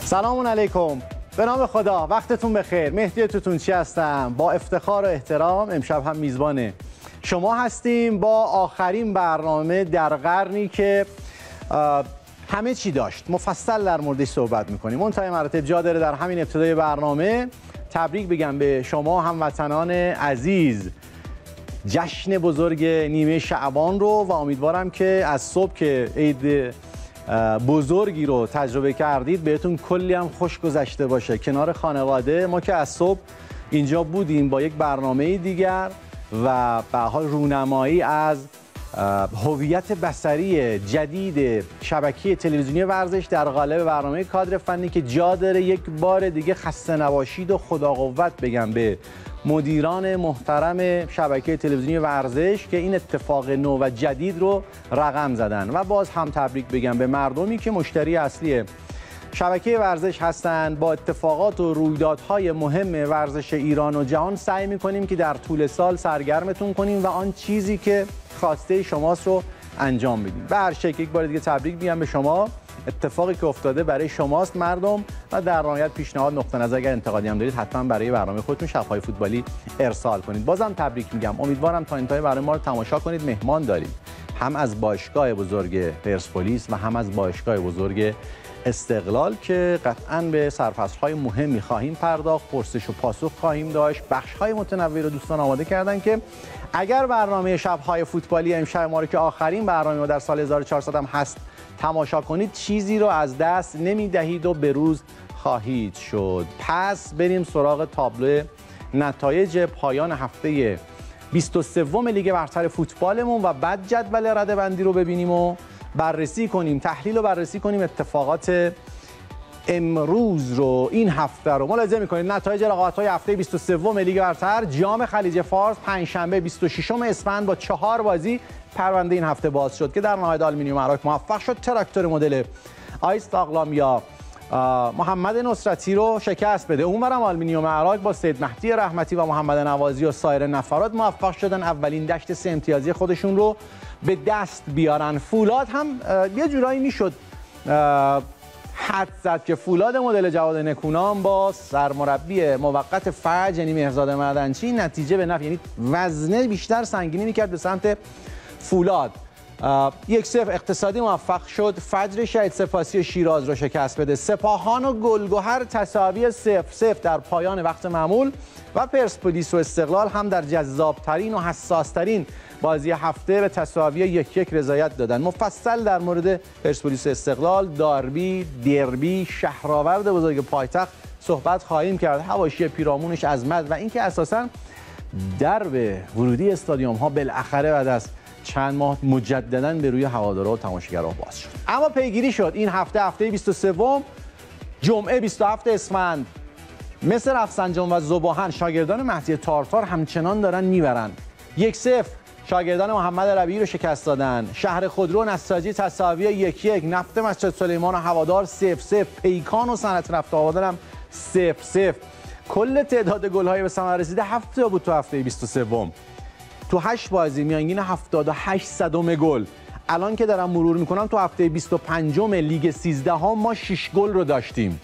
سلام علیکم. به نام خدا، وقتتون بخیر. مهدی توتونچی هستم. با افتخار و احترام امشب هم میزبان شما هستیم با آخرین برنامه در قرنی که همه چی داشت. مفصل در موردش صحبت میکنیم. منتهی مراتب جا داره در همین ابتدای برنامه تبریک بگم به شما هموطنان عزیز جشن بزرگ نیمه شعبان رو و امیدوارم که از صبح که عید بزرگی رو تجربه کردید بهتون کلی هم خوش گذشته باشه کنار خانواده. ما که از صبح اینجا بودیم با یک برنامه دیگر و به حال رونمایی از هویت بصری جدید شبکه تلویزیونی ورزش در قالب برنامه کادر فنی که جا داره یک بار دیگه خسته نباشید و خدا قوت بگم به مدیران محترم شبکه تلویزیونی ورزش که این اتفاق نو و جدید رو رقم زدن و باز هم تبریک بگم به مردمی که مشتری اصلی شبکه ورزش هستند. با اتفاقات و رویدادهای مهم ورزش ایران و جهان سعی می‌کنیم که در طول سال سرگرمتون کنیم و آن چیزی که خواسته شماست رو انجام بدیم. به هر شکل یک بار دیگه تبریک میگم به شما. اتفاقی که افتاده برای شماست مردم و در نهایت پیشنهاد نقطه نظر اگر انتقادی هم دارید حتما برای برنامه خودتون شب‌های فوتبالی ارسال کنید. بازم تبریک میگم. امیدوارم تا انتهای برنامه ما رو تماشا کنید. مهمان داریم هم از باشگاه بزرگ پرسپولیس و هم از باشگاه بزرگ استقلال که قطعاً به سرفصل‌های مهمی خواهیم پرداخت، پرسش و پاسخ خواهیم داشت. بخش‌های متنوع رو دوستان آماده کردن که اگر برنامه شب‌های فوتبالی امشب ما رو که آخرین برنامه در سال 1400 هم هست تماشا کنید چیزی رو از دست نمی‌دهید و به روز خواهید شد. پس بریم سراغ تابلو نتایج پایان هفته 23 لیگ برتر فوتبالمون و بعد جدول رده‌بندی رو ببینیم و بررسی کنیم، تحلیل و بررسی کنیم اتفاقات امروز رو، این هفته رو. ملاحظه می‌کنید نتایج رقابت‌های هفته 23 لیگ برتر: جام خلیج فارس پنجشنبه 26 اسفند با 4 بازی پرونده این هفته باز شد که در نهایت آلومینیوم عراق موفق شد تراکتور مدل آیست آقلام یا محمد نصرتی رو شکست بده. اونورم آلومینیوم عراق با سید مهدی رحمتی و محمد نوازی و سایر نفرات موفق شدن اولین دشت 3 امتیازی خودشون رو به دست بیارن. فولاد هم یه جورایی میشد حد زد که فولاد مدل جواد نکونام با سرمربی موقت فج یعنی مهرزاد معدنچی نتیجه به نفع، یعنی وزنه بیشتر سنگینی میکرد به سمت فولاد. 1-0 اقتصادی موفق شد فجر شهید سپاسی شیراز رو شکست بده. سپاهان و گلگهر تساوی 0-0 در پایان وقت معمول و پرسپولیس و استقلال هم در جذابترین و حساسترین بازی هفته به تساوی 1-1 رضایت دادن. مفصل در مورد پرسپولیس و استقلال، دربی شهرآورد بزرگ پایتخت صحبت خواهیم کرد. حواشی پیرامونش عظمت و اینکه اساساً درب ورودی استادیوم ها بالاخره بعد از چند ماه مجدداً به روی هوادارا و تماشاگران باز شد. اما پیگیری شد این هفته 23 جمعه 27 اسفند مصر رفسنجان و ذوباهن شاگردان مهدی تارتار همچنان دارن میبرن. 1-0 شاگردان محمد ربیعی رو شکست دادن. شهر خودرو نساجی تساوی 1-1. نفت مسجد سلیمان و هوادار 0-0. پیکان و صنعت نفت آبادان هم 0-0. کل تعداد گل‌های به ثمر رسیده 7 بود تو هفته 23. تو 8 بازی میانگین 78 صدم گل. الان که دارم مرور میکنم تو هفته 25 لیگ 13 ما 6 گل رو داشتیم.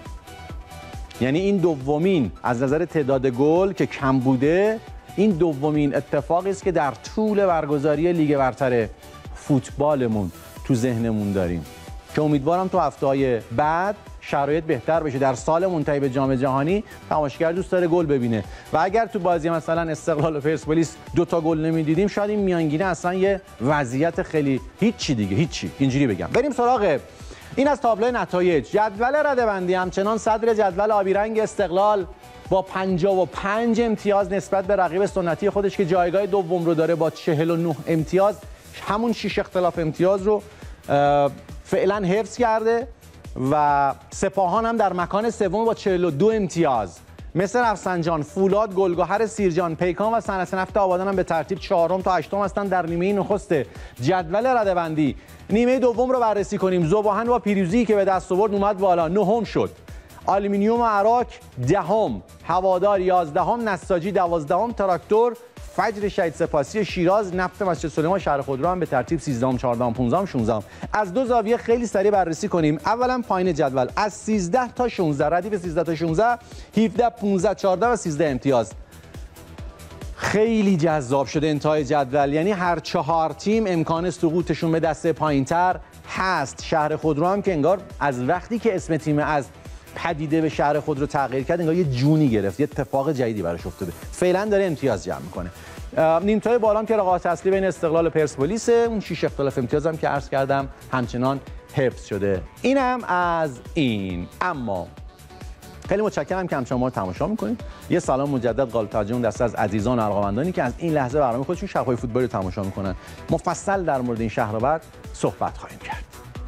یعنی این دومین از نظر تعداد گل که کم بوده، این دومین اتفاقی است که در طول برگزاری لیگ برتر فوتبالمون تو ذهنمون داریم که امیدوارم تو هفته‌های بعد شرایط بهتر بشه. در سال منتهی به جام جهانی تماشاگر دوست داره گل ببینه و اگر تو بازی مثلا استقلال و پرسپولیس 2 تا گل نمیدیدیم شاید این میانگینه اصلا یه وضعیت خیلی هیچی اینجوری بگم. بریم سراغ این از تابلو نتایج. جدول رده‌بندی همچنان صدر جدول آبی رنگ استقلال با 55 امتیاز نسبت به رقیب سنتی خودش که جایگاه دوم رو داره با 49 امتیاز، همون 6 اختلاف امتیاز رو فعلا حفظ کرده و سپاهان هم در مکان سوم با 42 امتیاز. مصر رفسنجان، فولاد، گلگهر سیرجان، پیکان و صنعت نفت آبادان هم به ترتیب 4 تا 8 هستند در نیمه نخست جدول رده‌بندی. نیمه دوم رو بررسی کنیم. ذوباهن با پیروزی که به دست آورد اومد بالا، 9 شد. آلومینیوم عراق 10، هوادار 11، نساجی 12، تراکتور فجر شهید سپاسی شیراز، نفت مسجد سلیمان شهر خودرو هم به ترتیب 13ام، 14ام، 15ام، 16ام. از دو زاویه خیلی سریع بررسی کنیم. اولا پایین جدول از 13 تا 16 ردیف 13 تا 16 17 15 14 و 13 امتیاز. خیلی جذاب شده انتهای جدول، یعنی هر 4 تیم امکان سقوطشون به دسته پایینتر هست. شهر خودرو هم که انگار از وقتی که اسم تیم از پدیده به شهر خودرو تغییر کرد انگار یه جونی گرفت، یه اتفاق جدیدی براش افتاده. فعلا داره امتیاز جمع میکنه. نیمتای بالا که رقابت اصلی بین استقلال و پرسپولیس، اون 6 اختلاف امتیاز هم که عرض کردم همچنان حفظ شده. اینم از این. اما خیلی متشکرم که همچنان ما رو تماشا میکنید. یه سلام مجدد قالب توجه دسته از عزیزان و علاقه‌مندانی که از این لحظه برنامه خودشون شب‌های فوتبال رو تماشا میکنن. مفصل در مورد این شهرآورد صحبت خواهیم کرد.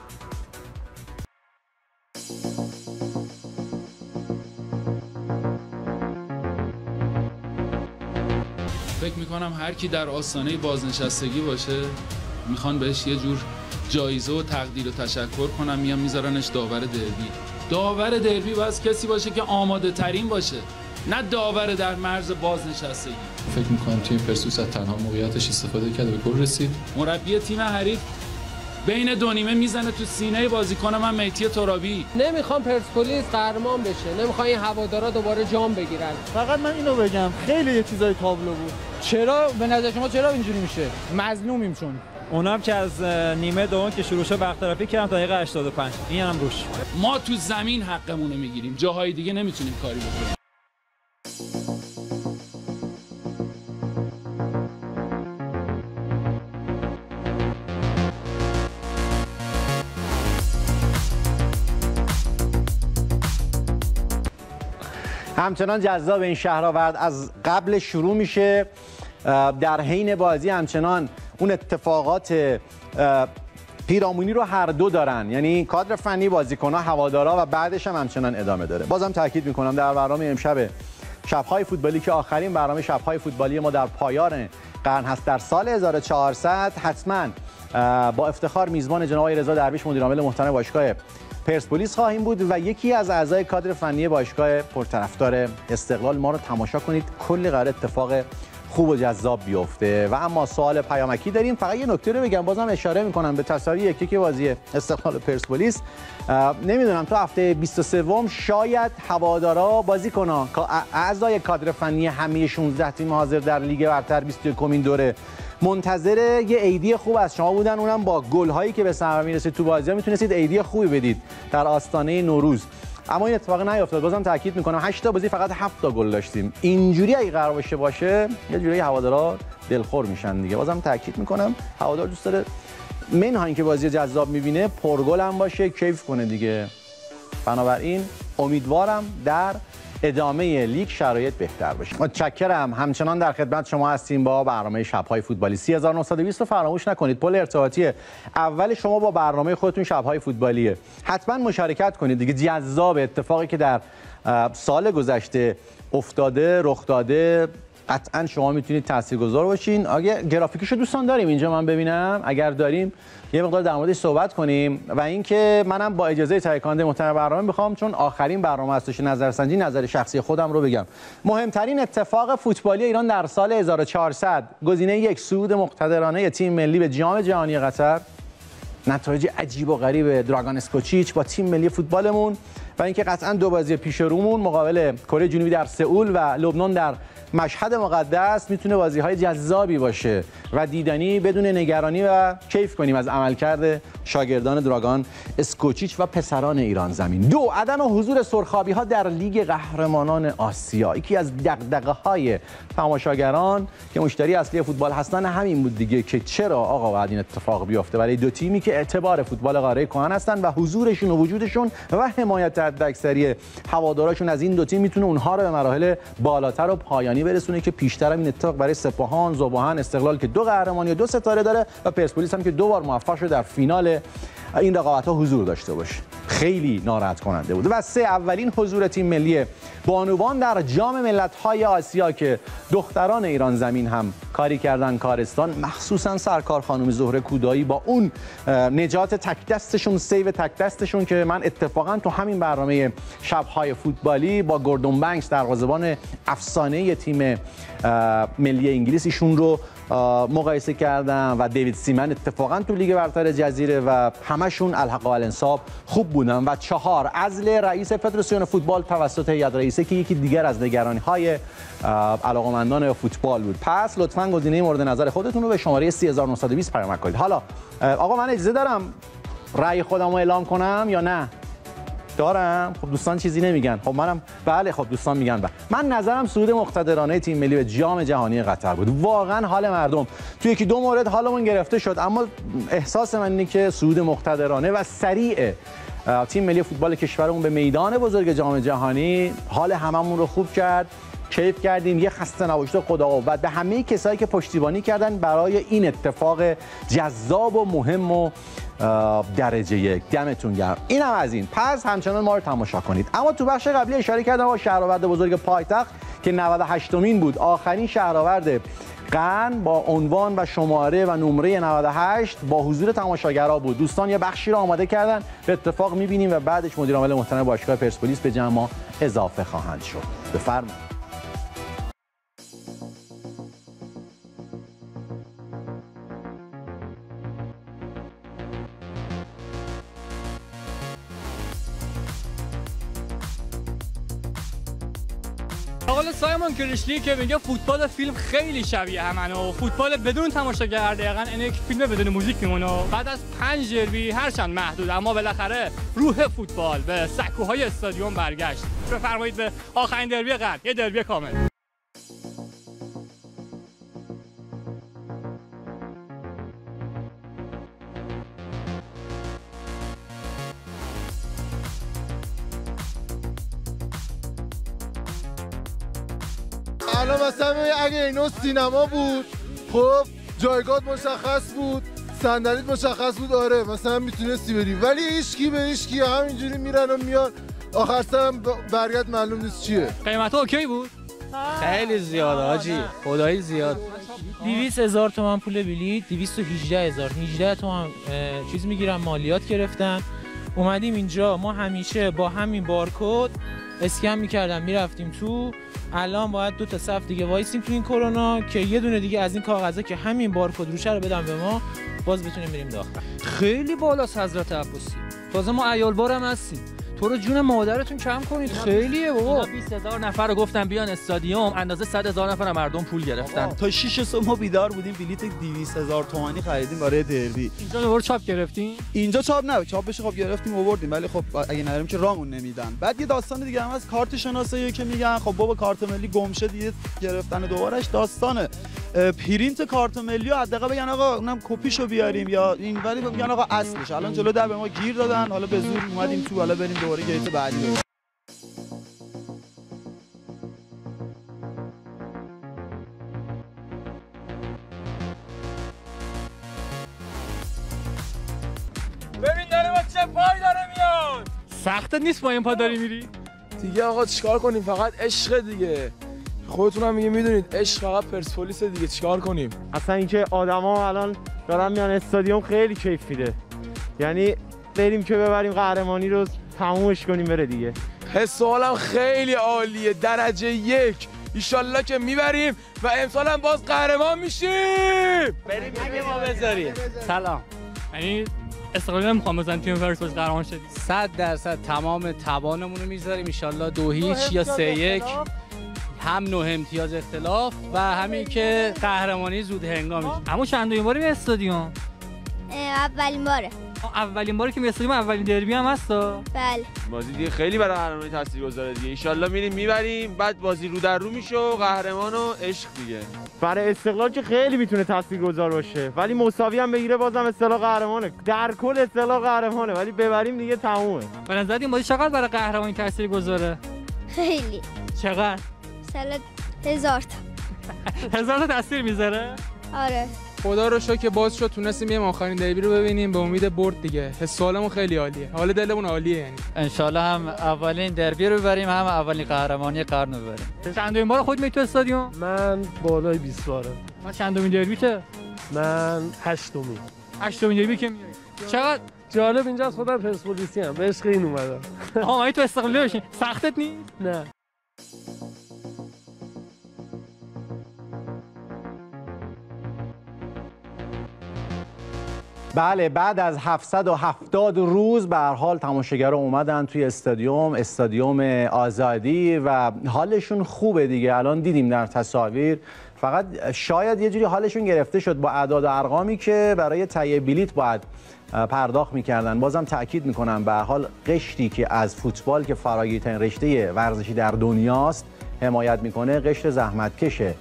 فکر میکنم هر کی در آستانه بازنشستگی باشه میخوان بهش یه جور جایزه و تقدیر و تشکر کنم، میان میذارنش داور دربی. داور دربی باید کسی باشه که آماده ترین باشه، نه داور در مرز بازنشستگی. فکر میکنم تیم پرسپولیس از تنها موقعیتش استفاده کرد و به گل رسید. مربی تیم حریف بین دو نیمه میزنه تو سینه بازیکن من مهدی ترابی. نمیخوام پرسپولیس قهرمان بشه، نمیخوام این هوادارا دوباره جام بگیرن. فقط من اینو بگم خیلی یه چیزای تابلو بود. چرا به نظر شما چرا اینجوری میشه؟ مظلومیم چون اونا هم که از نیمه دوم که شروع شد برطرفی کردن تا دقیقه 85. این هم روش. ما تو زمین حقمون رو میگیریم، جاهای دیگه نمیتونیم کاری بکنیم. همچنان جذاب این شهرآورد از قبل شروع میشه. در حین بازی همچنان اون اتفاقات پیرامونی رو هر دو دارن، یعنی کادر فنی، بازیکن‌ها، هوادارا، و بعدش هم همچنان ادامه داره. بازم تاکید میکنم در برنامه امشب شب‌های فوتبالی که آخرین برنامه شب‌های فوتبالی ما در پایان قرن هست در سال 1400، حتما با افتخار میزبان جناب آقای رضا درویش مدیر عامل محترم باشگاه پرسپولیس خواهیم بود و یکی از اعضای کادر فنی باشگاه پرطرفدار استقلال. ما رو تماشا کنید، کلی قرار اتفاق خوب و جذاب بیفته. و اما سوال پیامکی داریم. فقط یه نکته رو بگم، بازم اشاره میکنم به تساوی 1-1 بازی استقلال و پرسپولیس. نمیدونم تو هفته 23 شاید هوادارا، بازیکن‌ها، اعضای کادر فنی همه 16 تیم حاضر در لیگ برتر 21مین دوره منتظر یه ایدی خوب از شما بودن، اونم با گل‌هایی که به ثمر میرسید تو بازی‌ها میتونستید ایدی خوبی بدید در آستانه نوروز. اما این اتفاق نیفتاد. بازم تاکید میکنم 8 تا بازی فقط 7 تا گل داشتیم. اینجوری اگه قرار باشه یه جوری هوادارا دلخور میشن دیگه. بازم تاکید میکنم هوادار دوست داره منها اینکه بازی جذاب میبینه پرگل هم باشه، کیف کنه دیگه. بنابراین امیدوارم در ادامه لیگ شرایط بهتر بشه. متشکرم. همچنان در خدمت شما هستیم با برنامه شب‌های فوتبالی 3920 رو فراموش نکنید. پل ارتباطی اول شما با برنامه خودتون شب‌های فوتبالیه. حتما مشارکت کنید دیگه. جذاب اتفاقی که در سال گذشته افتاده، رخ داده، قطعا شما میتونید تاثیرگذار باشین. اگه گرافیکشو دوستان داریم اینجا من ببینم، اگر داریم یه مقدار در موردش صحبت کنیم. و اینکه منم با اجازه تهیه کننده محترم برنامه میخوام، چون آخرین برنامه هستش، نظرسنجی نظر شخصی خودم رو بگم. مهمترین اتفاق فوتبالی ایران در سال 1400 گزینه 1 صعود مقتدرانه تیم ملی به جام جهانی قطر، نتایج عجیب و غریب دراگان اسکوچیچ با تیم ملی فوتبالمون، و اینکه قطعا 2 بازی پیش رومون مقابل کره جنوبی در سئول و لبنان در مشهد مقدس میتونه بازی‌های جذابی باشه و دیدنی بدون نگرانی و کیف کنیم از عملکرد شاگردان دراگان اسکوچیچ و پسران ایران زمین. 2 عدم حضور سرخابی‌ها در لیگ قهرمانان آسیا. یکی از دغدغه‌های تماشاگران که مشتری اصلی فوتبال هستن همین بود دیگه، که چرا آقا باید این اتفاق بیفته برای 2 تیمی که اعتبار فوتبال قاره کهن هستن و حضورشون و وجودشون و حمایت حداکثری هوادارشون از این 2 تیم میتونه اونها رو به مراحل بالاتر و پایانی برسونه که پیشتر این اتفاق برای سپاهان، ذوب‌آهن، استقلال که 2 قهرمانی و 2 ستاره داره و پرسپولیس هم که 2 بار موفق شده در فینال این رقابت‌ها حضور داشته باشه. خیلی ناراحت کننده بود. و 3 اولین حضور تیم ملی بانوان در جام ملت‌های آسیا که دختران ایران زمین هم کاری کردن کارستان، مخصوصا سرکار خانم زهره کودایی با اون نجات تک دستشون، سیو تک دستشون که من اتفاقا تو همین برنامه شب‌های فوتبالی با گوردون بنکس دروازه‌بان افسانه تیم ملی انگلیس ایشون رو مقایسه کردم و دیوید سیمن اتفاقا تو لیگ برتر جزیره و همشون الحق و الانصاف خوب بودن. و 4 عزل رئیس فدراسیون فوتبال توسط هیئت رئیسه که یکی دیگر از نگرانی‌های علاقه‌مندان فوتبال بود. پس لطفاً گزینه مورد نظر خودتون رو به شماره 3920 پیام کنید. حالا آقا من اجازه دارم رأی خودم رو اعلام کنم یا نه؟ دارم. خب دوستان چیزی نمیگن. خب منم بله، خب دوستان میگن بله. من نظرم صعود مقتدرانه تیم ملی به جام جهانی قطر بود. واقعا حال مردم تو یکی دو مورد حالمون گرفته شد، اما احساس من اینه که صعود مقتدرانه و سریع تیم ملی فوتبال کشورمون به میدان بزرگ جام جهانی حال هممون رو خوب کرد. کیف کردیم. یه خسته نباشید خدا و به همه کسایی که پشتیبانی کردن برای این اتفاق جذاب و مهم و درجه یک. دمتون گرم. اینم از این. پس همچنان ما رو تماشا کنید. اما تو بخش قبلی اشاره کردم با شهرآورد بزرگ پایتخت که 98مین بود، آخرین شهرآورد قرن با عنوان و شماره و نمره 98 با حضور تماشاگرها بود. دوستان یه بخشی رو آماده کردن، به اتفاق می‌بینیم و بعدش مدیر عامل محترم باشگاه پرسپولیس به جمع ما اضافه خواهند شد. بفرمایید. حالا سایمون کریشلی که میگه فوتبال فیلم خیلی شبیه همن و فوتبال بدون تماشاگر دقیقاً این یک فیلم بدون موزیک میمونه. بعد از 5 دربی هرچند محدود اما بالاخره روح فوتبال به سکوهای استادیوم برگشت. بفرمایید به آخرین دربی قرن، یه دربی کامل. الان مثلا اگه اینو سینما بود، خب جایگاه مشخص بود، صندلیت مشخص بود، آره مثلا میتونستی بری، ولی هیچکی به هیچکی همینجوری میرن و میان، آخر سرم برگرد معلوم نیست چیه. قیمت اوکی بود؟ خیلی زیاد حاجی، خدایی زیاد. 200,000 تومان پول بلیط، 218,000 18 تومان چیز میگیرم مالیات گرفتم. اومدیم اینجا، ما همیشه با همین بارکد اسکن میکردم میرفتیم تو. الان باید 2 تا صف دیگه وایسیم تو این کرونا که یه دونه دیگه از این کاغذا که همین بارکد روشه رو بدم به ما، باز بتونیم بریم داخل. خیلی بالاست حضرت عباسی. تازه ما عیالبارم هستیم. تو رو جون مادرتون کم کنید، خیلیه بابا. 20,000 نفر رو گفتن بیان استادیوم، اندازه 100,000 نفر مردم پول گرفتن. تا 6 صبح ما بیدار بودیم، بلیت 200,000 تومانی خریدیم برای دربی. اینجا دوباره چاپ گرفتین؟ اینجا چاپ نه، چاپ بشه خب گرفتیم آوردیم، ولی خب اگه نداریم که رامون نمیدن. بعد یه داستان دیگه هم از کارت شناسایی که میگن خب بابا کارت ملی گم شد، دیگه گرفتن دوبارهش داستانه. پرینت کارت ملی رو حداقل بگن آقا اونم کپیشو بیاریم یا این، ولی بگن آقا اصلش. الان جلو در به ما گیر دادن، حالا به زور اومدیم تو، حالا بریم دوباره گیت بعدی. ببین داره با چه پای داره میاد. سخت نیست با این پا داری میری؟ دیگه آقا چیکار کنیم؟ فقط عشق دیگه. خودتون هم میدونید عشق فقط پرسپولیس دیگه، چیکار کنیم؟ اصلا اینکه آدما الان دارن میان استادیوم خیلی کیف میده. یعنی بریم که ببریم قهرمانی رو تمومش کنیم بره دیگه. حس و حالم خیلی عالیه، درجه 1. ایشالله که میبریم و امسال هم باز قهرمان میشیم. بریم اگه ما بذاریم. سلام. یعنی استقلالی نمیخوام بزنیم تیم پرسپولیس قهرمان شدیم. 100% تمام توانمون رو میذاریم ان شاءالله 2-0 یا 3-1. هم 9 امتیاز اختلاف و همین که قهرمانی زود هنگام میشه. اما چندمین باری به استادیوم؟ اولین باره. اولین باری که به استادیوم، اولین دربی هم هستا؟ بله. بازی دیگه خیلی برای قهرمانی تاثیرگذاره دیگه. ان شاءالله میریم میبریم، بعد بازی رو در رو میشه و قهرمان و عشق دیگه. برای استقلال که خیلی میتونه تاثیرگذار باشه، ولی مساوی هم بگیره بازم استقلال قهرمانه. در کل استقلال قهرمانه، ولی ببریم دیگه تمومه. به نظر این بازی چقدر برای قهرمانی تاثیرگذاره؟ خیلی. چقدر؟ مثلا 1000 تا. 1000 تا تاثیر میذاره؟ آره. خدا رو شکر که باز شد تونستیم یه آخرین دربی رو ببینیم به امید برد دیگه. حس حالمون خیلی عالیه. حال دلمون عالیه یعنی. انشالله هم اولین دربی رو ببریم هم اولین قهرمانی قرن رو ببریم. چندمین بار خود میای تو استادیوم؟ من بالای 20 بارم. من چندمین دربیته؟ من هشتمین. هشتمین دربی که میای. چقدر جالب اینجاست، خودم پرسپولیسی ام. به عشق این اومدم. آها من تو استقلالی باشین. سختت نیست؟ نه. بله، بعد از 770 روز به هر حال تماشاگرها اومدن توی استادیوم آزادی و حالشون خوبه دیگه. الان دیدیم در تصاویر، فقط شاید یه جوری حالشون گرفته شد با اعداد و ارقامی که برای تهیه بلیت باید پرداخت میکردن. بازم تاکید میکنم به هر حال قشری که از فوتبال که فراگیرترین رشته ورزشی در دنیاست حمایت میکنه قشر زحمتکشه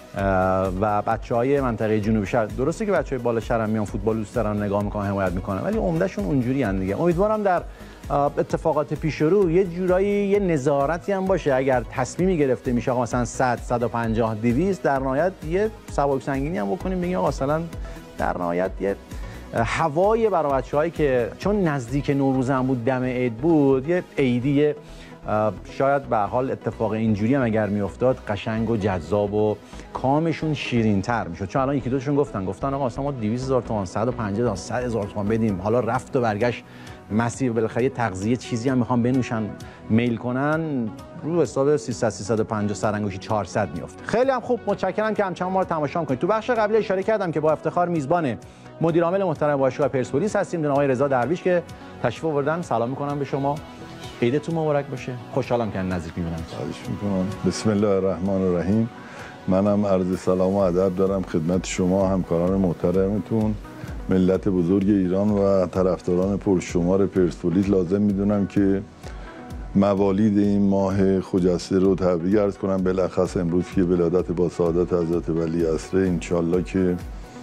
و بچه‌های منطقه جنوب شهر. درسته که بچه‌های بالا شهر هم میان فوتبال دوست دارن، نگاه میکنن، حمایت میکنن، ولی عمدهشون اونجوری ان دیگه. امیدوارم در اتفاقات پیش رو یه جورایی یه نظارتی هم باشه. اگر تصمیمی گرفته میشه آقا مثلا 100 150 200 در نهایت یه سبک سنگینی هم بکنیم، بگیم آقا مثلا در نهایت یه هوای برای بچه‌هایی که چون نزدیک نوروز هم بود، دم عید بود، یه عیدی شاید به حال اتفاق اینجوری هم اگر میافتاد قشنگ و جذاب و کامشون شیرین تر میشد. چون الان یکی دوشون گفتن آقا اصلا ما 200,000 تومان 150,000 100,000 تومان بدیم، حالا رفت و برگشت مسیر بالاخره تغذیه چیزی هم میخوان بنوشن میل کنن، رو حساب 300 350 سرانگوشی 400 میافته. خیلی هم خوب، متشکرم که همچنان ما رو تماشا میکنید. تو بخش قبلی اشاره کردم که با افتخار میزبان مدیر عامل محترم باشگاه پرسپولیس هستیم، جناب آقای رضا درویش که تشریف آوردن. سلام میکنم به شما، عیدتون مبارک باشه. خوشحالم که نزدیک میبینم. خواهش میکنم. بسم الله الرحمن الرحیم. منم عرض سلام و ادب دارم خدمت شما همکاران محترمتون، ملت بزرگ ایران و طرفداران پرشمار پرسپولیس. لازم میدونم که موالید این ماه خجسته رو تبریک عرض کنم، بالاخص امروز که ولادت با سعادت حضرت ولیعصر. انشالله که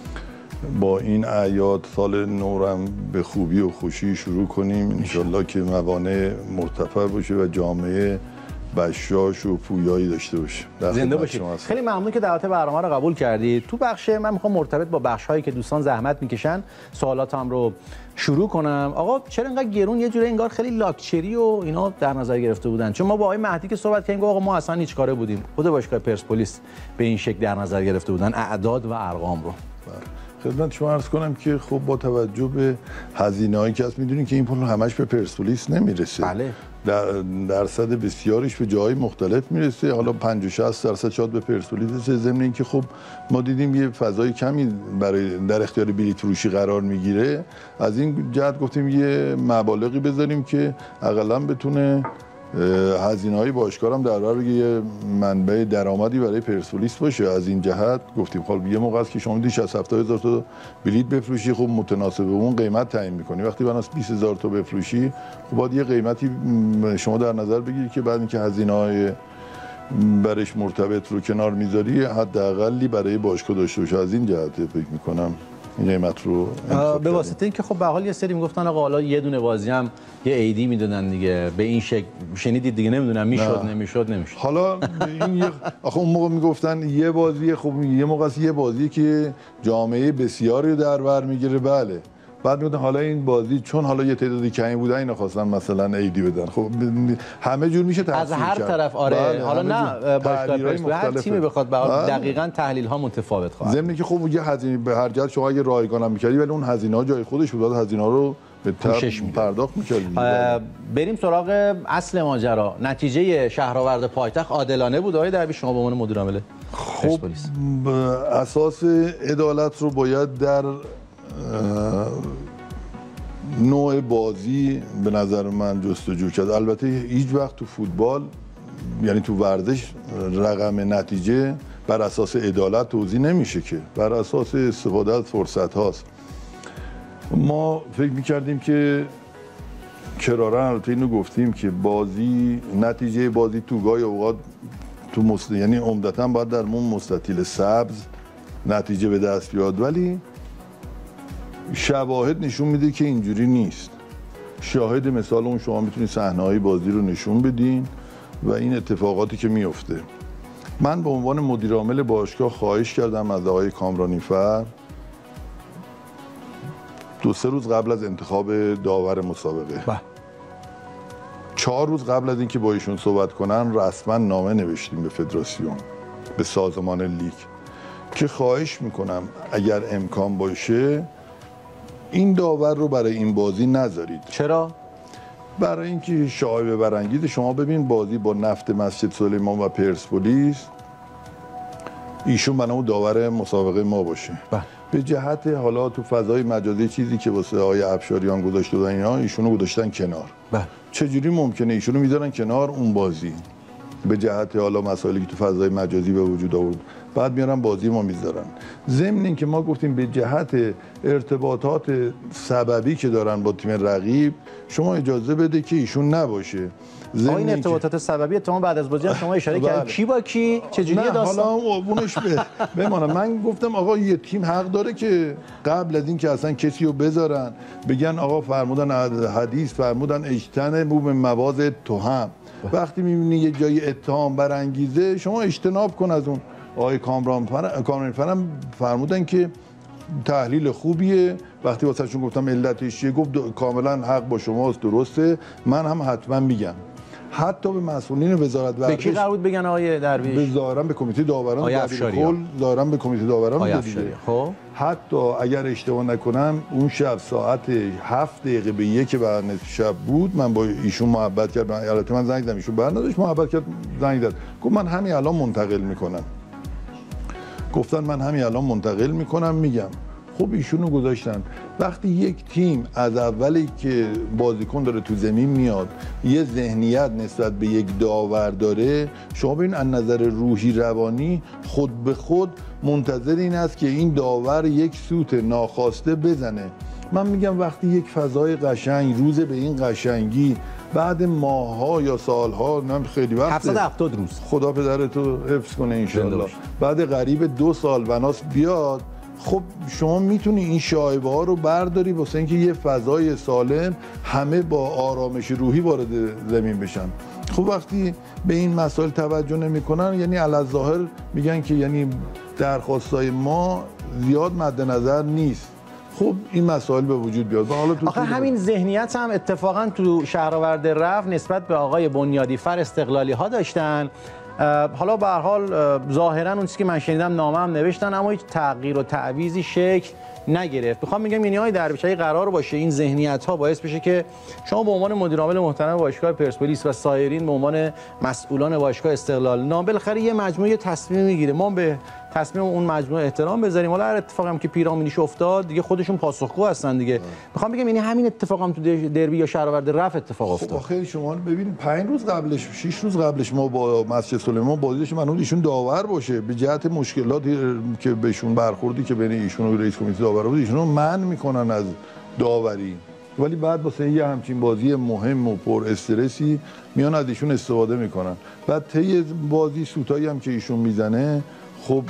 با این اعیاد سال نورم به خوبی و خوشی شروع کنیم، انشالله که موانع مرتفع باشه و جامعه بشاش و پویایی داشته باشه. زنده باشید. خیلی ممنون که دعوت برنامه رو قبول کردید. تو بخش من میخوام مرتبط با بخش‌هایی که دوستان زحمت میکشن سوالاتم رو شروع کنم. آقا چرا اینقدر گرون؟ یه جوری انگار خیلی لاکچری و اینا در نظر گرفته بودن. چون ما با آقای مهدی که صحبت کردیم آقا ما اصلا هیچ کاره بودیم، خود باشگاه پرسپولیس به این شکل در نظر گرفته بودن اعداد و ارقام رو. خدمت شما عرض کنم که خب با توجه به هزینه‌هایی که هست میدونین که این پول همش به پرسپولیس نمیرسه. بله. درصد بسیاریش به جای مختلف میرسه، حالا 50-60% شاید به پرسپولیس. ضمن اینکه خب ما دیدیم یه فضای کمی برای در اختیار بلیط فروشی قرار میگیره، از این جهت گفتیم یه مبالغی بذاریم که حداقل بتونه هزینه‌های باشگاه هم در بر یه منبع درآمدی برای پرسپولیس باشه. از این جهت گفتیم خب یه موقع است که شما می‌دید 60-70,000 تا بلیت بفروشی، خب متناسب به اون قیمت تعیین می‌کنی. وقتی بناس 20,000 تا بفروشی، خب باید یه قیمتی شما در نظر بگیری که بعد اینکه هزینه‌های برش مرتبط رو کنار می‌ذاری حداقلی برای باشگاه داشته باشه. از این جهت فکر می‌کنم این قیمت رو به واسطه اینکه خب به حال یه سری میگفتن آقا حالا یه دونه بازی هم یه ایدی میدادن دیگه، به این شکل شنیدید دیگه، نمیدونم میشد نمیشد. حالا این آخه اون موقع میگفتن یه بازی، خب یه موقع است یه بازی که جامعه بسیاری در بر میگیره، بله. بعد میگفتن حالا این بازی چون حالا یه تعدادی کمی بودن اینا خواستن مثلا ایدی بدن. خب همه جور میشه تفسیر از هر طرف. آره بله. حالا نه باشگاه پرسپولیس هر تیمی بخواد دقیقاً تحلیل ها متفاوت خواهد. ضمن که خب یه هزینه به هر جهت شما اگه رایگان هم می‌کردی ولی اون هزینه‌ها جای خودش بود، هزینه‌ها رو به پرداخت می‌کردی. بریم سراغ اصل ماجرا. نتیجه شهرآورد پایتخت عادلانه بود آقای دربی شما به عنوان مدیر عامل پرسپولیس؟ خب اساس عدالت رو باید در نوع بازی به نظر من جستجو کرد. البته هیچ وقت تو فوتبال یعنی تو ورزش رقم نتیجه بر اساس عدالت توزیع نمیشه که بر اساس استفاده از فرصت هاست. ما فکر میکردیم که کرارا البته اینو گفتیم که بازی نتیجه بازی تو گاهی اوقات تو یعنی عمدتاً باید در مون مستطیل سبز نتیجه به دست بیاد، ولی شواهد نشون میده که اینجوری نیست. شاهد مثال اون شما میتونید صحنه‌های بازی رو نشون بدین و این اتفاقاتی که میفته. من به عنوان مدیر عامل باشگاه خواهش کردم از آقای کامرانیفر 2-3 روز قبل از انتخاب داور مسابقه 4 روز قبل از اینکه با ایشون صحبت کنن رسما نامه نوشتیم به فدراسیون، به سازمان لیگ که خواهش میکنم اگر امکان باشه این داور رو برای این بازی نذارید. چرا؟ برای اینکه شایبه برانگیز. شما ببین بازی با نفت مسجد سلیمان و پرسپولیس ایشون بنامون داور مسابقه ما باشه. به جهت حالا تو فضای مجازی چیزی که واسه آقای افشاریان گذاشته بودن اینا ایشونو گذاشتن کنار. چجوری ممکنه ایشونو میذارن کنار اون بازی؟ به جهت حالا مسائلی که تو فضای مجازی به وجود آورد، بعد میارن بازی ما میذارن. ضمن اینکه ما گفتیم به جهت ارتباطات سببی که دارن با تیم رقیب شما اجازه بده که ایشون نباشه. این ارتباطات سببی اتفاقا بعد از بازی هم شما اشاره کردید کی با کی چجوریه داستان؟ حالا اونش بمونه. من گفتم آقا یه تیم حق داره که قبل از اینکه اصلا کسی رو بذارن بگن آقا فرمودن حدیث فرمودن اجتنبوا من مواضع تهم. وقتی میبینی یه جای اتهام برانگیزه شما اجتناب کن از اون. آقای کامران فرم فرمودن که تحلیل خوبیه. وقتی واسهشون گفتم علتش چیه گفت کاملا حق با شماست، درسته، من هم حتما میگم. حتی به مسئولین وزارت ورزش به کی قرار بود بگن آقای درویش؟ ظاهرا به کمیته داوران ظاهرا به کمیته داوران دیگه. خب حتی اگر اشتباه نکنم اون شب ساعت 7 دقیقه به 1 بعد نصف شب بود من با ایشون محبت کردم. البته من زنگ زدم ایشون برنداشت محبت کرد زنگ داد گفت من همین الان منتقل میکنم. گفتن من همین الان منتقل میکنم میگم. خب ایشونو گذاشتن. وقتی یک تیم از اولی که بازیکن داره تو زمین میاد یه ذهنیت نسبت به یک داور داره، شما ببین از نظر روحی روانی خود به خود منتظر این است که این داور یک سوت ناخواسته بزنه. من میگم وقتی یک فضای قشنگ روز به این قشنگی بعد ماه‌ها یا سال‌ها نه خیلی وقت 770 روز خدا پدرتو حفظ کنه انشالله بعد قریب 2 سال بناس بیاد، خب شما میتونی این شایبه ها رو برداری واسه اینکه یه فضای سالم همه با آرامش روحی وارد زمین بشن. خب وقتی به این مسائل توجه نمیکنن یعنی علی‌الظاهر میگن که یعنی درخواستای ما زیاد مد نظر نیست. خب این مسائل به وجود بیاد. حالا تو آخه همین ذهنیت هم اتفاقا تو شهرآورد رفت نسبت به آقای بنیادی فر استقلالی ها داشتن. حالا به هر حال ظاهرا اون چیزی که من شنیدم نامه هم نوشتن اما هیچ تغییر و تعویضی شکل نگرفت. میخوام بگم یعنی های درویش قرار باشه این ذهنیت ها باعث بشه که شما به عنوان مدیر عامل محترم باشگاه پرسپولیس و سایرین به عنوان مسئولان باشگاه استقلال نام بالاخره یه مجموعه تصمیم میگیره، ما به تصمیم اون مجموعه احترام بذاریم. حالا هر اتفاقی هم که پیرامونیش افتاد دیگه خودشون پاسخگو هستن دیگه. میخوام بگم یعنی همین اتفاق هم تو دربی یا شهرآورد رفت اتفاق افتاد. خب خیلی شما ببینید 5 روز قبلش 6 روز قبلش ما با مسجد سلیمان بازی داشتیم منو ایشون داور باشه به جهت مشکلاتی که بهشون برخوردی که بین ایشون و رئیس کمیته داورا بود ایشونو منع میکنن از داوری، ولی بعد واسه یه همچین بازی مهم و پر استرسی میان از ایشون استفاده میکنن. بعد طی بازی سوتایی هم که ایشون میزنه خب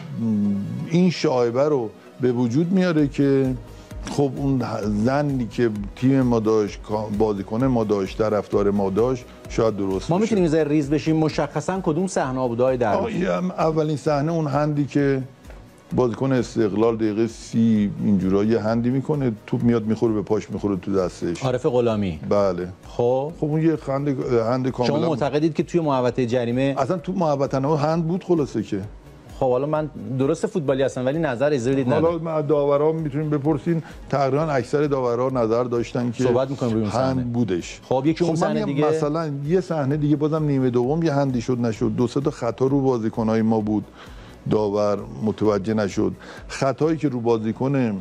این شایبه رو به وجود میاره که خب اون زنی که تیم ما داشت بازیکن ما داشت طرفدار ما داشت شاید درست ما میتونیم یه ریز بشیم مشخصا کدوم صحنه بود های درویش؟ اولین صحنه اون هندی که بازیکن استقلال دقیقه 30 اینجوری یه هندی میکنه توپ میاد میخوره به پاش میخوره تو دستش. عارف غلامی. بله. خب اون یه هند کاملا. شما معتقدید که توی محوطه جریمه اصلا تو محوطه هند بود خلاصه که خب حالا من درست فوتبالی هستم ولی نظر ازدید ندارم. حالا ما داورا میتونیم بپرسین تقریبا اکثر داورا نظر داشتن که صحبت می‌کنیم روی اون صحنه بودش. خب یکی اون صحنه دیگه مثلا یه صحنه دیگه بازم نیمه دوم یه هندی شد نشد 2-3 تا خطا رو بازیکنای ما بود داور متوجه نشد. خطایی که رو بازیکن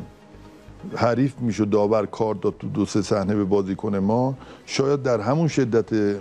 حریف میشد داور کار داد تو 2-3 صحنه به بازیکن ما شاید در همون شدت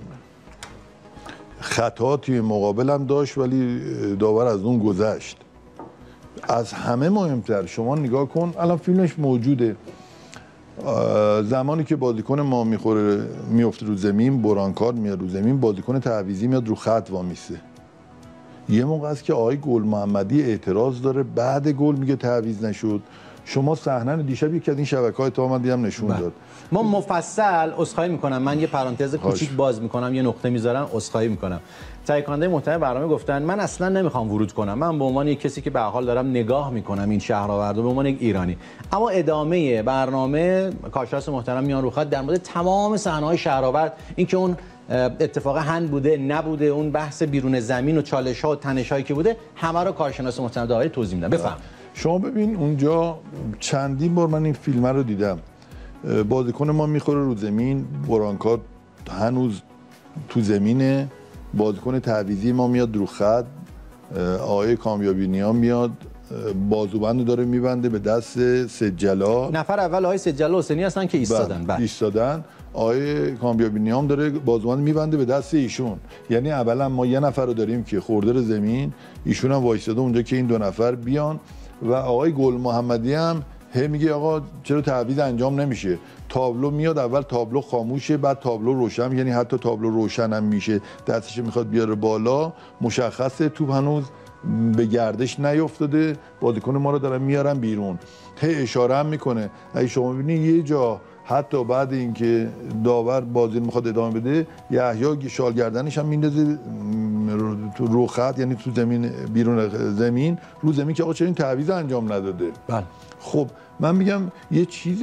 خطا تیم مقابل هم داشت ولی داور از اون گذشت. از همه مهمتر شما نگاه کن الان فیلمش موجوده زمانی که بازیکن ما میفته رو زمین برانکار میاد رو زمین بازیکن تعویضی میاد رو خط وامیسته. یه موقع است که آقای گل محمدی اعتراض داره بعد گل میگه تعویض نشد شما صحنه دیشب یکی از این شبکه‌های تامدی هم نشون داد. ما مفصل عذرخواهی میکنم، من یه پرانتز کوچیک باز میکنم، یه نقطه میذارم، عذرخواهی میکنم. تهیه کننده محتوای برنامه گفتن من اصلا نمیخوام ورود کنم، من به عنوان یک کسی که به هر حال دارم نگاه میکنم این شهرآورد به عنوان یک ایرانی، اما ادامه برنامه کارشناس محترم میان رو خط در مورد تمام صحنه‌های شهرآورد، اینکه اون اتفاقا هند بوده نبوده، اون بحث بیرون زمین و چالش‌ها و تنش‌هایی که بوده، همه رو کارشناس محترم داوری توضیح میدن. بفهم. شما ببین اونجا چندین بار من این فیلم رو دیدم، بازیکن ما میخوره رو زمین، برانکا هنوز تو زمینه، بازیکن تعویضی ما میاد رو خط، آقای کامیابی نیا میاد بازوبند داره میبنده به دست سجلا. نفر اول آقای سجلا حسینی هستن که ایستادن. ایستادن. آقای کامیابی نیام داره بازوبند میبنده به دست ایشون. یعنی اولا ما یه نفر رو داریم که خورده زمین، ایشون هم وایساده اونجا که این دو نفر بیان و آقای گل محمدی هم میگه آقا چرا تعویض انجام نمیشه؟ تابلو میاد، اول تابلو خاموشه، بعد تابلو روشن، یعنی حتی تابلو روشن هم میشه، دستش میخواد بیاره بالا، مشخصه توپ هنوز به گردش نیفتاده، بازیکن ما رو دارن میارن بیرون. اشاره هم میکنه اگه شما ببینید یه جا حتی بعد اینکه داور بازی میخواد ادامه بده، یحیی شال گردنش هم میندازه رو خط، یعنی تو زمین، بیرون زمین، رو زمین که آقا چرا این تعویض انجام نداده. بله. خب من میگم یه چیز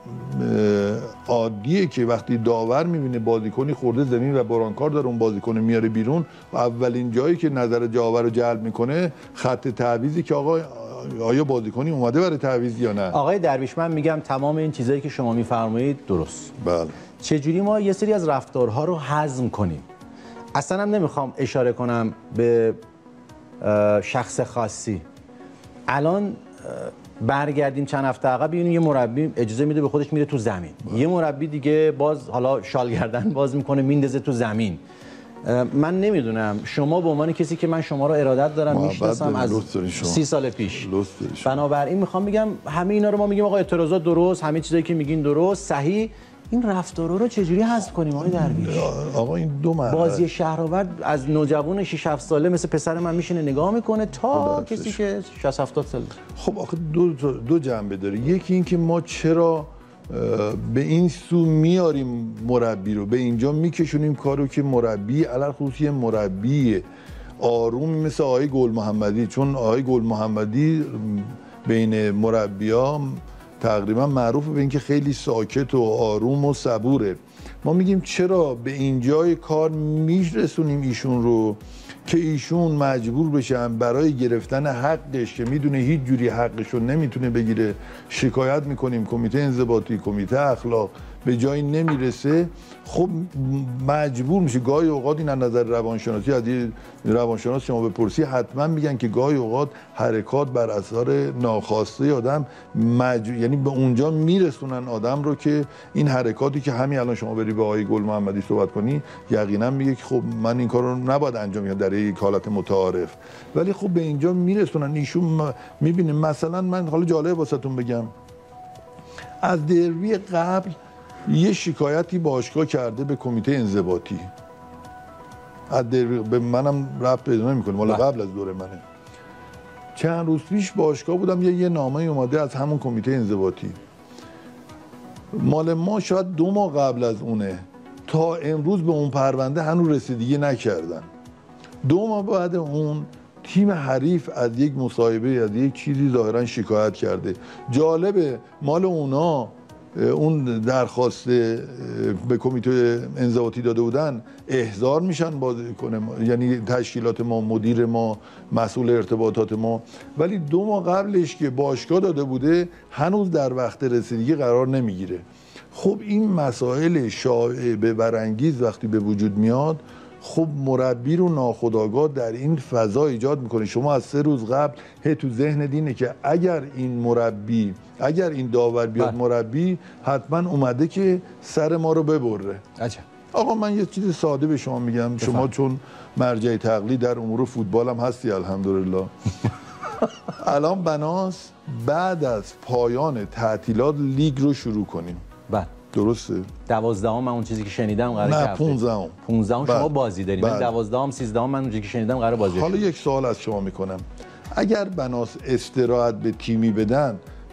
عادیه که وقتی داور میبینه بازیکنی خورده زمین و برانکار داره اون بازیکن میاره بیرون، اولین جایی که نظر داور رو جلب میکنه خط تعویضی که آقا آیا بازیکنی اومده برای تعویض یا نه. آقای درویش من میگم تمام این چیزایی که شما میفرمایید درست. بله. چجوری ما یه سری از رفتارها رو هضم کنیم؟ اصلا هم نمیخوام اشاره کنم به شخص خاصی. الان برگردیم چند هفته عقب، ببینیم یه مربی اجازه میده به خودش میره تو زمین، یه مربی دیگه باز حالا شال گردن باز میکنه میندازه تو زمین. من نمیدونم، شما به عنوان کسی که من شما رو ارادت دارم میشناسم از 30 سال پیش، بنابراین میخوام بگم همه اینا رو ما میگیم آقا اعتراضات درست، همه چیزایی که میگین درست صحیح، این رفتارا رو چجوری حذف کنیم آقای درویش؟ آقا این دو مرحله بازی شهرآورد از نوجوان 6 7 ساله مثل پسر من میشینه نگاه میکنه تا کسی که 60 70 سال. خب آخه دو جنبه داره. یکی این که ما چرا به این سو میاریم مربی رو، به اینجا میکشونیم کارو که مربی علل خصوصی مربی آرومی مثل آقای گل محمدی، چون آقای گل محمدی بین مربی‌ها تقریبا معروفه به اینکه خیلی ساکت و آروم و صبوره. ما میگیم چرا به اینجای کار میرسونیم ایشون رو که ایشون مجبور بشن برای گرفتن حقش که میدونه هیچ جوری حقش رو نمیتونه بگیره، شکایت میکنیم کمیته انضباطی، کمیته اخلاق به جایی نمیرسه، خب مجبور میشه. گاهی اوقات این از نظر روانشناسی، از روانشناس شما بپرسی حتما میگن که گاهی اوقات حرکات بر اثر ناخواسته آدم یعنی به اونجا میرسونن آدم رو که این حرکاتی که همین الان شما بری به آقای گل محمدی صحبت کنی یقینا میگه که خب من این کار رو نباید انجام بدم در یک حالت متعارف، ولی خب به اینجا میرسونن. ایشون میبینه مثلا من حالا جالب واسهتون بگم، از دروی قبل یه شکایتی باشگاه کرده به کمیته انضباطی، به منم ربط پیدا نمی‌کنه، مال قبل از دوره منه. چند روز پیش باشگاه بودم، یه نامه اومده از همون کمیته انضباطی، مال ما شاید 2 ماه قبل از اونه، تا امروز به اون پرونده هنوز رسیدگی نکردن. 2 ماه بعد اون تیم حریف از یک مصاحبه، از یک چیزی ظاهرا شکایت کرده. جالبه مال اونا اون درخواست به کمیته انضباطی داده بودن، احضار میشن بازیکن، یعنی تشکیلات ما، مدیر ما، مسئول ارتباطات ما، ولی 2 ماه قبلش که باشگاه داده بوده هنوز در وقت رسیدگی قرار نمیگیره. خب این مسائل شایعه برانگیز وقتی به وجود میاد، خب مربی رو ناخودآگاه در این فضا ایجاد میکنه. شما از 3 روز قبل تو ذهن دینه که اگر این داور بیاد مربی حتما اومده که سر ما رو ببره. عجب. آقا من یه چیز ساده به شما میگم، شما چون مرجع تقلید در امور فوتبال هم هستی الحمدلله. الان بناست بعد از پایان تعطیلات لیگ رو شروع کنیم. بله درسته. 12 من اون چیزی که شنیدم قراره نه 15 شما بازی دارید. من 12 13 من اونجوری که شنیدم قراره بازی. حالا یک سوال از شما میکنم، اگر بناس استراحت به تیمی بدن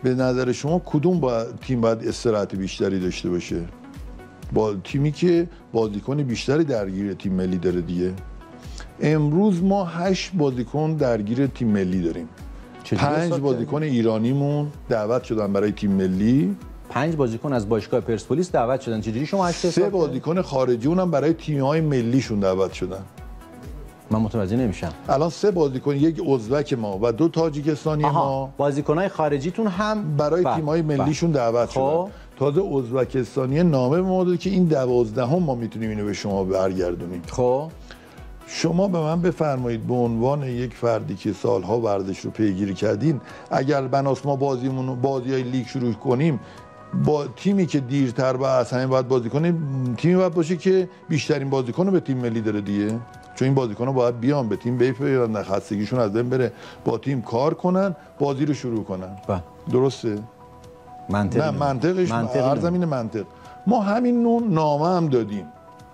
به نظر شما کدوم تیم باید استراحت بیشتری داشته باشه؟ با تیمی که بازیکن بیشتری درگیر تیم ملی داره دیگه. امروز ما 8 بازیکن درگیر تیم ملی داریم. 5 بازیکن ایرانیمون دعوت شدن برای تیم ملی. 5 بازیکن از باشگاه پرسپولیس دعوت شدن. چجوری شما 8 3 بازیکن خارجی اونم برای تیم‌های ملیشون دعوت شدن. من متوجه نمیشم. الان 3 بازیکن، یک ازبک ما و 2 تاجیکستانی ما. بازیکن‌های خارجیتون هم برای تیم‌های ملیشون دعوت شدن. تازه ازبکستانی نامه به ما داد که این 12 ما میتونیم اینو به شما برگردونیم. خب شما به من بفرمایید به عنوان یک فردی که سالها ورزش رو پیگیری کردین، اگر بناس ما بازی‌های لیگ شروع کنیم با تیمی که دیرتر با اصلا باید بازی کنه، تیمی باید باشه که بیشترین بازیکن رو به تیم ملی داره دیگه، چون این بازیکن‌ها باید بیان به تیم بیپیوندن، خستگیشون از بین بره، با تیم کار کنن، بازی رو شروع کنن. درسته؟ نه منطقش عرضم اینه منطق. ما همین نوع نامه هم دادیم.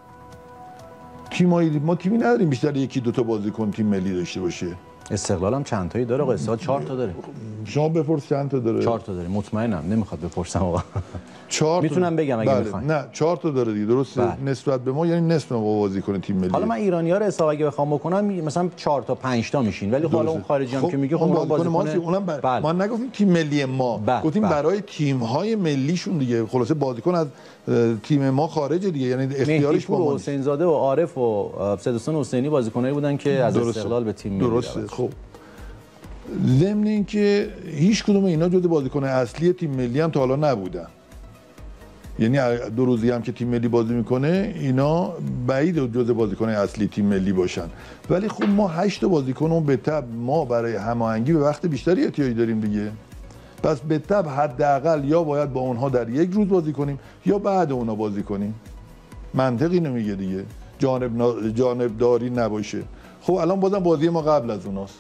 ما تیمی نداریم بیشتر 1-2 تا بازیکن تیم ملی داشته باشه. استقلال هم چند تایی داره آقا؟ استقلال 4 تا داره. شما بپرس چند تا داره؟ 4 تا داره. مطمئنم، نمیخواد بپرسم آقا. 4 میتونم بگم اگه بخواید. نه 4 تا داره دیگه، درسته؟ نسبت به ما یعنی نصف ما بازیکن تیم ملی. حالا من ایرانی‌ها رو حساب اگه بخوام بکنم مثلا 4 تا 5 تا میشین، ولی حالا اون خارجی هم که میگه خب بازیکن اونم ما نگفتیم تیم ملی ما، گفتیم برای تیم‌های ملیشون دیگه. خلاصه بازیکن از تیم ما خارجه دیگه، یعنی اختیارش با ما. حسین زاده و عارف و صدوستان حسینی بازیکنایی بودن که از استقلال به تیم ملی درسته. خب ضمن اینکه هیچ کدوم اینا جزو بازیکن اصلی تیم ملی هم تا حالا نبودن، یعنی 2 روزی هم که تیم ملی بازی میکنه اینا بعید جزو بازیکن اصلی تیم ملی باشن، ولی خب ما 8 بازیکن به تبع ما برای هماهنگی به وقت بیشتری احتیاج داریم دیگه. پس به تبع حداقل یا باید با اونها در یک روز بازی کنیم یا بعد اونها بازی کنیم. منطقی اینو میگه دیگه، جانبداری نباشه. خب الان بازم بازی ما قبل از اوناست.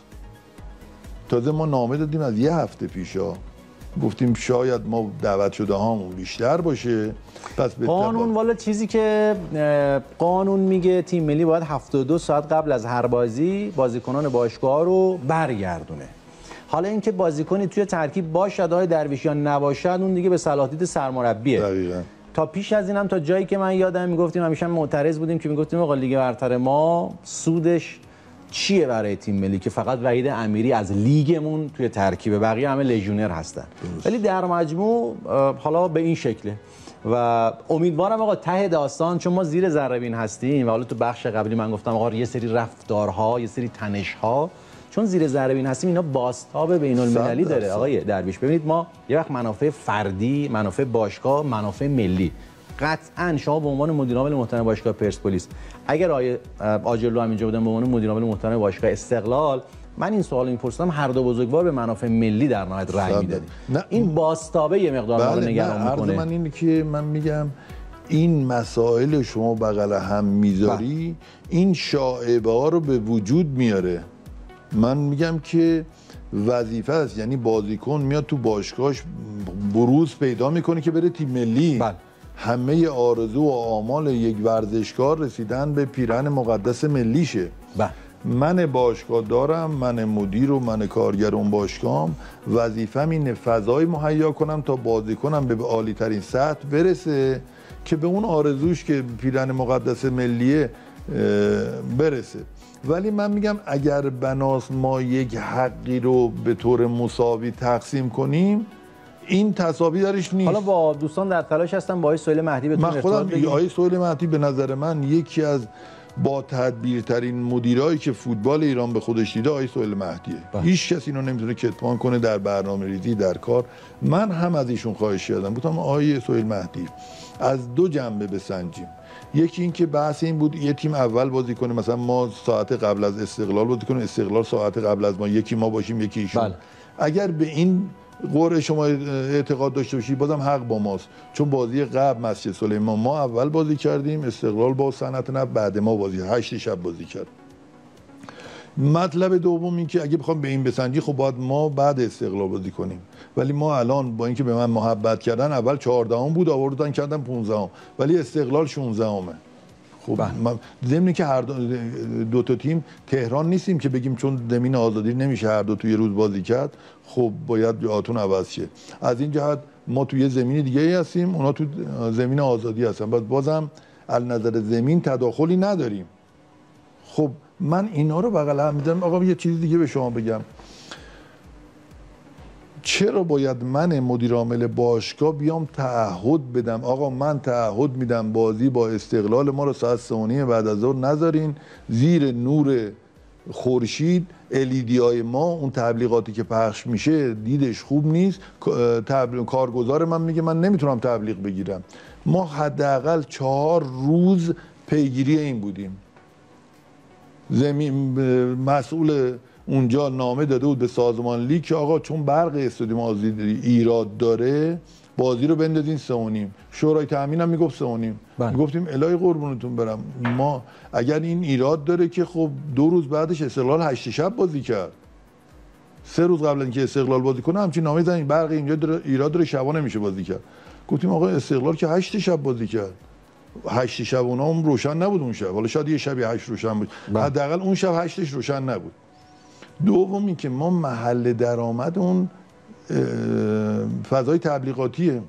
تازه ما نامه دادیم از 1 هفته پیشا، گفتیم شاید ما دعوت شده هامون بیشتر باشه. پس قانون والا چیزی که قانون میگه تیم ملی باید 72 ساعت قبل از هر بازی بازیکنان باشگاه رو برگردونه. حالا اینکه بازیکنی توی ترکیب باشد آقای درویش یا نباشد اون دیگه به صلاحیت سرمربیه. دقیقاً. تا پیش از اینم تا جایی که من یادم میگفتیم همیشه معترض بودیم که میگفتیم آقا لیگ برتر ما سودش چیه برای تیم ملی که فقط وحید امیری از لیگمون توی ترکیب، بقیه همه لژیونر هستن. ولی در مجموع حالا به این شکله و امیدوارم آقا ته داستان، چون ما زیر ذره‌بین هستیم و حالا تو بخش قبلی من گفتم آقا یه سری رفتارها، یه سری تنش‌ها، چون زیر ذره‌بین هستیم اینا بازتاب بین‌المللی داره آقای درویش. ببینید ما یه وقت منافع فردی، منافع باشگاه، منافع ملی، قطعاً شما به عنوان مدیر عامل محترم باشگاه پرسپولیس، اگر آقای آجرلو هم اینجا بودن به عنوان مدیر عامل محترم باشگاه استقلال، من این سوالو میپرسیدم هر دو بزرگوار به منافع ملی در نهایت رأی میدادید. این بازتابه یه مقدار ما رو نگران میکنه. من اینه که من میگم این مسائل شما بغل هم میذاری این شائبه ها رو به وجود میاره. من میگم که وظیفه است، یعنی بازیکن میاد تو باشگاهش بروز پیدا میکنه که بره تیم ملی. همه آرزو و آمال یک ورزشکار رسیدن به پیرهن مقدس ملیشه. من باشگاه دارم، من مدیر و من کارگر اون باشگاهم، وظیفه‌م اینه فضای مهیا کنم تا بازیکنم به عالی ترین سطح برسه که به اون آرزوش که پیرهن مقدس ملیه برسه. ولی من میگم اگر بناس ما یک حقی رو به طور مساوی تقسیم کنیم این تساوی درش نیست. حالا با دوستان در تلاش هستم با آقای سهیل مهدی بهتون ارتباط بگیرم. آقای سهیل مهدی به نظر من یکی از با تدبیرترین مدیرایی که فوتبال ایران به خودش دیده آقای سهیل مهدیه. هیچ کسی اینو نمیتونه کتمان کنه در برنامه‌ریزی، در کار. من هم از ایشون خواهش کردم، گفتم آقای سهیل مهدی از 2 جنبه بسنجیم. یکی این که بحث این بود یه تیم اول بازی کنه، مثلا ما ساعت قبل از استقلال بازی کنه، استقلال ساعت قبل از ما، یکی ما باشیم یکی ایشون. اگر به این قرعه شما اعتقاد داشته باشید بازم حق با ماست، چون بازی قبل مسجد سلیمان ما اول بازی کردیم، استقلال با صنعت نفت بعد ما بازی 8 شب بازی کرد. مطلب دوم این که اگه بخوام به این بسنجی خب باید ما بعد استقلال بازی کنیم، ولی ما الان با اینکه به من محبت کردن اول 14ام بود آوردن کردن 15ام، ولی استقلال 16امه. خب ضمن که هر دو تا تیم تهران نیستیم که بگیم چون زمین آزادی نمیشه هر دو توی روز بازی کرد، خب باید جهاتون عوض شه. از این جهت ما توی زمین دیگه ای هستیم، اونا تو زمین آزادی هستن، بازم از نظر زمین تداخلی نداریم. خب من اینا رو بغل هم میذارم. آقا یه چیز دیگه به شما بگم، چرا باید من مدیر عامل باشگاه بیام تعهد بدم آقا من تعهد میدم بازی با استقلال ما رو ساعت 3:30 بعد از ظهر نذارین زیر نور خورشید، الیدیای ما اون تبلیغاتی که پخش میشه دیدش خوب نیست، کارگزار من میگه من نمیتونم تبلیغ بگیرم. ما حداقل 4 روز پیگیری این بودیم. مسئول اونجا نامه داده بود به سازمان لیگ که آقا چون برق استادیوم آزادی ایراد داره بازی رو بندازین 3:30. شورای تامین هم میگفت 3:30. میگفتیم الهی قربونتون برم، ما اگر این ایراد داره که خب 2 روز بعدش استقلال 8 شب بازی کرد، 3 روز قبل اینکه استقلال بازی کنه همچین نامه زدن برق اینجا ایراد داره شبا نمیشه بازی کرد. گفتیم آقا استقلال که 8 شب بازی کرد، 8 شب اونا هم روشن نبود اون شب، حالا شاید یه شبی 8 روشن بود، حداقل اون شب 8ش روشن نبود. دومی که ما محل درآمد اون فضای تبلیغاتیه.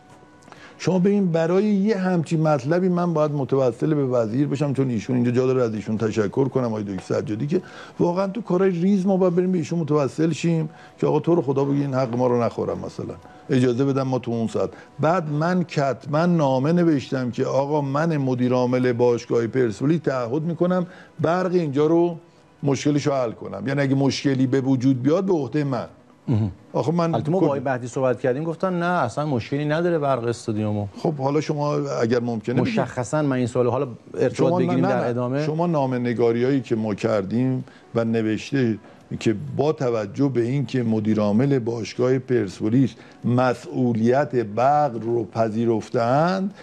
شما ببین برای یه همچین مطلبی من باید متوسل به وزیر بشم، چون ایشون اینجا جا داره از ایشون تشکر کنم آقای دکتر سجادی که واقعا تو کارهای ریز ما باید بریم به ایشون متوسل شیم که آقا تو رو خدا بگی این حق ما رو نخورم، مثلا اجازه بدم ما تو اون ساعت. بعد من کتما نامه نوشتم که آقا من مدیر عامل باشگاه پرسپولیس تعهد میکنم برق اینجا رو مشکلش رو حل کنم، یعنی اگه مشکلی به وجود بیاد به عهده من. آخه من البته ما با آقای مهدی صحبت کردیم گفتن نه اصلا مشکلی نداره برق استادیومو. خب حالا شما اگر ممکنه مشخصا من این سوال حالا ارتباط بگیریم در ادامه. شما نامه‌نگاریایی که ما کردیم و نوشته که با توجه به اینکه مدیر عامل باشگاه پرسپولیس مسئولیت برق رو پذیرفتند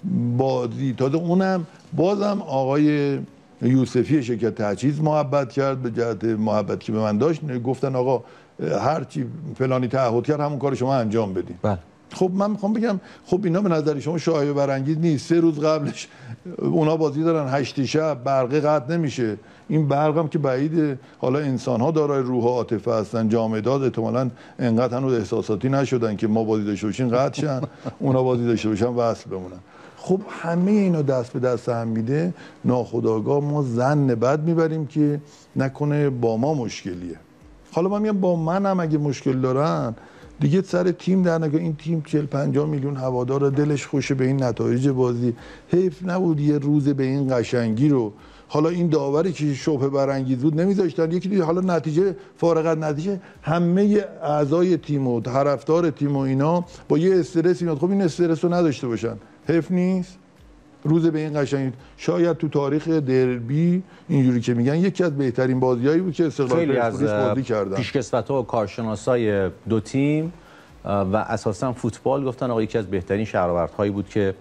بازی تازه اونم بازم آقای یوسفی شرکت تجهیز محبت کرد، به جهت محبت که به من داشت گفتن آقا هر چی فلانی تعهد کرد همون کار شما انجام بدین. خب من میخوام بگم خب اینا به نظر شما شایعه برانگیز نیست؟ 3 روز قبلش اونا بازی دارن 8 شب برق قطع نمیشه. این برق هم که بعید، حالا انسان ها دارای روح و عاطفه هستن، جامدات احتمالاً انقدر هنوز احساساتی نشدن که ما بازی داشته باشیم قطع شن، اونا بازی داشته باشن وصل بمونن. خب همه اینا دست به دست هم میده، ناخودآگاه ما ظن بد میبریم که نکنه با ما مشکلیه. حالا من میگم با منم اگه مشکل دارن دیگه سر تیم در نگاه، این تیم 40-50 میلیون هوادار دلش خوشه به این نتایج بازی، حیف نبود یه روز به این قشنگی رو حالا این داوری که شبهه برانگیز بود نمیذاشتن یکی دیگه، حالا نتیجه فارغ از نتیجه همه اعضای تیم و طرفدار تیم و اینا با یه استرسی میاد. خب این استرس رو نداشته باشن، حیف نیست؟ روز به این قشنگی شاید تو تاریخ دربی اینجوری که میگن یکی از بهترین بازیایی بود که استقلال پرسپولیس بازی کردن. پیشکسوت‌ها و کارشناسای دو تیم و اساسا فوتبال گفتن آقا یکی از بهترین شهرآوردهایی بود که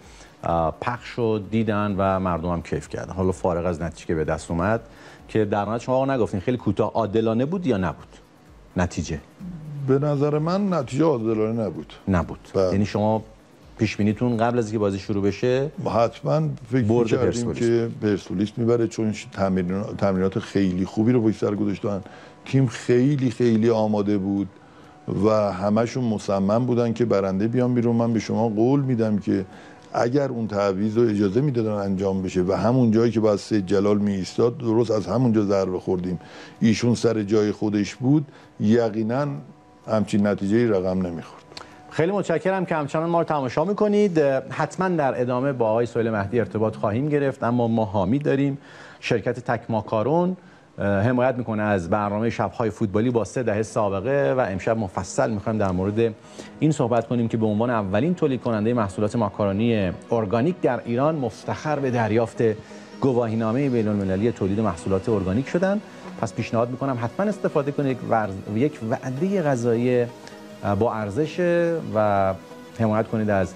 پخش شد، دیدن و مردم هم کیف کردن. حالا فارغ از نتیجه که به دست اومد که در نهایت شما آقا نگفتین خیلی کوتاه عادلانه بود یا نبود نتیجه؟ به نظر من نتیجه عادلانه نبود. یعنی شما پیش بینیتون قبل از اینکه بازی شروع بشه حتما فکر می‌کردیم که پرسپولیس میبره، چون تمرینات خیلی خوبی رو پشت سر گذاشتن، تیم خیلی خیلی آماده بود و همشون مصمم بودن که برنده بیان بیرون. من به شما قول میدم که اگر اون تعویض رو اجازه میدادن انجام بشه و همون جایی که باید سید جلال می ایستاد درست از همونجا ضربه خوردیم، ایشون سر جای خودش بود، یقینا همچین نتیجه‌ای رقم نمیخورد. خیلی متشکرم که همچنان ما رو تماشا میکنید. حتما در ادامه با آقای سهیل مهدی ارتباط خواهیم گرفت، اما ما حامی داریم. شرکت تکماکارون حمایت میکنه از برنامه شب‌های فوتبالی با 3 دهه سابقه و امشب مفصل میخوایم در مورد این صحبت کنیم که به عنوان اولین تولید کننده محصولات ماکارونی ارگانیک در ایران مفتخر به دریافت گواهینامه بین‌المللی تولید محصولات ارگانیک شدن. پس پیشنهاد میکنم حتما استفاده کنید. یک وعده غذایی با ارزش و حمایت کنید از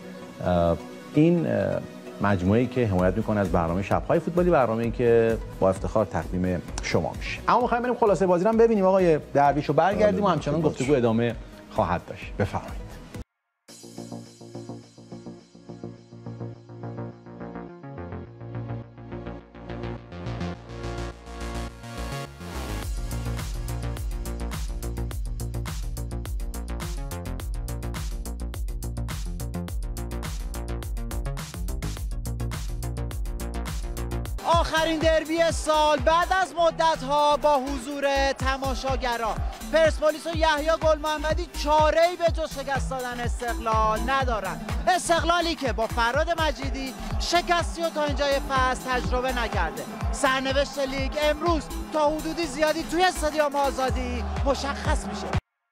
این مجموعه‌ای که حمایت میکنه از برنامه شب‌های فوتبالی، برنامه‌ای که با افتخار تقدیم شما میشه. اما می‌خوایم بریم خلاصه بازی رو هم ببینیم آقای درویش، و برگردیم و همچنان گفتگو ادامه خواهد داشت. بفرمایید. آخرین دربی سال بعد از مدت‌ها با حضور تماشاگران. پرسپولیس و یحیی گل محمدی چاره‌ای به جز شکست دادن استقلال ندارن. استقلالی که با فراد مجیدی شکستی و تا اینجای فصل تجربه نکرده. سرنوشت لیگ امروز تا حدودی زیادی توی استادیوم آزادی مشخص میشه.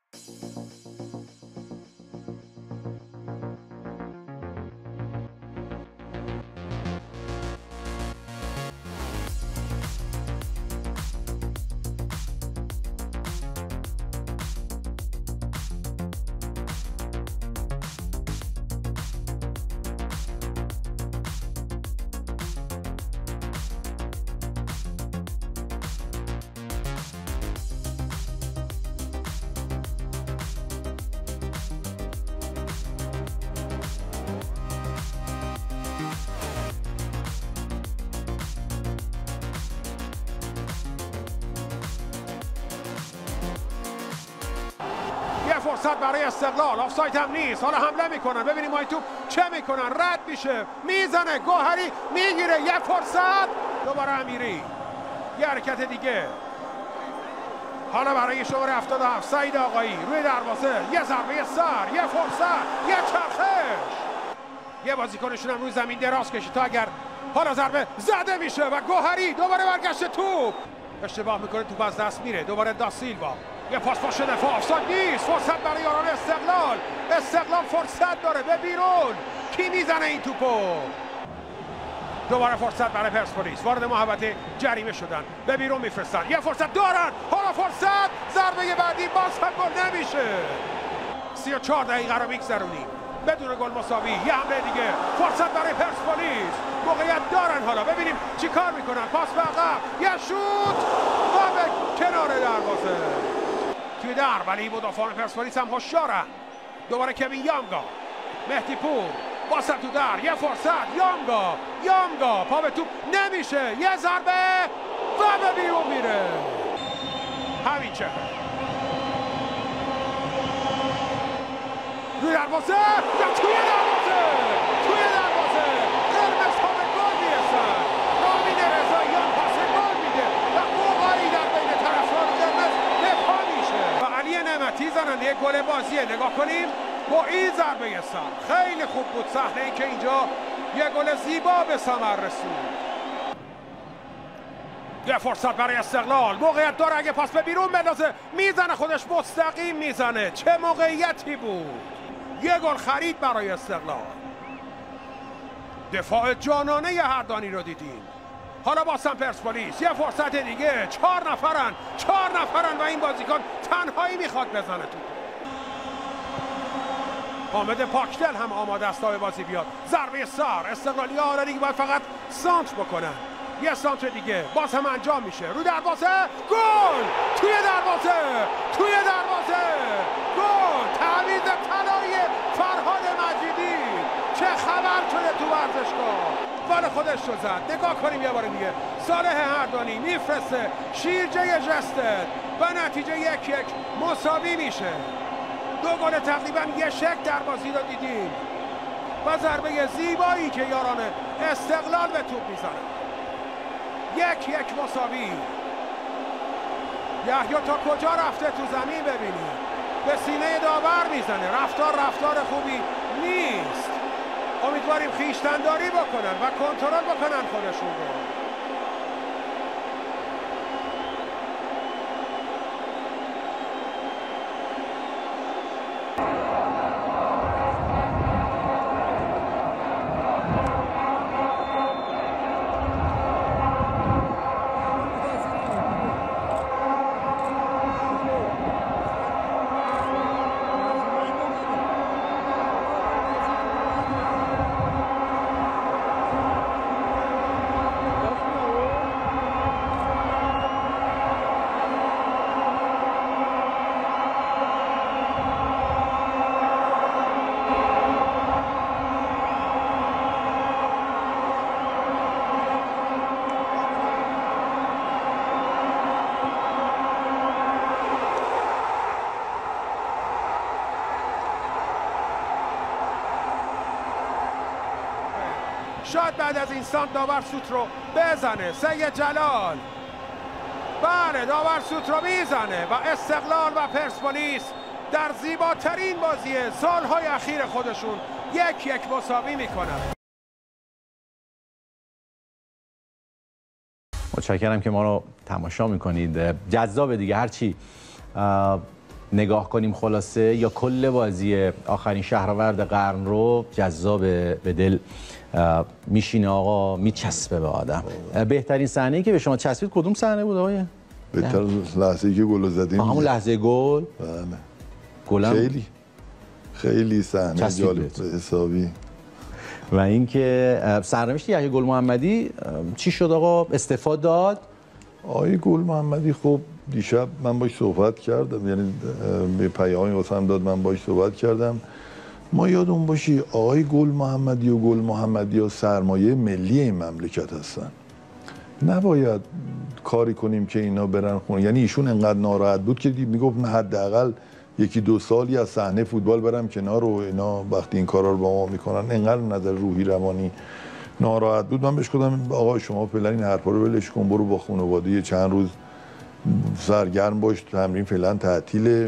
فرصت برای استقلال، آفساید هم نیست. حالا حمله میکنن، ببینیم این توپ چه میکنن. رد میشه، میزنه، گوهری میگیره. یه فرصت، دوباره امیری، یه حرکت دیگه. حالا برای شماره 77 سعید آقایی روی دروازه، یه ضربه سر، یه فرصت، یه چرخش. یه بازیکنشون هم روی زمین دراز کشید تا اگر حالا ضربه زده میشه و گوهری دوباره برگشت توپ. اشتباه میکنه، توپ از دست میره. دوباره داسیلوا، یه پاس با شنفا، آفساید نیست. فرصت برای یاران استقلال. استقلال فرصت داره به بیرون. کی میزنه این توپو؟ دوباره فرصت برای پرسپولیس. وارد محوطه جریمه شدن، به بیرون میفرستن. یه فرصت دارن، حالا فرصت، ضربه بعدی، باز هم گل نمیشه. 34 دقیقه رو میگذرونیم بدون گل مساوی. یه حمله دیگه، فرصت برای پرسپولیس. موقعیت دارن، حالا ببینیم چی کار میکنن. پاس به عقب، یه شوت و به کنار دروازه توی در، ولی مدافعان پرسپولیس هم هوشیارن. دوباره کوین یامگا، مهدی پور واسه تو در، یه فرصت، یامگا پا به توپ نمیشه، یه ضربه و به بیرون میره. همین چه روی دروازه یا توی دروازه قرمز ها به گل میرسن. رامین رضاییان پاس گل میده و قوقایی در بین طرفدار قرمز دفاع میشه و علی نعمتی زننده گل بازیه. نگاه کنیم با این ضربه سر، خیلی خوب بود صحنه ای که اینجا یه گل زیبا به ثمر رسید. یه فرصت برای استقلال، موقعیت داره اگه پاس به بیرون بندازه، میزنه، خودش مستقیم میزنه. چه موقعیتی بود. یه گل خرید برای استقلال. دفاع جانانه ی هردانی رو دیدیم. حالا بازم پرسپولیس، یه فرصت دیگه. 4 نفرن و این بازیکن تنهایی میخواد بزنه تو. حامد پاکدل هم آماده است تا به بازی بیاد. ضربه سر، استقلالی ها دیگه باید فقط سانتر بکنن. یه سانتر دیگه باز هم انجام میشه. رو دروازه، گل! توی دروازه گل! تعویض طلایی فرهاد مجیدی. چه خبر شده تو ورزشگاه؟ بال خودش رو زد. نگاه کنیم یه بار دیگه. صالح هردانی میفرسته شیرجه جستد و نتیجه 1-1 مساوی میشه. 2 گل تقریبا یه شک در بازی رو دیدیم و ضربه زیبایی که یاران استقلال به توپ میزنن. 1-1 مساوی. یحیی تا کجا رفته تو زمین ببینید. به سینه داور میزنه. رفتار خوبی نیست. امیدواریم خویشتنداری بکنن و کنترل بکنن خودشون رو. شاید بعد از این سانت داور سوت رو بزنه. سید جلال، بله داور سوت رو میزنه و استقلال و پرسپولیس در زیباترین بازی سالهای اخیر خودشون 1-1 مساوی میکنن. متشکرم که ما رو تماشا میکنید. جذاب دیگه، هرچی نگاه کنیم خلاصه یا کل بازی آخرین شهرورد قرن رو جذاب به دل میشینه آقا، میچسبه به آدم. بهترین صحنه‌ای که به شما چسبید کدوم صحنه بود آقا؟ بهتر لحظه‌ای که گل زدیم. همون لحظه گل. بله. گلم خیلی صحنه جالب حسابی. و اینکه سرنوشت یحیی گل محمدی چی شد آقا؟ استعفا داد؟ آقای گل محمدی خب دیشب من باش صحبت کردم، یعنی به پیامی واسم داد، من باش صحبت کردم. ما یادمون باشی آقای گل محمدی و سرمایه ملی این مملکت هستن. نباید کاری کنیم که اینا برن خونه. یعنی ایشون انقدر ناراحت بود که میگفت من حداقل 1-2 سالی از صحنه فوتبال برم کنار و اینا وقتی این کارا رو با ما میکنن. انقدر نظر روحی روانی ناراحت بود. من بهش گفتم آقا شما فعلا این حرفا رو ولش کن، برو با خانواده چند روز سرگرم باش، تمرین فعلا تعطیله.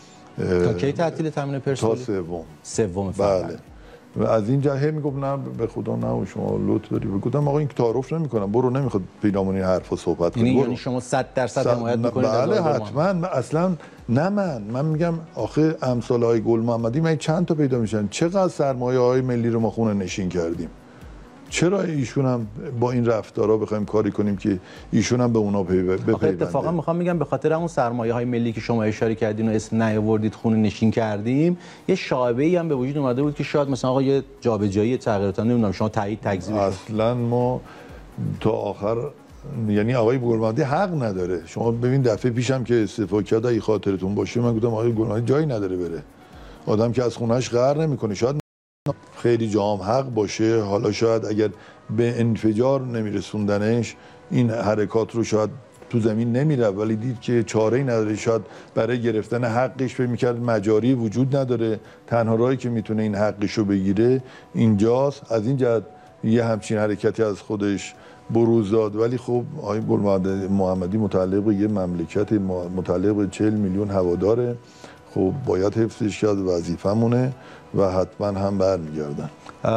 تا کی تعطیل تمرین پرسپولیس؟ تا سوم. بله. و از این جهه میگفت نه به خدا نه شما لطف داری. گفتم آقا این تعارف نمیکنم، برو، نمیخواد پیرامون این حرفا صحبت کنی. یعنی شما 100% حمایت میکنید؟ بله حتما. اصلا نه من میگم آخه امثال های گل محمدی من چند تا پیدا میشن. چقدر سرمایه های ملی رو ما خونه نشین کردیم. چرا ایشون هم با این رفتارا بخوایم کاری کنیم که ایشون هم به اونا بپیونده؟ اتفاقا میخوام میگم به خاطر اون سرمایه های ملی که شما اشاره کردین و اسم نیاوردید خونه نشین کردیم، یه شایبه‌ای هم به وجود اومده بود که شاید مثلا آقا یه جابجایی تغییرات نمیدونم شما تایید تکذیب. اصلا ما تا آخر یعنی آقای گل محمدی حق نداره. شما ببین دفعه پیشم که استعفا کرد اگه خاطرتون باشه من گفتم آقای گل محمدی جایی نداره بره. آدم که از خونه‌اش قهر نمیکنه. شاید خیلی جام حق باشه، حالا شاید اگر به انفجار نمیرسوندنش این حرکات رو شاید تو زمین نمیره، ولی دید که چاره‌ای نداره. شاید برای گرفتن حقش فکر می‌کرد مجاری وجود نداره، تنها راهی که میتونه این حقش رو بگیره اینجاست. از این جهت یه همچین حرکتی از خودش بروز داد. ولی خب آقای گل محمدی متعلق به یه مملکت، متعلق به 40 میلیون هواداره، خب باید حفظش کرد، وظیفه‌مونه و حتما هم برمیگردن.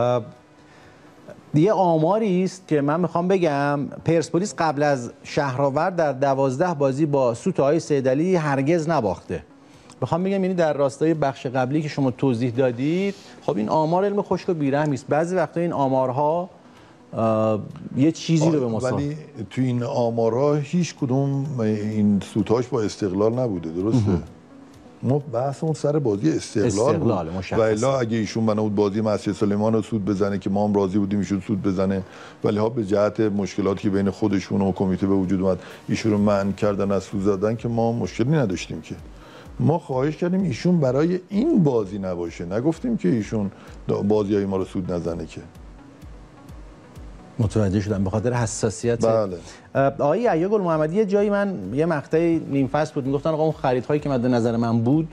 یه آماری است که من میخوام بگم پرسپولیس قبل از شهرآورد در 12 بازی با سوت آقای سیدعلی هرگز نباخته. میخوام بگم یعنی در راستای بخش قبلی که شما توضیح دادید، خب این آمار علم خشک و بی‌رحمی است. بعضی وقتا این آمارها یه چیزی رو به ما ولی تو این آمارها هیچ کدوم این سوتاش با استقلال نبوده، درسته؟ ما بحثمون سر بازی استقلال بود و الا اگه ایشون بنا بود بازی مسجد سلیمان رو سود بزنه که ما هم راضی بودیم ایشون سود بزنه، ولی ها به جهت مشکلاتی که بین خودشون و کمیته به وجود اومد ایشون رو منع کردن از سود زدن که ما مشکلی نداشتیم. که ما خواهش کردیم ایشون برای این بازی نباشه، نگفتیم که ایشون بازیای ما رو سود نزنه. که متوجه شدم به خاطر حساسیت. بله. آقای یحیی گل محمدی یه جایی من یه مقطعی نیم فصل بود میگفتن آقا اون خریدهایی که مد نظر من بود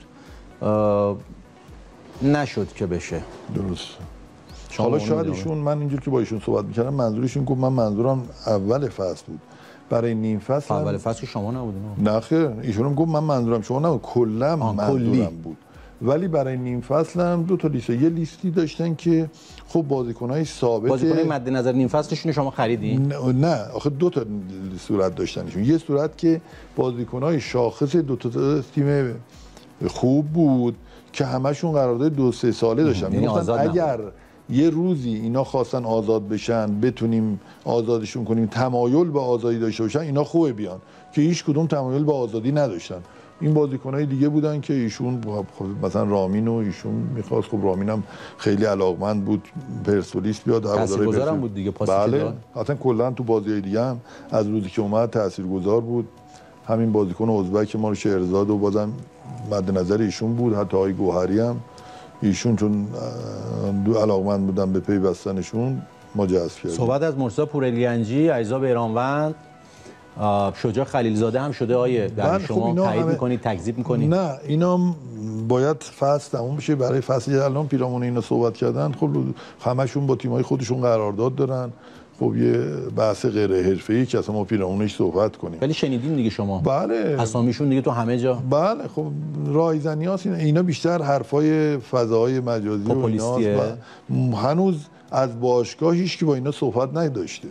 نشد که بشه. درست. حالا شاید ایشون، من اینجور که با ایشون صحبت می‌کردم منظورشون گفت من منظورم اول فصل بود. برای نیم فصل اول فصل که شما نبودین؟ نه خیر، ایشون هم گفت من منظورم شما نبود، کلا منظورم بود. ولی برای نیم فصل هم دو تا لیست، یه لیستی داشتن که خب بازیکن‌های ثابت، بازیکن‌های مد نظر نیم فصلشون شما خریدین؟ نه آخه دو تا صورت داشتنشون. یه صورت که بازیکن‌های شاخص دو تا تیم خوب بود که همشون قرارداد 2-3 ساله داشتن. میگفتن اگر یه روزی اینا خواستن آزاد بشن، بتونیم آزادشون کنیم، تمایل به آزادی داشته باشن، اینا خوبه بیان، که هیچ کدوم تمایل به آزادی نداشتن. این بازیکنای دیگه بودن که ایشون مثلا رامین و ایشون میخواست، خب رامین هم خیلی علاقمند بود پرسپولیس بیاد، تاثیرگذار بود دیگه. بله اصلا کلا تو بازی‌های دیگه هم از روزی که اومد تاثیرگذار بود. همین بازیکن ازبک ما رو شهرزاد و بازم مد نظر ایشون بود. حتی آقای گوهری هم ایشون چون دو علاقمند بودن به پیوستنشون ما جذب کردیم. صحبت از مرتضی پورالگنجی، علیرضا بیرانوند شجاع خلیلزاده هم شده آیه در شما تایید میکنید تکذیب میکنید؟ نه اینا باید فصل تموم بشه. برای فصل الان پیرامون اینا صحبت کردن، خب همشون با تیمای خودشون قرارداد دارن. خب یه بحث غیر حرفه‌ای که اصلا ما پیرامونش صحبت کنیم. ولی شنیدین دیگه شما؟ بله. اسامیشون دیگه تو همه جا. بله خب رایزنیاست اینا بیشتر حرفای فضاهای مجازی و ایناست. هنوز از باشگاه هیچ کی با اینا صحبت نداشته.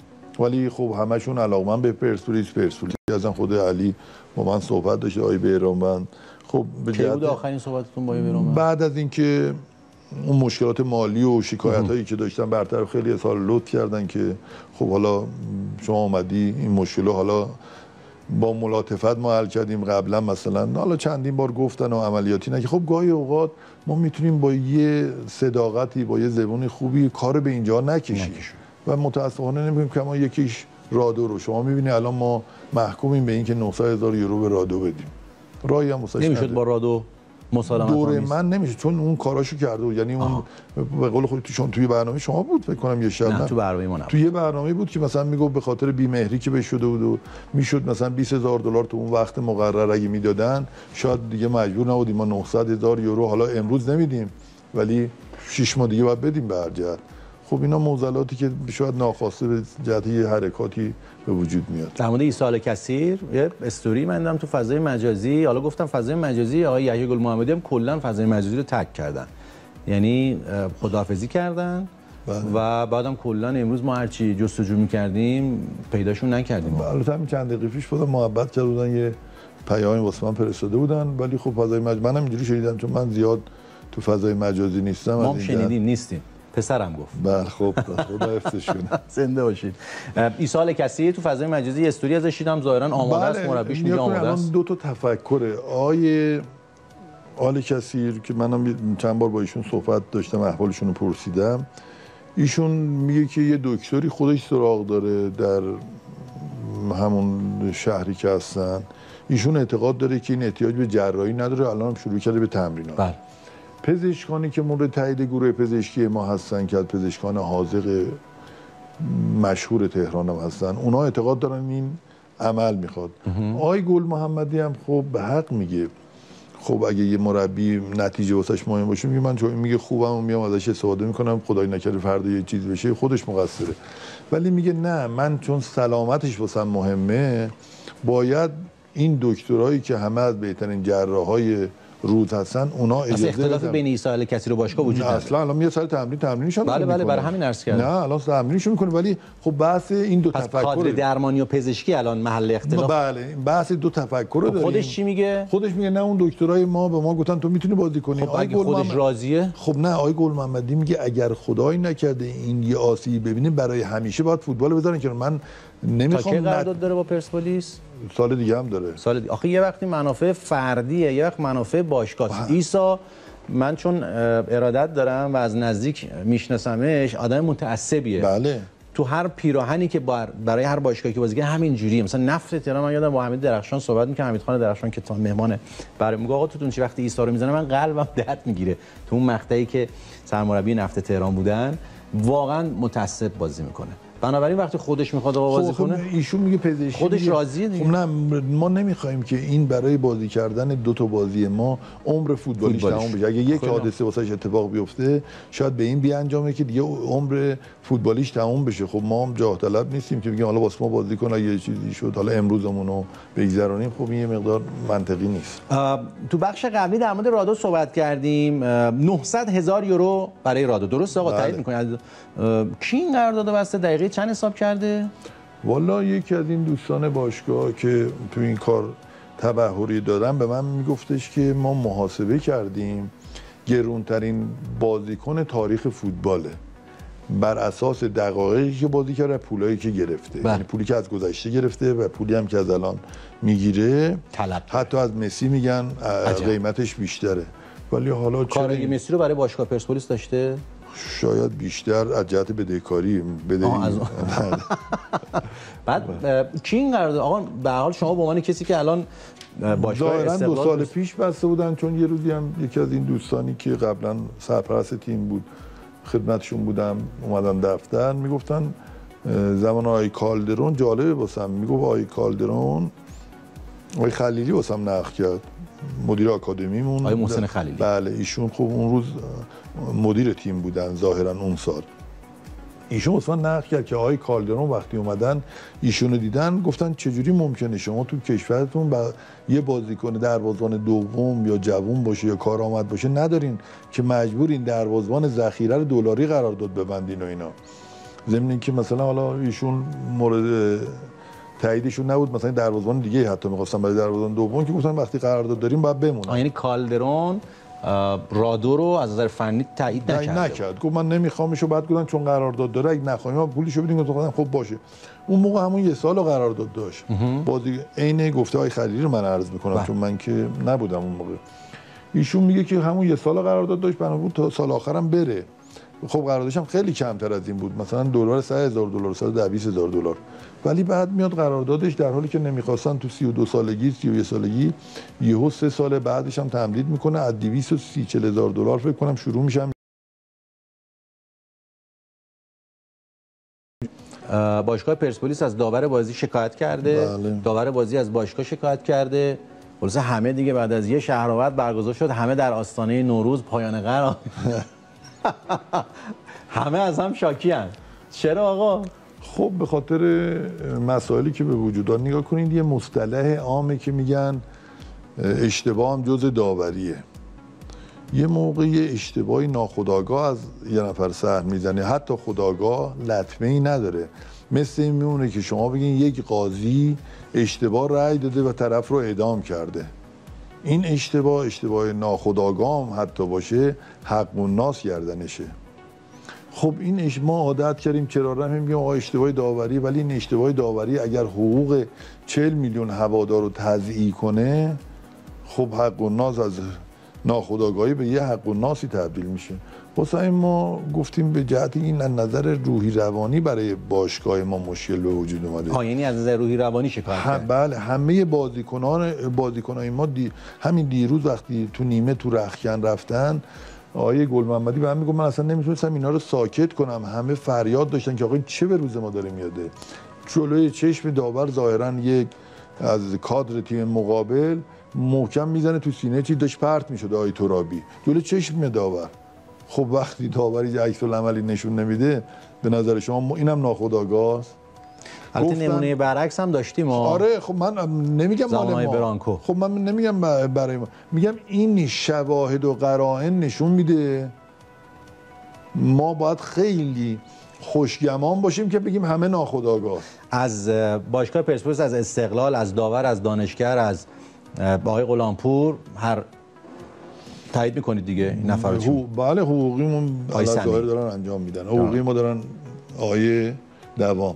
ولی خب همشون علاقمند به پرسپولیس ازن. خود علی با من صحبت داشته، آقای بهرامبند. خب به کی بود آخرین صحبتتون با بهرامبند؟ بعد از اینکه اون مشکلات مالی و شکایت هایی که داشتن برطرف، خیلی سال لطف کردن که خب حالا شما اومدی این مشکل حالا با ملاطفت ما حل کردیم. قبلا مثلا حالا چندین بار گفتن و عملیاتی نه که خب گاهی اوقات ما میتونیم با یه صداقتی با یه زبون خوبی کار به اینجا نکشیم و متاسفانه نمی‌کنیم که ما یکیش رادو رو شما می‌بینید الان ما محکومیم به اینکه 900,000 یورو به رادو بدیم. راهی هم نمیشد با رادو مسالمت دوره من نمیشه چون اون کاراشو کرده بود. یعنی اون به قول خودت توی برنامه شما بود فکر کنم یه شب نه تو برنامه ما نبود. توی برنامه بود که مثلا میگفت به خاطر بی‌مهری که بهش شده بود و میشد مثلا $20,000 تو اون وقت مقرر اگه میدادن شاید دیگه مجبور نبودیم ما 900,000 یورو حالا امروز نمیدیم ولی 6 ماه دیگه باید بدیم به هر جهت. خب اینا معضلاتی که شاید ناخواسته به جهت یه حرکاتی به وجود میاد. در مورد عیسی الکثیر یه استوری من دیدم تو فضای مجازی، حالا گفتم فضای مجازی آقای یحیی گل محمدی هم کلا فضای مجازی رو ترک کردن. یعنی خداحافظی کردن و بعدم کلا امروز ما هرچی جستجو می‌کردیم پیداشون نکردیم. البته همین چند دقیقه پیش خودم محبت کرده بودن یه پیامی واسه من فرستاده بودن ولی خب فضای مجازی منم اینجوری شنیدم چون من زیاد تو فضای مجازی نیستم. ما شنیدیم نیستیم. پسرم گفت. بله خب خدا حفظش کنه. زنده باشید. عیسی الکثیر تو فضای مجازی استوری ازش دیدم ظاهرا آماده است، مربیش میگه آماده است. دو تا تفکره. آیه الکثیر که منم چند بار با ایشون صحبت داشتم، احوالشون رو پرسیدم. ایشون میگه که یه دکتری خودش سراغ داره در همون شهری که هستن. ایشون اعتقاد داره که این احتیاج به جراحی نداره، الان هم شروع کرده به تمرینات. بله. پزشکانی که مورد تایید گروه پزشکی ما هستن که از پزشکان حاذق مشهور تهران هم هستن، اونا اعتقاد دارن این عمل میخواد. آقای گل محمدی هم خب به حق میگه خب اگه یه مربی نتیجه واسش مهم باشه میگه من چون میگه خوبم و میام ازش استفاده میکنم، خدای نکرده فردا یه چیز بشه خودش مقصره. ولی میگه نه من چون سلامتش واسم مهمه باید این دکترایی که همه از بهترین جراحای روز هستن اونا اجازه اختلاف بین عیسی الکثیر و باشگاه وجود نداره. اصلا الان میاد سر تمرینشون بله برای همین عرض کردم. نه الان تمرینشون میکنه ولی خب بحث این دو تفکر کادر درمانی و پزشکی الان محل اختلاف. بله بحث دو تفکر داریم. خودش چی میگه؟ خودش میگه نه اون دکترای ما به ما گفتن تو میتونی بازی کنی. خب اگه خودش راضیه؟ خب نه آقای گل محمدی میگه اگر خدایی نکرده این یه آسیب ببینه برای همیشه باید فوتبال بذارن که من نمیخوام. تا قرارداد داره با پرسپولیس؟ سال دیگه هم داره. سال دیگه. آخه یه وقتی منافع فردیه یه وقت منافع باشگاه. عیسی من چون ارادت دارم و از نزدیک میشناسمش آدم متعصبیه. بله. تو هر پیراهنی که برای هر باشگاهی که بازی کنه همین جوریه. مثلا نفت تهران من یادم با حمید درخشان صحبت می‌کردم، حمیدخان درخشان که تا مهمانه برای میگه آقا توتون چه وقتی عیسی رو میزنه من قلبم درد میگیره. تو اون مقطعی که سرمربی نفت تهران بودن واقعا متعصب بازی میکنه. بنابراین وقتی خودش میخواد بازی کنه ایشون میگه پزشکی خودش راضیه دیگه. خب نه ما نمیخوایم که این برای بازی کردن دو تا بازی ما عمر فوتبالیش تموم بشه. اگه یک حادثه واسش اتفاق بیفته شاید به این بیانجامه که دیگه عمر فوتبالیش تموم بشه. خب ما هم جاه طلب نیستیم که بگیم حالا واسه ما بازی کن اگه یه چیزی شد حالا امروزمون رو بگذرونیم. خب این یه مقدار منطقی نیست. تو بخش قبلی در مورد رادو صحبت کردیم. 900,000 یورو برای رادو درست آقا تایید میکنید؟ کی این قرارداد بسته دقیقه چند حساب کرده؟ والا یکی از این دوستان باشگاه که تو این کار تبحری دادن به من میگفتش که ما محاسبه کردیم گرونترین بازیکن تاریخ فوتباله بر اساس دقایقی که بازی کرده، پولایی که گرفته. یعنی پولی که از گذشته گرفته و پولی هم که از الان میگیره. حتی از مسی میگن قیمتش بیشتره. ولی حالا کارای مسی رو برای باشگاه پرسپولیس داشته؟ شاید بیشتر از جهت بدهکاری بعد کی این قرارداد آقا به هر حال شما به عنوان کسی که الان باشگاه استقلال 2 سال پیش بسته بودن چون یه روزی هم یکی از این دوستانی که قبلا سرپرست تیم بود خدمتشون بودم اومدن دفتر میگفتن زمان آقای کالدرون جالبه واسم، میگفت آقای کالدرون آقای خلیلی واسم نقد کرد، مدیر آکادمیمون، آقای محسن خلیلی. بله ایشون خب اون روز مدیر تیم بودن ظاهرا اون سال. ایشون واسه من نقد کرد که آقای کالدرون وقتی اومدن ایشونو دیدن گفتن چجوری ممکنه شما تو کشورتون یه بازیکن دروازه‌بان دوم یا جوون باشه یا کارآمد باشه ندارین که مجبورین دروازه‌بان ذخیره رو دلاری قرارداد ببندین و اینا. ضمن اینکه مثلا حالا ایشون مورد تاییدشون نبود، مثلا دروازه‌بان دیگه حتی می‌خواستن برای دروازه‌بان دوم که گفتن وقتی قرارداد داریم باید بمونن. یعنی کالدرون رادو رو از نظر فنی تایید نکرد. گفت من نمیخوامشو، بعد گفتن چون قرارداد داره اگه نخوایم ما پولشو بدیم. گفتم خب باشه. اون موقع همون یه سال قرارداد داشت. بازی عین گفته های خلیلی رو من عرض میکنم چون من که نبودم اون موقع. ایشون میگه که همون یه سال قرارداد داشت، بنابراین تا سال آخرم بره. خب قراردادش هم خیلی کمتر از این بود، مثلا دلار $100,000 $120,000، ولی بعد میاد قراردادش در حالی که نمیخواستن تو 32 سالگی 31 سالگی یهو 3 سال بعدش هم تمدید میکنه از $230,000 فکر کنم شروع میشم. باشگاه پرسپولیس از داور بازی شکایت کرده. بله. داور بازی از باشگاه شکایت کرده. خلاصه همه دیگه بعد از یه شهرآورد برگزار شد، همه در آستانه نوروز پایان قرار همه از هم شاکی هستند. چرا آقا؟ خب به خاطر مسائلی که به وجود داره. نگاه کنید یه مصطلح عامه که میگن اشتباه هم جز داوریه. یه موقعی اشتباهی ناخودآگاه از یه نفر سهم میزنه، حتی خودآگاه لطمه‌ای نداره. مثل این میمونه که شما بگین یک قاضی اشتباه رأی داده و طرف رو اعدام کرده. این اشتباه ناخودآگاه هم حتی باشه حق الناس گردنشه. خب این ما عادت کردیم کرارن میگیم آقا اشتباه داوری، ولی این اشتباه داوری اگر حقوق 40 میلیون هوادار رو تضییع کنه، خب حق الناس از ناخودآگاهی به یه حق الناسی تبدیل میشه. واسه ما گفتیم به جهت این از نظر روحی روانی برای باشگاه ما مشکل به وجود اومده. یعنی از نظر روحی روانی شکایت کرد؟ بله، همه بازیکنان ما همین دیروز وقتی تو نیمه تو رختکن رفتن، آقای گلمحمدی به من میگه من اصلا نمیتونستم اینا رو ساکت کنم، همه فریاد داشتن که آقا چه به روز ما داره میاده. جلوی چشم داور ظاهرا یک از کادر تیم مقابل محکم میزنه تو سینه، چی داشت پرت میشد آقای ترابی جلوی چشم داور. خب وقتی داوری عکس العملی نشون نمیده، به نظر شما اینم ناخودآگاه است؟ البته نمونه برعکس هم داشتیم ما. آره خب من نمیگم مال ما، برانکو. خب من نمیگم برای ما، میگم این شواهد و قرائن نشون میده ما باید خیلی خوشگمان باشیم که بگیم همه ناخودآگاه. از باشگاه پرسپولیس، از استقلال، از داور، از دانشگر، از آقای غلامپور هر تایید میکنید دیگه این نفر رو؟ بله حقوقیمون ظاهر دارن انجام میدن. حقوقی ما دارن آقای دوام.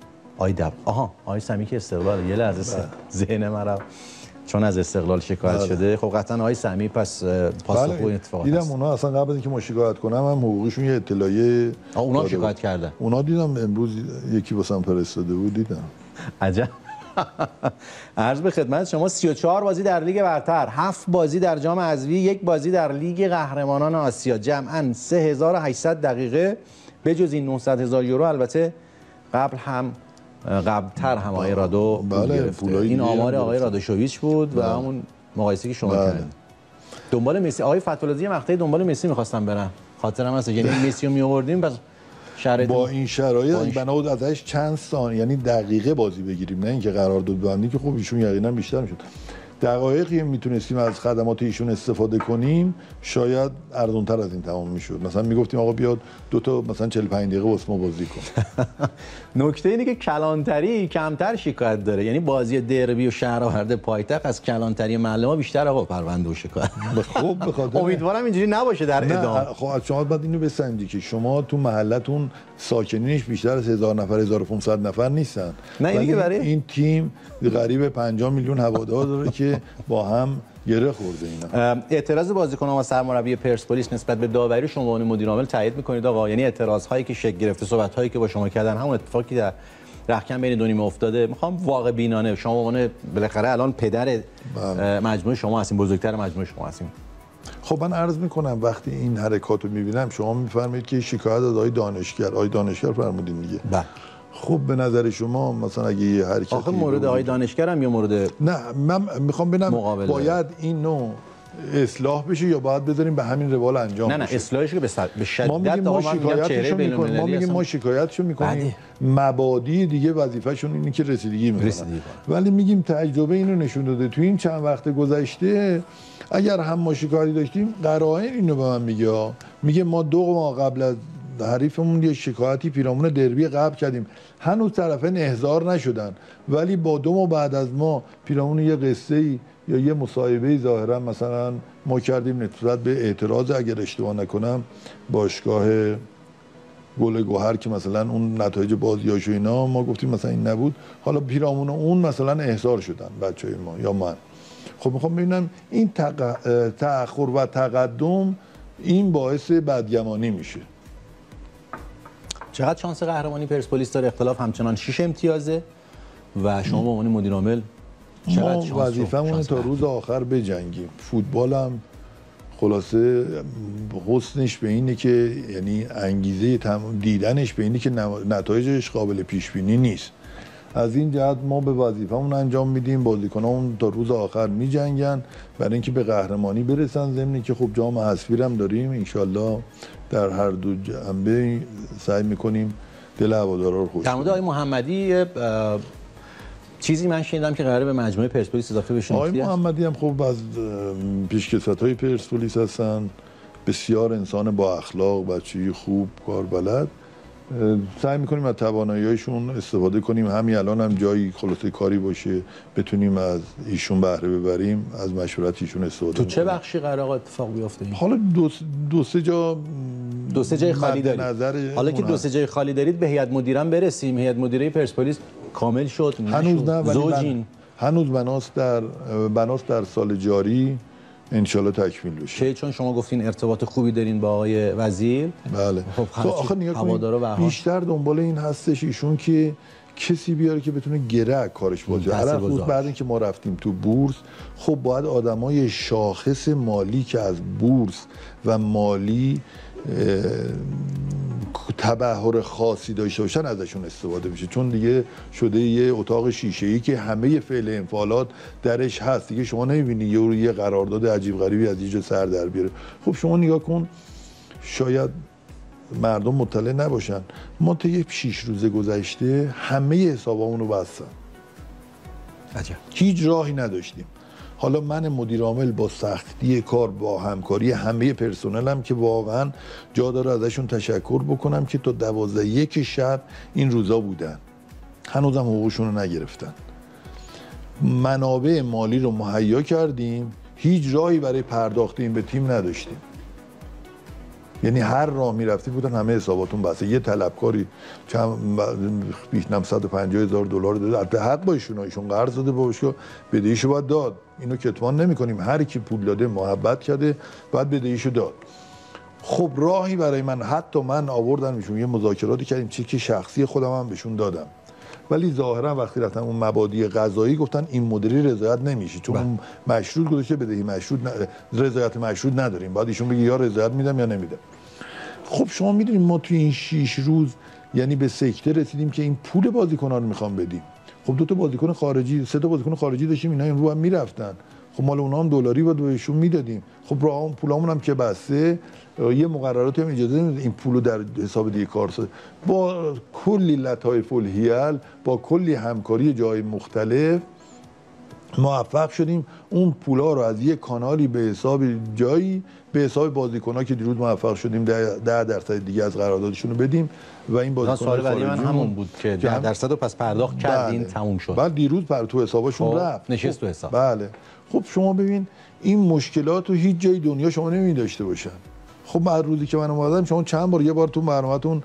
آقای سمی که استقلال. یه لحظه ذهن من چون از استقلال شکایت شده. خب قطعا آقای سمی پس پاسخگوی این اتفاقات دیدم اونا اصلا قبل از اینکه ما شکایت کنم هم حقوقیشون یه اطلاعیه اونا شکایت کردن. اونا دیدم امروز یکی واسم فرستاده بود دیدم. عجب. عرض به خدمت شما 34 بازی در لیگ برتر، 7 بازی در جام حذفی، 1 بازی در لیگ قهرمانان آسیا، جمعاً 3800 دقیقه بجز این 900,000 یورو. البته قبلتر هم آقای رادو پول گرفته. این آمار آقای رادوشویچ بود و همون مقایسه که شما کردید. دنبال مسی آقای فتح‌العزی مقطعی دنبال مسی می‌خواستم برن. خاطرم هست یعنی مسی رو می‌آوردیم پس با این شرایط بنا بود ازش چند ثانیه یعنی دقیقه بازی بگیریم، نه اینکه قرارداد ببندیم که خب ایشون یقینا بیشتر میشد. دقایقی میتونستیم از خدمات ایشون استفاده کنیم، شاید ارزان‌تر از این تمام میشد. مثلا میگفتیم آقا بیاد 2 تا مثلا 45 دقیقه واسه ما بازی کن. نکته اینه که کلانتری کمتر شکایت داره، یعنی بازی دربی و شهرآورد پایتخت از کلانتری محل ما بیشتر آقا پرونده و شکایت. خب بخاطر امیدوارم اینجوری نباشه در ادامه. خب شما باید اینو بسنجی که شما تو محلتون ساکنینش بیشتر از 1000 نفر 1500 نفر نیستن. نه اینی برای این تیم قریب 50 میلیون هوادار داره که با هم گره خورده اینا. اعتراض بازیکنان و سرمربی پرسپولیس نسبت به داوری شما به عنوان مدیر عامل تایید می‌کنید آقا؟ یعنی اعتراض هایی که شکل گرفته، صحبت هایی که با شما کردن، همون اتفاقی در رختکن بین دو نیمه افتاده، میخوام واقع بینانه شما به عنوان بالاخره الان پدر مجموعه شما هستین، بزرگتر مجموعه شما هستین. خب من عرض میکنم وقتی این حرکات رو میبینم، شما میفرمایید که شکایت از آقای دانشگر فرمودین دیگه. خب به نظر شما مثلا اگه یه حرکتی آخه مورد آقای دانشگرم یا مورد نه من میخوام ببینم باید این نوع اصلاح بشه یا باید بذاریم به همین روال انجام نه اصلاحش که به شدت ما میگیم ما شکایتشو میکنیم مبادی دیگه وظیفه‌شون اینه که رسیدگی میکنن ولی میگیم تجربه اینو نشون داده تو این چند وقت گذشته اگر هم ما شکایتی داشتیم قرائن اینو به من میگه ما 2 ماه قبل از حریفمون یه شکایتی پیرامون دربی قبل کردیم هنوز طرفین احضار نشدن ولی با 2 ماه بعد از ما پیرامون یه قصه‌ای یا یه مصاحبه ظاهرا مثلا ما کردیم نسبت به اعتراض اگر اشتباه نکنم باشگاه گل گوهر که مثلا اون نتایج بازیاشو اینا ما گفتیم مثلا این نبود حالا پیرامون اون مثلا احضار شدن بچهای ما یا من خب میخوام ببینم این تأخر و تقدم این باعث بدگمانی میشه. چقدر شانس قهرمانی پرسپولیس داره؟ اختلاف همچنان 6 امتیازه و شما به عنوان مدیر عامل ما وظیفه‌مون تا روز آخر بجنگیم. فوتبال هم خلاصه حسنش به اینه که یعنی انگیزه دیدنش به اینه که نتایجش قابل پیش بینی نیست. از این جهت ما به وظیفه‌مون انجام میدیم، بازیکنامون تا روز آخر میجنگن برای اینکه به قهرمانی برسن، ضمن که خب جام حذفی هم داریم ان شاءالله در هر دو جنبه سعی میکنیم دل هوادارا رو خوش کنیم. در مورد آقای محمدی چیزی من شنیدم که قراره به مجموعه پرسپولیس اضافه بشه. آقای محمدی هم خب از پیشکسوت‌های پرسپولیس هستن، بسیار انسان با اخلاق، بچه‌ای خوب، کار بلد. سعی میکنیم از توانایی‌هاشون استفاده کنیم، همین الان هم جایی خلاصه کاری باشه بتونیم از ایشون بهره ببریم، از مشورت ایشون استفاده کنیم. تو چه بخشی قراره آقا اتفاق بیفته؟ حالا دو سه جای خالی دارید. حالا که 2-3 جای خالی دارید به هیئت مدیره برسیم. هیئت مدیره پرسپولیس کامل شد؟ هنوز نه، ولی هنوز بناست در سال جاری انشالله تکمیل بشه. چون شما گفتین ارتباط خوبی دارین با آقای وزیر. بله. خب آخه نگاه کنید بیشتر دنبال این هستش ایشون که کسی بیاره که بتونه گره کارش باشه. هر روز بعد اینکه ما رفتیم تو بورس، خب باید آدمای شاخص مالی که از بورس و مالی تبحر خاصی داشته باشن ازشون استفاده میشه، چون دیگه شده یه اتاق شیشه‌ای که همه فعل انفعالات درش هست دیگه. شما نمیبینی یه قرارداد عجیب غریبی از اینجا سر در بیاره. خب شما نگاه کن، شاید مردم مطلع نباشن، ما طی 6 روز گذشته همه حسابامون رو بستن. عجب. هیچ راهی نداشتیم. حالا من مدیر عامل با سختی کار، با همکاری همه پرسنلم که واقعا جا داره ازشون تشکر بکنم که تا 12 شب این روزا بودن، هنوزم حقوقشون رو نگرفتن. منابع مالی رو مهیا کردیم، هیچ راهی برای پرداخت این به تیم نداشتیم. یعنی هر راه میرفتی بودن همه حساباتون بسته. یه طلبکاری بیشتر $150,000 داده، حق با ایشون قرض داده، باشو بدهیشو باید داد. اینو کتمان نمی‌کنیم، هر کی پول داده محبت کرده باید بدهیشو داد. خب راهی برای حتی من آوردن میشون یه مذاکراتی کردیم چیزی شخصی خودم هم بهشون دادم، ولی ظاهرا وقتی رفتن اون مبادی قضایی گفتن این مدیری رضایت نمیشه، چون اون مشروط گذاشته بدهی مشروط رضایت مشروط نداریم، باید ایشون بگه یا رضایت میدم یا نمیدم. خب شما میدونید ما تو این 6 روز یعنی به سکته رسیدیم که این پول بازیکنان رو میخوام بدیم. خب 2 تا بازیکن خارجی، 3 تا بازیکن خارجی داشتیم، اینا این رو هم میرفتن. خب مال اونها هم دلاری بود بهشون میدادیم. خب پولامون هم که بسته، یه مقرراتی هم اجازه نمیده این پولو در حساب دیگه کارساز. با کلی لطایف الحیل، با کلی همکاری جای مختلف موفق شدیم اون پولا رو از یه کانالی به حساب جایی به حساب بازیکن‌ها که دیروز موفق شدیم 10% دیگه از قراردادشون رو بدیم و این بازیکن‌ها سوال بعدی من همون بود که 10% رو پس پرداخت کردین. بله. تموم شد. بعد دیروز تو حسابشون رفت، نشست تو حساب. بله. خب شما ببین این مشکلات رو هیچ جای دنیا شما نمی داشته باشن. خب من روزی که من اومدم شما چند بار یه بار تو برنامه‌تون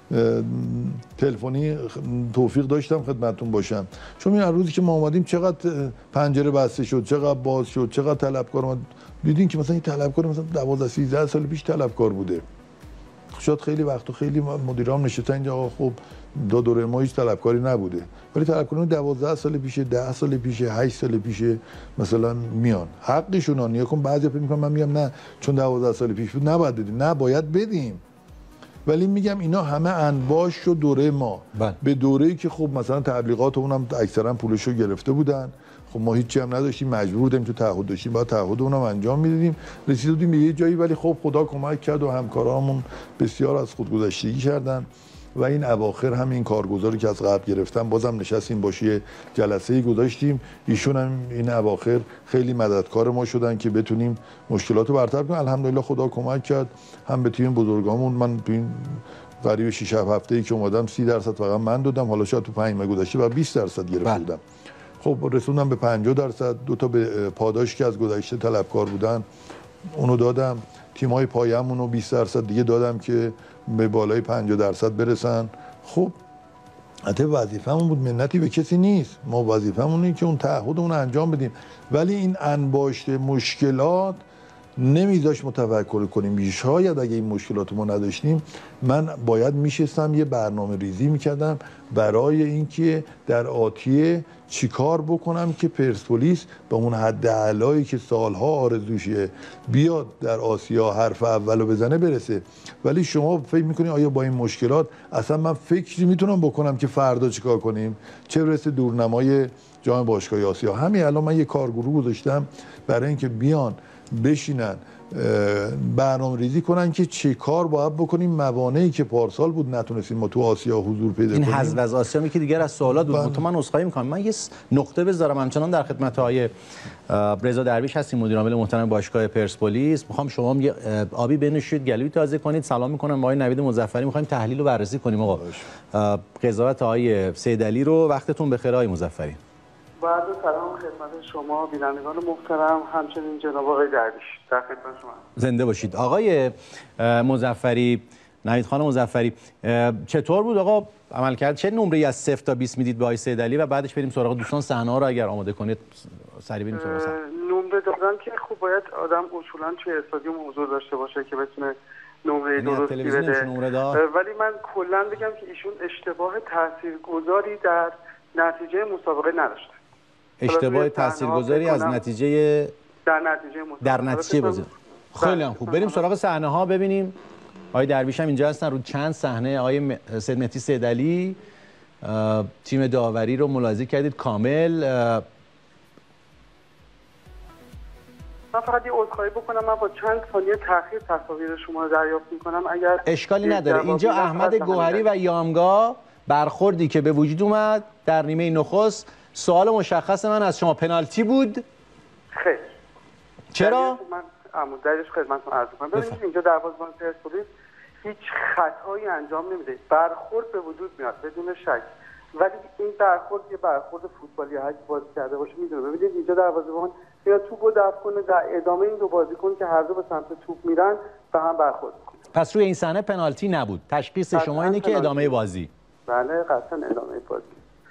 تلفنی توفیق داشتم خدمتتون باشم، چون این روزی که ما اومدیم چقدر پنجره بسته شد، چقدر باز شد، چقدر طلبکار اومد. دیدین که مثلا این طلبکار مثلا 12-13 سال پیش طلبکار بوده. شاید خیلی وقت خیلی مدیرام نشستن اینجا، خب دوره ما هیچ طلبکاری نبوده، ولی طلبکاران 12 سال پیشه، 10 سال پیشه، 8 سال پیشه مثلا میان حقشون. نیا کن بعضی فکر می‌کنن من میگم نه چون 12 سال پیش بود نباید بدیم. نه باید بدیم. ولی میگم اینا همه انباش و دوره ما به دوره‌ای که خب مثلا تبلیغات اونم اکثرا پولشو گرفته بودن، خب ما هیچی هم نداشتیم، مجبور بودیم تو تعهد داشتیم باید تعهد اونم انجام میدادیم، رسیدیم به یه جایی ولی خب خدا کمک کرد و همکارامون بسیار از خودگذشتگی کردن و این اواخر همین کارگزاری که از قبل گرفتم بازم نشستیم باشه جلسه‌ای گذاشتیم، ایشون هم این اواخر خیلی مددکار ما شدن که بتونیم مشکلات رو برطرف کنیم. الحمدلله خدا کمک کرد هم به تیم بزرگامون. من تو این قریب 6 هفته‌ای که اومدم 30% فقط من دادم، حالا شاید تو 5 ماه گذشته و 20% گرفته بودم. خب رسوندم به 50%، 2 تا به پاداش که از گذشته طلبکار بودن اونو دادم، تیم‌های پایه‌مون رو 20% دیگه دادم که به بالای 50% برسن. خب حتی وظیفه‌مون بود، منتی به کسی نیست، ما وظیفه‌مون اینه که اون تعهد اون انجام بدیم، ولی این انباشت مشکلات نمیذاش متفکر کنیم. شاید اگه این مشکلات ما نداشتیم من باید میشستم یه برنامه ریزی میکردم برای اینکه در آتیه چیکار بکنم که پرسپولیس به اون حد اعلایی که سالها آرزوشه بیاد در آسیا حرف اولو بزنه برسه. ولی شما فکر میکنید آیا با این مشکلات اصلا من فکری میتونم بکنم که فردا چیکار کنیم، چه برسه دورنمای جام باشگاهی آسیا. همین الان من یه کارگروه گذاشتم برای اینکه بیان بشینن برنامه ریزی کنن که چه کار باید بکنیم، موانعی که پارسال بود نتونستیم ما تو آسیا حضور پیدا کنیم. این حذف از آسیا که دیگر از سوالات بود. من عذرخواهی میکنم، من یه نقطه بذارم همچنان در خدمت های رضا درویش هستیم، مدیر عامل محترم باشگاه پرسپولیس. میخوام شما یه آبی بنوشید، گلوی تازه کنید. سلام میکنم با آقای نوید مظفری، میخوایم تحلیل و بررسی کنیم. آقا قضاوت آقای سیدعلی رو. وقتتون بخیر آقای مظفری. بعد سلام خدمت شما بینندگان محترم، همچنین جناب آقای درویش، در خدمت شما. زنده باشید. آقای مظفری، نوید خان مظفری، چطور بود آقا عمل کرد؟ چه نمره‌ای از 0 تا 20 میدید به آقای سیدعلی و بعدش بریم سراغ دوستان صحنه‌ها رو اگر آماده کنید سریع بریم سراغ صحنه. نمره دادن که خب باید آدم اصولا توی استادیوم حضور داشته باشه که بتونه نمره درستی بده، ولی من کلا بگم که ایشون اشتباه تاثیرگذاری در نتیجه مسابقه نداشت. اشتباه تاثیرگذاری از نتیجه در نتیجه بازی. خیلی هم خوب. بریم سراغ صحنه ها ببینیم. آقای درویش هم اینجا هستن. رو چند صحنه آقای سید مهدی سیدعلی تیم داوری رو ملاحظه کردید کامل؟ من فقط یه عذرخواهی بکنم، من با چند ثانیه تأخیر تصاویر شما رو دریافت می‌کنم. اگر اشکالی نداره. اینجا احمد گوهری و یامگا برخوردی که به وجود اومد در نیمه نخست، سوال مشخص من از شما پنالتی بود؟ خیر. چرا؟ من دلیلش خدمتتون عرض می‌کنم. ببینید اینجا دروازه‌بان پرسپولیس هیچ خطایی انجام نمیده. برخورد به وجود میاد بدون شک. ولی این برخورد یه برخورد فوتبالی هر کی بازی کرده باشه میدونه. ببینید اینجا دروازه‌بان میاد توپو دفع کنه، در ادامه این دو بازیکن که هر دو به سمت توپ میرن به هم برخورد می‌کنن. پس روی این صحنه پنالتی نبود. تشخیص شما اینه که ادامه بازی. بله قطعا ادامه بازی.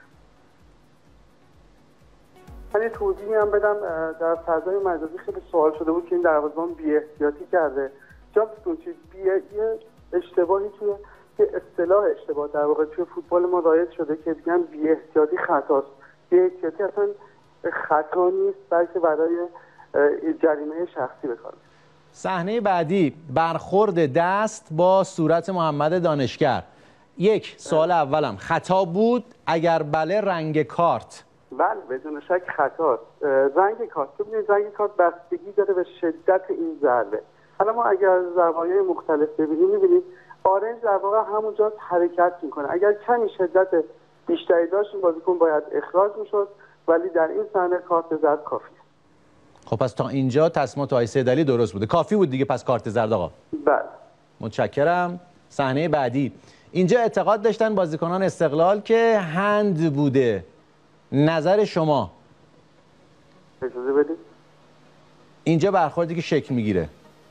من یه توضیحی هم بدم. در فضای مجازی خیلی سوال شده بود که این دروازه‌بان بی‌احتیاطی کرده. جاستون چی یه اشتباهی توی که اصطلاح اشتباه در واقع توی فوتبال ما رایج شده که میگن بی‌احتیاطی خطاست. بی‌احتیاطی اصلا خطا نیست، بلکه برای جریمه شخصی بکار. صحنه بعدی برخورد دست با صورت محمد دانشگر. یک سوال اولم خطا بود؟ اگر بله رنگ کارت؟ بله بدون شک خطاست. رنگ کارت، ببینید رنگ کارت بستگی داره به شدت این ضربه. حالا ما اگر ضربه‌های مختلف ببینیم می‌بینید آرنج در واقع همونجا حرکت میکنه. اگر کمی شدت بیشتری داشت این بازیکن باید اخراج میشد، ولی در این صحنه کارت زرد کافیه. خب پس تا اینجا تصمیمات آقای سیدعلی درست بوده، کافی بود دیگه پس کارت زرد آقا. بله. متشکرم. صحنه بعدی اینجا اعتقاد داشتن بازیکنان استقلال که هند بوده. نظر شما؟ اجازه بدید. اینجا برخوردی که شکل میگیره.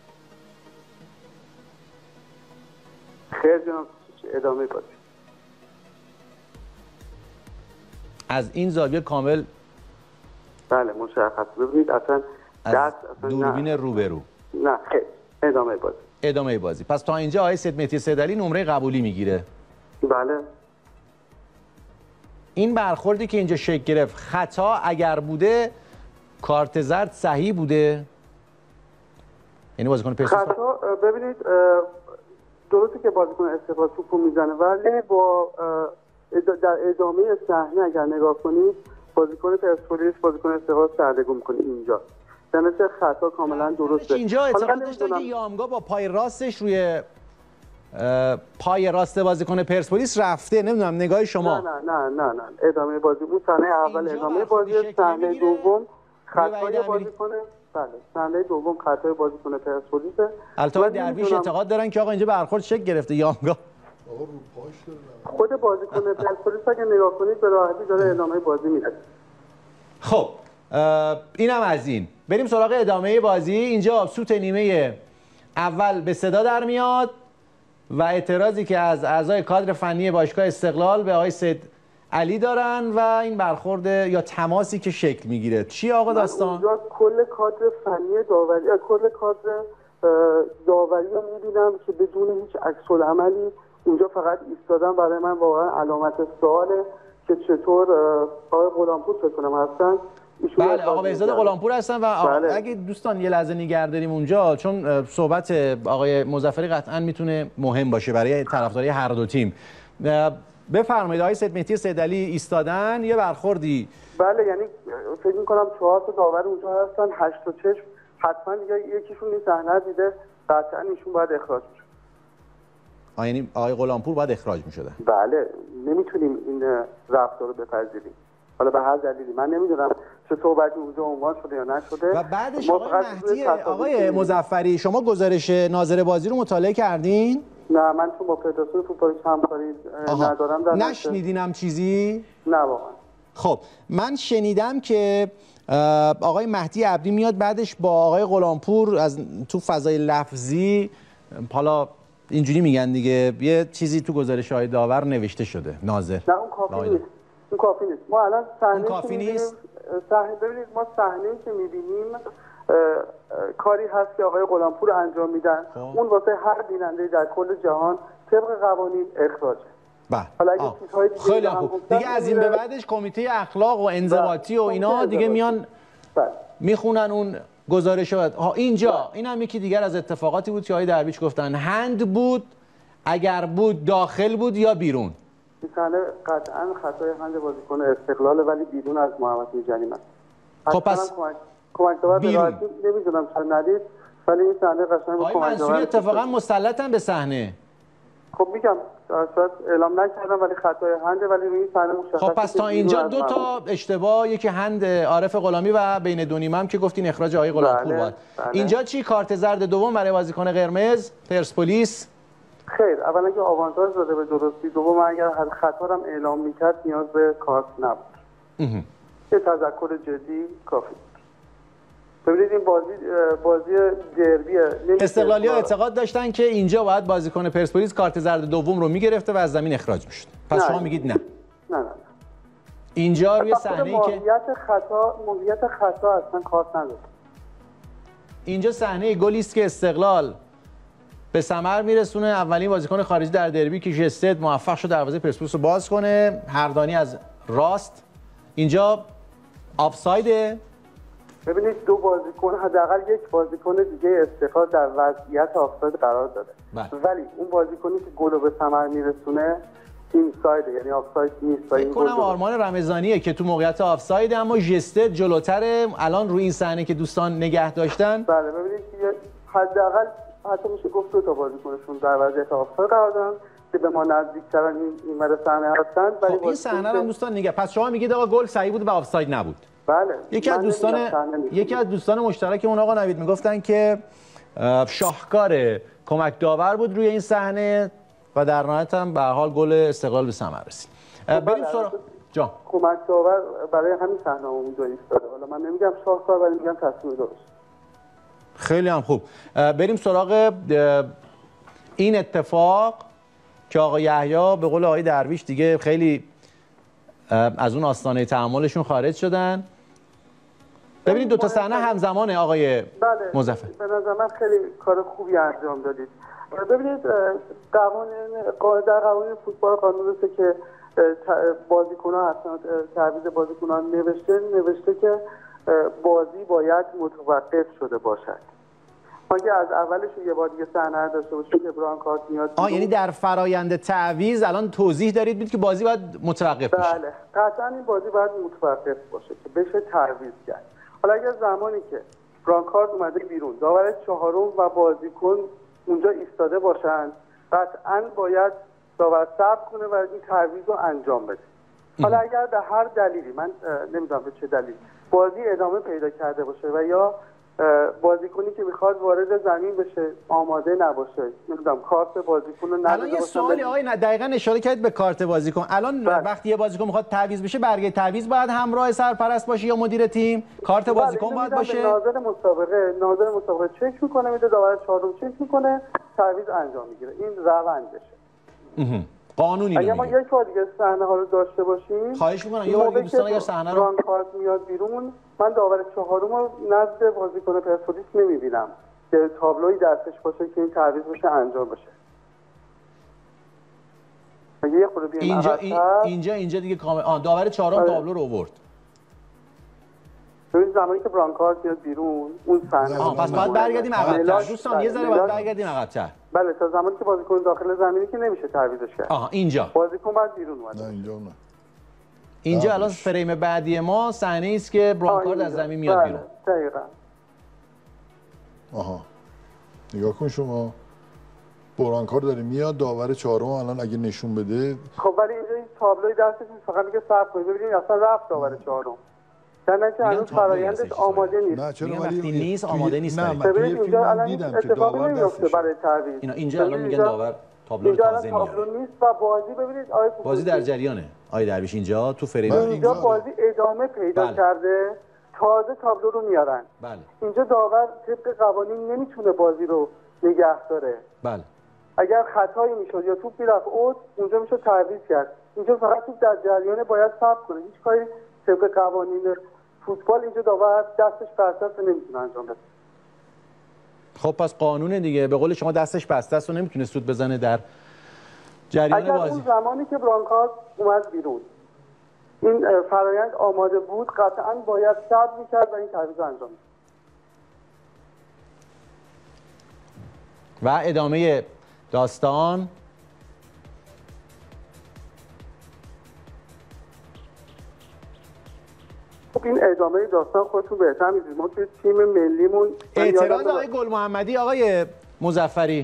خیر جناب، ادامه بازی. از این زاویه کامل بله مشخص. ببینید اصلا دست دوربین روبرو. نه خیر، ادامه بازی. ادامه بازی. پس تا اینجا آقای سید مهدی سیدعلی نمره قبولی میگیره. بله. این برخوردی که اینجا شکل گرفت خطا اگر بوده کارت زرد صحیح بوده؟ یعنی بازیکن پرسپولیس خطا ببینید درسته که که بازیکن استقلال توپو میزنه، ولی با در ادامه صحنه اگر نگاه کنید بازیکن پرسپولیس بازیکن استقلال سردرگم میکنه اینجا. در مثل خطا کاملا درسته. اینجا اعتقاد داشتن که یامگا با پای راستش روی پای راست بازیکن پرسپولیس رفته، نمیدونم نگاه شما. نه ادامه بازی اون صحنه اول ادامه بازی، صحنه دوم خطای بازیکن، بله صحنه دوم خطای بازیکن پرسپولیس. البته درویش اعتقاد دارن که آقا اینجا برخورد شکل گرفته یامگا. خود بازیکن پرسپولیس اگه نگاه کنید به راحتی داره ادامه بازی میده. خب اینم از این. بریم سراغ ادامه بازی. اینجا سوت نیمه اول به صدا در میاد و اعتراضی که از اعضای کادر فنی باشگاه استقلال به آقای سید علی دارن و این برخورد یا تماسی که شکل میگیره. چی آقا داستان؟ اونجا کل کادر فنی داوری، کل کادر داوری رو میبینم که بدون هیچ عکس العملی اونجا فقط ایستادن. برای من واقعا علامت سواله که چطور آقای غلامپور فکر کنم هستن. بله آقا بهزاد غلامپور هستن و بله. اگه دوستان یه لحظه نگه داریم اونجا، چون صحبت آقای مظفری قطعا میتونه مهم باشه برای طرفداری هر دو تیم. بفرمایید آقای سید مهدی سید علی ایستادن، یه برخوردی. بله یعنی فکر می‌کنم 4 تا داور اونجا هستن، 8 تا چشم، حتما یکیشون این صحنه دیده، قطعا ایشون باید اخراج بشه. یعنی آقای غلامپور باید اخراج می‌شدن. بله نمیتونیم این رفتار رو بپذیریم. حالا به هر دلیلی من نمیدونم چه صحبتی اونجا عنوان شده یا نشده. و بعدش آقای مظفری شما گزارش ناظر بازی رو مطالعه کردین؟ نه من تو با فدراسیون فوتبال همکاری ندارم. نشنیدینم چیزی؟ نه واقعا. خب من شنیدم که آقای مهدی عبدی میاد بعدش با آقای غلامپور از تو فضای لفظی، حالا اینجوری میگن دیگه، یه چیزی تو گزارش های داور نوشته شده ناظر. نه اون کافی نیست. اون کافی نیست. ما الان صحنه کافی نیست. ببینید ما صحنه‌ای که می‌بینیم کاری هست که آقای غلامپور انجام میدن. اون واسه هر بیننده در کل جهان طبق قوانین اخراجه. بله. حالا اگه چیزهای خیلی خوب. دیگه از این به بعدش کمیته اخلاق و انضباطی و اینا دیگه میان میخونن اون گزارش ها. اینجا این هم یکی دیگر از اتفاقاتی بود که آقای درویش گفتن هند بود، اگر بود داخل بود یا بیرون. این صحنه قطعا خطای هند بازیکن استقلال ولی بیرون از محوطه جریمه. خب پس کمک داور نمیدونم چرا ندید، ولی این صحنه قشنگ کمک داور اتفاقا مسلطن به صحنه. خب میگم شاید اعلام نکردم ولی خطای هنده، ولی روی این صحنه مشخصه. خب پس تا اینجا 2 تا اشتباه، یکی هند عارف غلامی و بین دو نیمه هم که گفتین اخراج آقای غلامپور بود. اینجا چی کارت زرد دوم برای بازیکن قرمز پرسپولیس؟ خیر، اولا که آوانتاژ داده به درستی، دوم اگر خطا هم اعلام میکرد نیاز به کارت نبود. یه تذکر جدی کافی. ببینید این بازی دربیه. استقلالی‌ها اعتقاد داشتن که اینجا باید بازیکن پرسپولیس کارت زرد دوم رو میگرفته و از زمین اخراج میشد. پس شما میگید نه. نه. اینجا روی صحنه‌ای که موقعیت خطا اصلا کارت نداره. اینجا صحنه گلی است که استقلال به ثمر میرسونه. اولین بازیکن خارجی در دربی که ژستد موفق شد دروازه پرسپولیس رو باز کنه، هردانی از راست. اینجا آفساید. ببینید دو بازیکن، حداقل یک بازیکن دیگه استقلال در وضعیت آفساید قرار داده، ولی اون بازیکنی که گل رو به ثمر میرسونه این سایده، یعنی آفساید نیست. فکر کنم آرمان رمضانیه که تو موقعیت آفساید، اما ژستد جلوتره. الان روی این صحنه که دوستان نگه داشتن، بله ببینید که حداقل حتی میشه گفت دو تا بازیکنشون در وضعیت آفساید قرار دارن که به ما نزدیک‌ترن این مدار صحنه هستن. ولی این صحنه رو دوستان نگه. پس شما میگید آقا گل صحیح بود و آفساید نبود. بله. یکی از دوستان مشترک اون آقا نوید میگفتن که شاهکار کمک داور بود روی این صحنه و در نهایت هم به حال گل استقلال به ثمر رسید. بریم سراغ جان. کمک داور برای همین صحنه اونجا ایستاده. حالا من نمیگم شاهکار ولی میگم تصمیم درست. خیلی هم خوب. بریم سراغ این اتفاق که آقا یحیی به قول آقای درویش دیگه خیلی از اون آستانه تحملشون خارج شدن. ببینید دو تا صحنه همزمانه آقای مظفر. به نظر من خیلی کار خوبی انجام دادید. ببینید در قوانین فوتبال قانون است که بازیکن‌ها هستن، تعویض بازیکنان نوشته که بازی باید متوقف شده باشد. اگه از اولش یه بار دیگه صحنه داشته باشه که برانکارد میاد. یعنی در فرایند تعویض الان توضیح دارید بود که بازی باید متوقف بشه. بله قطعا این بازی باید متوقف باشه که بشه تعویض کرد. حالا اگر زمانی که برانکارد اومده بیرون، داور چهارم و بازیکن اونجا ایستاده باشن، قطعا باید داور صبر کنه و این تعویض رو انجام بده. حالا اگر به هر دلیلی، من نمیدونم به چه دلیل، بازی ادامه پیدا کرده باشه و یا بازیکنی که میخواد وارد زمین بشه آماده نباشه، نمیدونم کارت بازیکن رو نداده الان یه سوالی آقای دقیقاً اشاره کردید به کارت بازیکن. الان وقتی یه بازیکن میخواد تعویض بشه، برگه تعویض باید همراه سرپرست باشه یا مدیر تیم؟ کارت بازیکن باید باشه؟ ناظر مسابقه چک میکنه، میده داور چهارم چک میکنه، تعویض انجام میگیره. این روندشه. قانونی اگه ما یک بار دیگه صحنه ها رو داشته باشیم، خواهش میکنم یه بار دیگه دوستان اگر صحنه رو برانکارد میاد بیرون، من داور چهارم رو نزد بازیکن پرسپولیس نمیبینم که تابلوی دستش باشه که این تعویض بشه انجام بشه. یه خورده اینجا دیگه کامل داور چهارم تابلو رو آورد. ببین زمانی که برانکارد میاد بیرون اون صحنه پس باید برگردیم عقب‌تر. دوستان یه ذره باید برگردیم عقب‌تر. بله تا زمانی که بازیکن داخل زمینی که نمیشه تعویضش کرد. اینجا بازیکن باید بیرون اومده. اینجا الان فریم بعدی ما صحنه است که برانکارد از زمین میاد بیرون. دقیقاً. نگاه کن شما، برانکارد داره میاد، داور چهارم الان اگه نشون بده. خب ولی اینجا این تابلوی دستش فقط میگه صبر کنید ببینید اصلا رفت داور چهارم. نه که هنوز فرآیندش آماده نیست. نه چرا وقتی نیست آماده نیست. ببینید اینجا الان اتفاقی نمیفته برای تعویض. اینجا الان میگن داور تابلو تازه میاد. تابلو نیست و بازی ببینید بازی در جریانه. آقای درویش اینجا تو فریم اینجا بازی ادامه پیدا کرده، تازه تابلو رو میارن. بله. اینجا داور طبق قوانین نمیتونه بازی رو نگه داره. بله. اگر خطایی میشد یا توپ میرفت اوت، اونجا میشه تعویض کرد. اینجا فقط توپ در جریانه، باید صبر کنه. هیچ کاری طبق قوانین فوتبال اینجا داور دستش بسته است نمیتونه انجام بده. خب پس قانونه دیگه، به قول شما دستش بسته است و نمیتونه سود بزنه در جریان اگر بازی. اون زمانی که برانکارد اومد بیرون این فرایند آماده بود، قطعا باید صبر میکرد و این تعویض انجام می‌داد. و ادامه داستان این ادامه داستان خودتون بهتر میدونید. ما توی تیم ملیمون اعتراض آقای گل محمدی، آقای مظفری،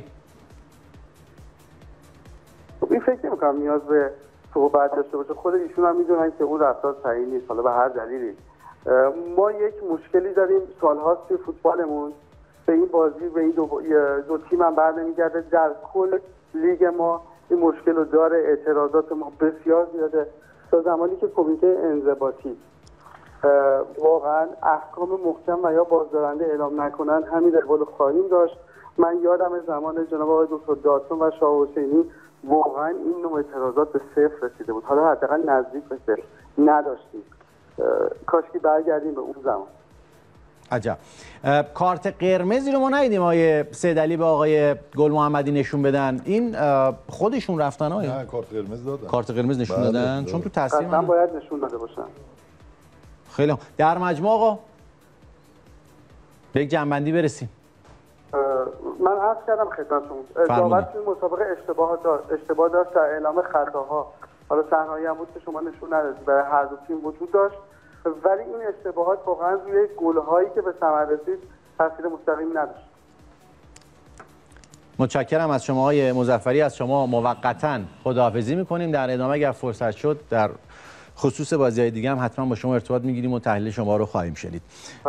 خب این فکر نمی‌کنم نیاز به صحبت داشته باشه. خود ایشون هم میدونن که اون رفتار صحیح نیست، حالا به هر دلیلی. ما یک مشکلی داریم سال‌هاست توی فوتبالمون، به این بازی به این دو تیم هم برنمیگرده. در کل لیگ ما این مشکل رو داره. اعتراضات ما بسیار زیاده. تا زمانی که کمیته انضباطی واقعا احکام محکم و یا بازدارنده اعلام نکنن، همین روال خواهیم داشت. من یادم زمان جناب آقای دکتر دادسون و شاه حسینی واقعا این نوع اعتراضات به صفر رسیده بود. حالا حداقل نزدیک به صفر نداشتیم. کاش که برگردیم به اون زمان. عجب. کارت قرمزی رو ما ندیدیم آقای سیدعلی به آقای گل محمدی نشون بدن. این خودشون رفتن آقای؟ نه کارت قرمز دادن. کارت قرمز نشون دادن چون تو تصمیم من باید نشون داده باشم. خیلی هم. در مجموع آقا به یک جنبندی برسیم. من عرض کردم خدمتتون داور توی مسابقه اشتباه داشت در اعلام خطاها. حالا صحنه‌ای هم بود که شما نشون ندادید، برای هر دو تیم وجود داشت، ولی این اشتباهات واقعا روی گل‌هایی که به ثمر رسید تاثیر مستقیم نداشت. متشکرم از شما آقای مظفری. از شما موقتاً خداحافظی می‌کنیم. در ادامه اگر فرصت شد در خصوص بازی‌های دیگه هم حتما با شما ارتباط می‌گیریم و تحلیل شما رو خواهیم شنید.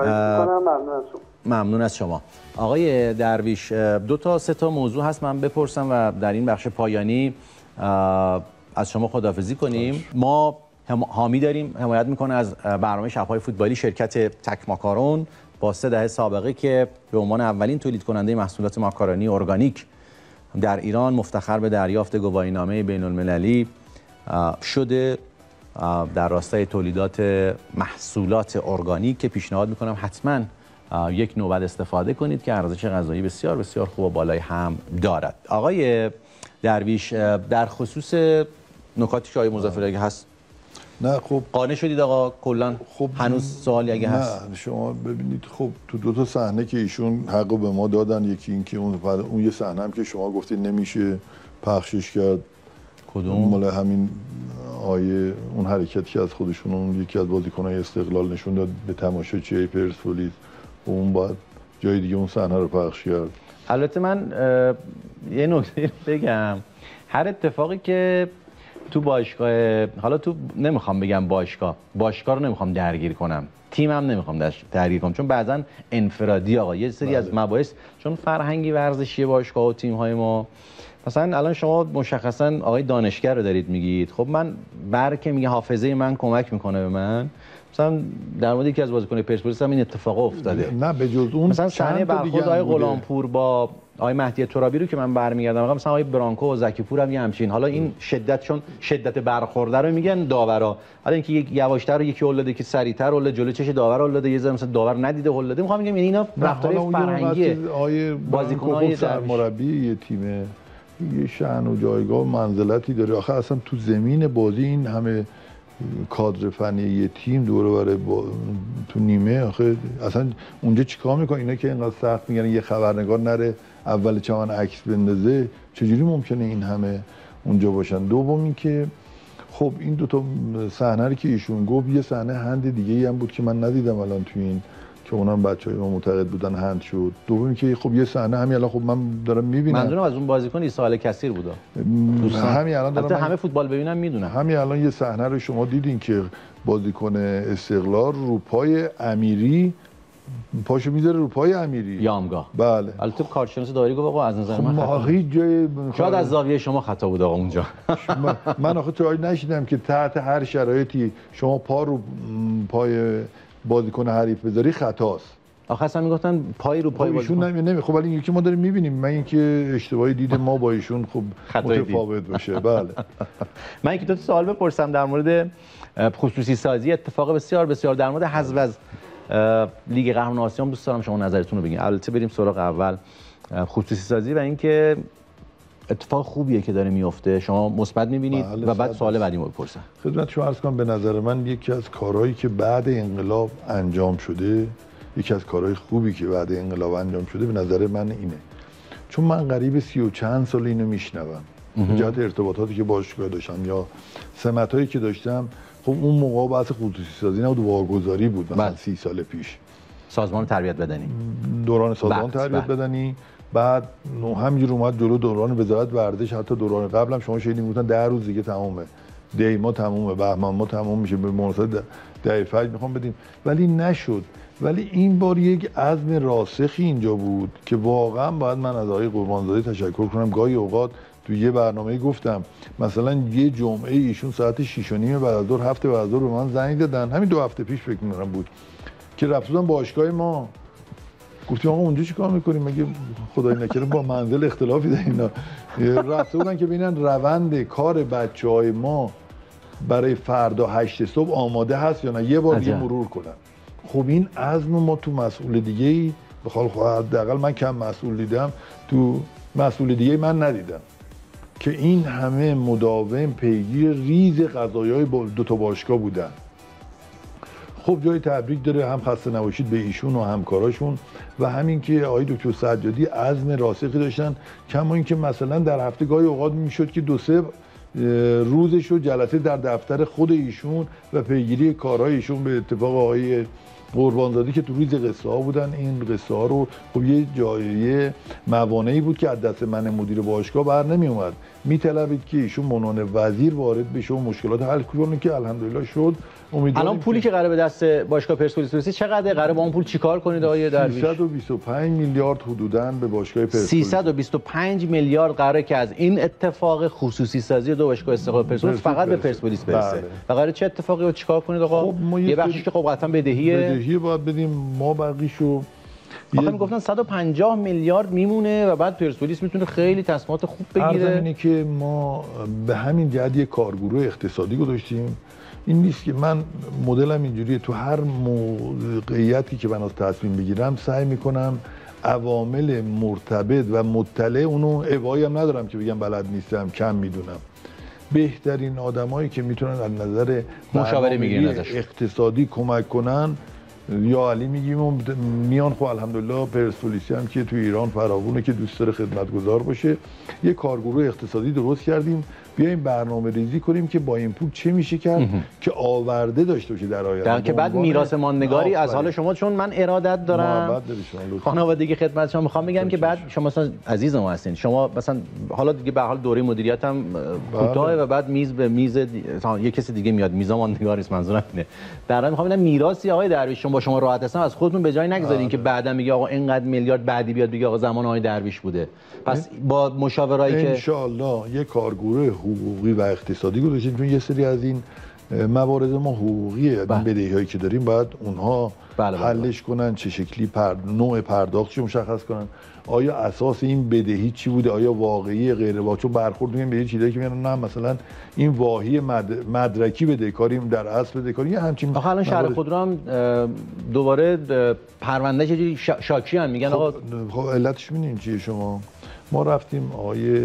ممنون از شما. آقای درویش، 2 تا 3 تا موضوع هست من بپرسم و در این بخش پایانی از شما خداحافظی کنیم. ما حامی داریم، حمایت میکنه از برنامه شب‌های فوتبالی شرکت تک ماکارون با 3 دهه سابقه که به عنوان اولین تولید کننده محصولات ماکارونی ارگانیک در ایران مفتخر به دریافت گواهینامه بین‌المللی شده در راستای تولیدات محصولات ارگانیک که پیشنهاد میکنم حتما یک نوبت استفاده کنید که ارزش غذایی بسیار بسیار خوب و بالای هم دارد. آقای درویش، در خصوص نکاتی که آقای مظفری هست نه خب قانع شدید آقا کلا؟ خب هنوز سوالی اگه هست؟ نه شما ببینید خب تو دو تا صحنه که ایشون حقو به ما دادن، یکی این که اون یه صحنه هم که شما گفتید نمیشه پخشش کرد. کدوم؟ مال همین آیه اون حرکتی که از خودشون اون یکی از بازیکن‌های استقلال نشون داد به تماشاچی پرسپولیس و اون باید جای دیگه اون صحنه رو پخش کرد. البته من یه نکته بگم، هر اتفاقی که تو باشگاه، حالا تو نمیخوام بگم باشگاه رو نمیخوام درگیر کنم، تیمم نمیخوام درگیر کنم، چون بعضا انفرادی آقا یه سری از مباحث، چون فرهنگی ورزشی باشگاه و تیم‌های ما، مثلا الان شما مشخصا آقای دانشگر رو دارید میگید، خب من برکه میگه حافظه من کمک میکنه به من، مثلا در مورد یکی از بازیکن‌های پرسپولیس هم این اتفاق افتاده. نه به جز اون مثلا صحنه برخورد آقای غلامپور با آقای مهدی ترابی رو که من برمیگردم، مثلا آقای برانکو و زکی پور هم یه همچین، حالا این شدت، چون شدت برخورده رو میگن داورا، حالا اینکه یک یواشتر رو یکی هول داده که سریعتر هول جلو چش داور هول داده، یه ذره مثلا داور ندیده هول داده، میخوام بگم یعنی اینا رفتار فرهنگیه. آقای بازیکن‌های سرمربی یه تیم یه شأن و جایگاه و منزلتی داره، آخه اصلا تو زمین بازی این همه کادر فنی یه تیم دور و بر تو نیمه، آخه اصلا اونجا چیکار میکنه اینا که اینقدر سخت میگن یه خبرنگار نره اول چمن عکس بندازه؟ چجوری ممکنه این همه اونجا باشن؟ دوم این که خب این دو تا صحنه رو که ایشون گفت، یه صحنه هند دیگه ای هم بود که من ندیدم الان تو این که اونم بچهای ما معتقد بودن هند شد. دومی که خب یه صحنه همین الان خب من دارم میبینم، منظورم از اون بازیکن ایسال کثیر بود. همین الان دارم همه فوتبال ببینم میدونم. همین الان یه صحنه رو شما دیدین که بازیکن استقلال رو پای امیری پاشو میذاره رو پای امیری یامگاه. بله. البته کارشناس داوری گفت آقا از نظر من خطا. هیچ جای شاید از زاویه شما خطا بود آقا اونجا. من آخه توی نشیدم که تحت هر شرایطی شما پا رو پای بازیکن حریف بذاری خطاست. آخه اصلا میگفتن پای رو پای بازیکن نمی خب ولی یکی ما داریم میبینیم، من اینکه اشتباهی دید ما با ایشون خب متفاوت باشه. بله. من یک دو تا سوال بپرسم در مورد خصوصی سازی، اتفاق بسیار بسیار در مورد حذف از لیگ قهرمانان آسیا دوست دارم شما نظرتون رو بگین. البته بریم سراغ اول خصوصی سازی و اینکه اتفاق خوبیه که داره میفته، شما مثبت میبینید و بعد سوال بعدی رو بپرسم. خدمت شما عرض کنم به نظر من یکی از کارهایی که بعد انقلاب انجام شده، یکی از کارهای خوبی که بعد انقلاب انجام شده به نظر من اینه، چون من قریب 30 و چند سال اینو میشنوم، جهت ارتباطاتی که باشگاه داشتم یا سمتایی که داشتم، خب اون موقع بحث خصوصی سازی نبود، واگذاری بود، مثلا 30 سال پیش سازمان تربیت بدنی، دوران سازمان تربیت بدنی، بعد همینجور اومد جلو دوران وزارت ورزش، حتی دوران قبلم شما شنیدین میگفتن 10 روز دیگه تمومه، دی ما تمومه، بهمن ما تموم میشه، به مناسبت دهه فجر میخوام بدیم، ولی نشد. ولی این بار یک عزم راسخی اینجا بود که واقعا باید من از آقای قربانزاده تشکر کنم. گاهی اوقات تو یه برنامه گفتم مثلا یه جمعه ایشون ساعت 6:30 بعد از ظهر، هفته بعد از ظهر به من زنگ دادن، همین 2 هفته پیش فکر می‌کنم بود، که رفتن باشگاه ما، گفتیم آقا اونجا چیکار می‌کنیم؟ مگه خدای نکرده با منزل اختلافی داره اینا؟ رفته بودن که ببینن روند کار بچه‌های ما برای فردا 8 صبح آماده هست یا نه، یه بار دیگه مرور کنن. خب این عزم ما تو مسئول دیگه‌ای، بخوام حداقل من کم مسئول دیدم، تو مسئول دیگه من ندیدم که این همه مداوم پیگیر ریز قضایای دو تا باشگاه بودن. خب جای تبریک داره، هم خسته نباشید به ایشون و همکاراشون، و همین که آقای دکتر سجادی عزم راسخی داشتن، کما اینکه مثلا در هفته گاهی اوقات میشد که 2-3 روزش رو جلسه در دفتر خود ایشون و پیگیری کارهای ایشون، به اتفاق آقای قربانزاده که تو روز قصه ها بودن، این قصه ها رو خب یه جایه موانعی بود که از دست من مدیر باشگاه بر نمی اومد، میطلبید که ایشون منان وزیر وارد بشه و مشکلات حل کنه، که الحمدلله شد. الان پولی که قراره به دست باشگاه پرسپولیس برسه چقدره؟ قراره با اون پول چیکار کنید آقای درویش؟ 325 میلیارد حدوداً به باشگاه پرسپولیس. 325 میلیارد قراره که از این اتفاق خصوصی سازی دو باشگاه استقلال پرسپولیس فقط به پرسپولیس برسه. بله. و قراره چه اتفاقی رو چیکار کنید آقا؟ خب یه بخشی که خب قطعا بدهی باید بدیم، ما بقیشو آخه میگفتن 150 میلیارد میمونه و بعد پرسپولیس میتونه خیلی تصمیمات خوب بگیره. اینه که ما به همین جهت یه کارگروه اقتصادی گذاشتیم. این نیست که من مدلم اینجوریه، تو هر موقعیتی که من از تصمیم بگیرم سعی میکنم عوامل مرتبط و مطلع، اونو ابایی هم ندارم که بگم بلد نیستم، کم میدونم، بهترین آدمایی که میتونن از نظر مشاوره میگیرن ازش اقتصادی کمک کنن یا علی میگیم و میان. خب الحمدلله پرسپولیسی هم که تو ایران فراوونه که دوست داره خدمتگزار باشه. یه کارگروه اقتصادی درست کردیم، بیایم برنامه ریزی کنیم که با این پول چه میشه کرد که آورده داشته باشه در آینده، که بعد میراث ماندگاری از حال شما. چون من ارادت دارم خانوادگی خدمت شما میخوام بگم که بعد شما مثلا عزیز ما هستین، شما مثلا حالا دیگه به حال دوره مدیریت هم کوتاهه و بعد میز به میز یه کسی دیگه میاد، میزا ماندگاری است منظورم اینه. در واقع میخوام بگم میراثی آقای درویش شما با شما راحت هستم از خودتون به جای نگذارین که بعدا میگه آقا اینقدر میلیارد بعدی بیاد بگه آقا زمان آقای درویش بوده. پس با مشاورایی که ان شاءالله یه کارگروه حقوقی و اقتصادی گذاشتیم، چون یه سری از این موارد ما حقوقیه، بدهی‌هایی که داریم باید اونها حلش کنن، چه شکلی نوع پرداختش مشخص کنن، آیا اساس این بدهی چی بوده، آیا واقعی غیر واقعی. چون برخورد می‌کنیم به چیزایی که میگن نه مثلا این واهی مدرکی بدهکاریم در اصل بدهکاری همچین. آخه الان شهر خودرو هم دوباره پرونده چه شاکی هم میگن آقا. خب علتش می‌بینین چیه شما؟ ما رفتیم آقای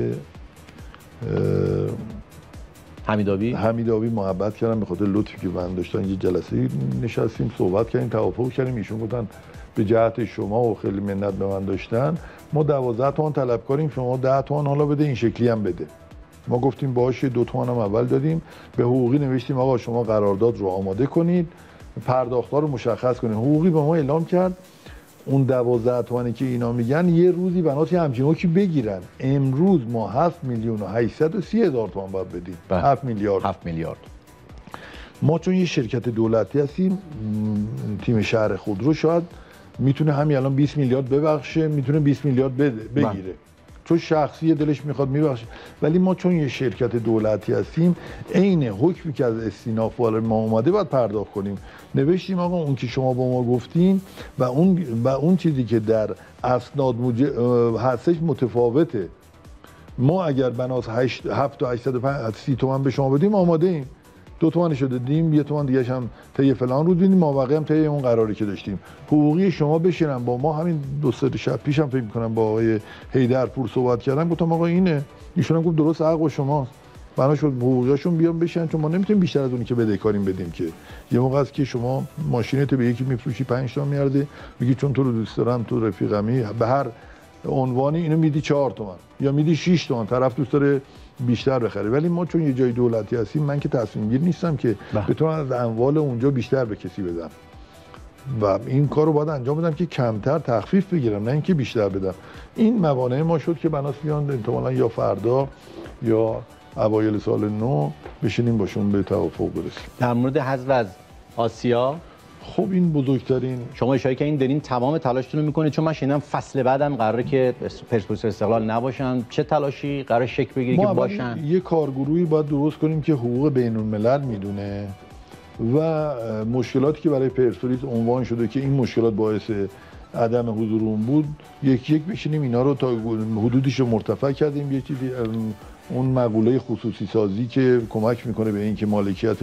حمیدآبی محبت کردن به خاطر لطفی که بنده داشتن، یه جلسه نشستیم صحبت کردیم توافق کردیم، ایشون گفتن به جهت شما و خیلی منت به من داشتن ما 12 تومن طلب کردیم، شما 10 تومن حالا بده، این شکلی هم بده. ما گفتیم باشه 2 تومن هم اول دادیم، به حقوقی نوشتیم آقا شما قرارداد رو آماده کنید، پرداخت‌ها رو مشخص کنید. حقوقی به ما اعلام کرد اون 12 تومانی که اینا میگن یه روزی بنات همچین حکمی بگیرن. امروز ما 7,830,000 تومان باید بدیم. 7 میلیارد. ما چون یه شرکت دولتی هستیم، تیم شهر خودرو شاید میتونه همین الان 20 میلیارد ببخشه، میتونه 20 میلیارد بگیره، چون شخصی دلش میخواد میبخشه. ولی ما چون یه شرکت دولتی هستیم، عین حکمی که از استیناف ما اومده باید پرداخت کنیم. نوشتیم آقا اون که شما با ما گفتین و اون چیزی که در اسناد هستش متفاوته. ما اگر بناس 7,830 تومن به شما بدیم آماده ایم، 2 تومنشو دادیم، 1 تومن دیگه هم طی فلان رو دیدیم، ما واقعا هم طی اون قراری که داشتیم. حقوقی شما بشینن با ما. همین 2-3 شب پیشم فکر می‌کنم با آقای حیدرپور صحبت کردم، گفتم آقا اینه، ایشون هم گفت درست حق با شماست، بنا شد حقوقیاشون بیان بشن، چون ما نمیتونیم بیشتر از اونی که بدهکاریم بدیم. که یه موقع است که شما ماشینت به یکی میفروشی 5 تومن میارده، میگی چون تو رو دوست دارم، تو رفیقمی، به هر عنوانی اینو میدی 4 تومن یا میدی 6 تومن، طرف دوست داره بیشتر بخره. ولی ما چون یه جای دولتی هستیم، من که تصمیم گیر نیستم که بتونم از اموال اونجا بیشتر به کسی بدم و این کار رو باید انجام بدم که کمتر تخفیف بگیرم، نه اینکه بیشتر بدم. این موانع ما شد که بناس بیان احتمالاً یا فردا یا اوایل سال نو بشینیم باشون به توافق برسیم. در مورد حذف از آسیا، خب این بزرگترین، شما اشاره کردین دارین تمام تلاشتون رو میکنید، چون من شنیدم فصل بعدم قراره که پرسپولیس استقلال نباشن. چه تلاشی قراره شکل بگیره که باشن؟ یه کارگروهی باید درست کنیم که حقوق بین الملل میدونه و مشکلاتی که برای پرسپولیس عنوان شده که این مشکلات باعث عدم حضور اون بود، یک بشینیم اینا رو تا حدودش رو مرتفع کردیم. یه چیزی اون مقوله خصوصی سازی که کمک میکنه به اینکه مالکیت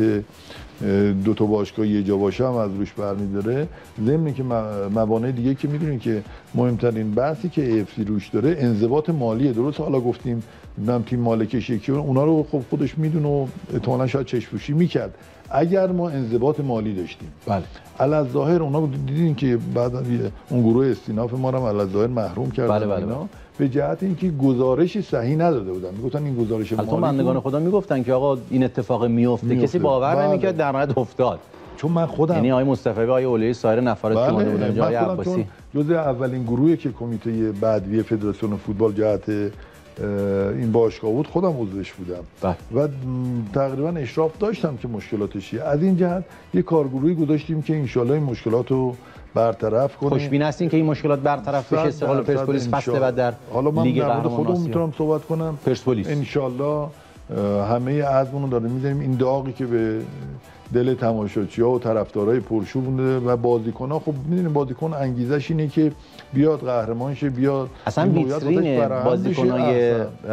2 تا باشگاه یه جا باشه هم از روش برمی‌داره. ضمن که موانع دیگه که میدونین که مهمترین بحثی که AFC روش داره انضباط مالیه. درست حالا گفتیم نم تیم مالکش یکی، اونا رو خب خودش میدونه و احتمالاً شاید چشم‌پوشی میکرد اگر ما انضباط مالی داشتیم. بله. الظاهر اونا دیدین که بعد اون گروه استیناف ما رو الظاهر محروم کردن. بله. به جهت اینکه گزارش صحیح نداده بودن، میگفتن این گزارش مالی. البته بندگان خدا میگفتن که آقا این اتفاق میفته. کسی باور نمیکرد، در نهایت افتاد. چون من خودم، یعنی آقای مصطفی و آقای اولیای سایر نفرات که اومده بودن جای عباسی، جزء اولین گروهی که کمیته بعدوی فدراسیون فوتبال جهت این باشگاه بود، خودم عضوش بودم و تقریبا اشراف داشتم که مشکلاتش چیه. از این جهت یه کارگروهی گذاشتیم که انشالله این مشکلات رو برطرف کنیم. خوشبین هستین که این مشکلات برطرف بشه؟ استقلال پرسپولیس فصل بعد در لیگ قهرمانان خودم میتونم صحبت کنم. پرسپولیس انشالله همه عزمونو داریم میذاریم این داغی که به دل تماشاچی‌ها و طرفدارای پرشور مونده و بازیکن‌ها. خب می‌دونید بازیکن انگیزش اینه که بیاد قهرمان شه، بیاد اصلا ویترین بازیکن‌های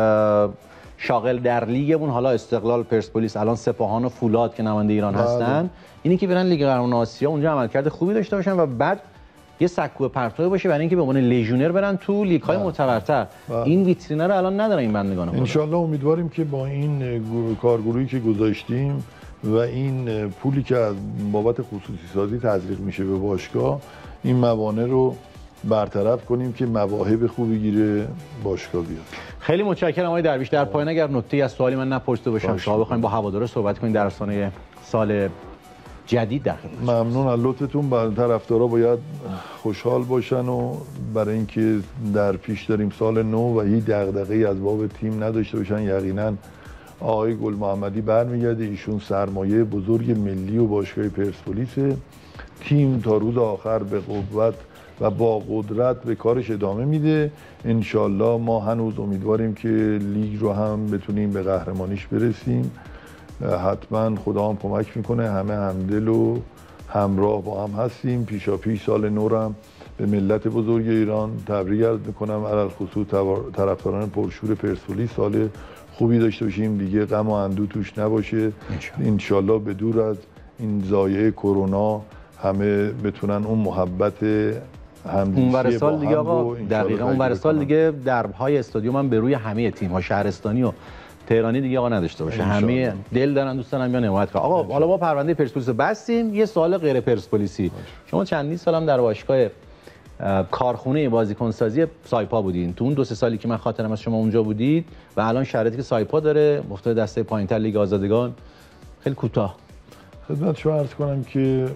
شاغل در لیگمون، حالا استقلال، پرسپولیس، الان سپاهان و فولاد که نماینده ایران هستن، اینی که برن لیگ قهرمانان آسیا اونجا عملکرد خوبی داشته باشن و بعد یه سکو پرتو باشه برای اینکه به عنوان لژیونر برن تو لیگ‌های معتبرتر. این ویترینه رو الان ندارن این بندگان خدا. ان شاءالله امیدواریم که با این کارگروهی که گذاشتیم و این پولی که از بابت خصوصی سازی تزریق میشه به باشگاه این موانع رو برطرف کنیم که مواهب خوبی گیره باشگاه بیاد. خیلی متشکرم آقای درویش. در پایان اگر نکته‌ای از سوالی من نپرسیده باشم شما بخواید با هوادارا صحبت کنید در آستانه سال جدید داخل بشید. ممنون از لطفتون. برای طرفدارا باید خوشحال باشن و برای اینکه در پیش داریم سال نو و هیچ دغدغه‌ای از باب تیم نداشته باشن. یقینا آقای گل محمدی برمیگرده، ایشون سرمایه بزرگ ملی و باشگاه پرسپولیس. تیم تا روز آخر به قوت و با قدرت به کارش ادامه میده. انشالله ما هنوز امیدواریم که لیگ رو هم بتونیم به قهرمانیش برسیم. حتما خدا هم کمک میکنه. همه همدل و همراه با هم هستیم. پیشا پیش سال نو هم به ملت بزرگ ایران تبریک عرض میکنم. علل خصوص طرفداران پرشور پرسپولیس سال خوبی داشته باشیم، دیگه غم و اندوه توش نباشه. انشالله به دور از این ضایعه کرونا همه بتونن اون محبت اونور سال دیگه آقا دقیقاً اونور سال دیگه درب‌های استادیوم هم به روی همه تیم‌ها شهرستانی و تهرانی دیگه آقا نداشته باشه. همه دل دارن دوست دارن بیان حمایت کنن. آقا حالا ما پرونده پرسپولیس بستیم، یه سوال غیر پرسپولیسی. شما چندین سالم در باشگاه کارخونه بازیکن سازی سایپا بودین. تو اون 2-3 سالی که من خاطرم از شما اونجا بودید و الان شرایطی که سایپا داره افتاده دسته پایین‌تر لیگ آزادگان، خیلی کوتاه خدمت شما عرض کنم که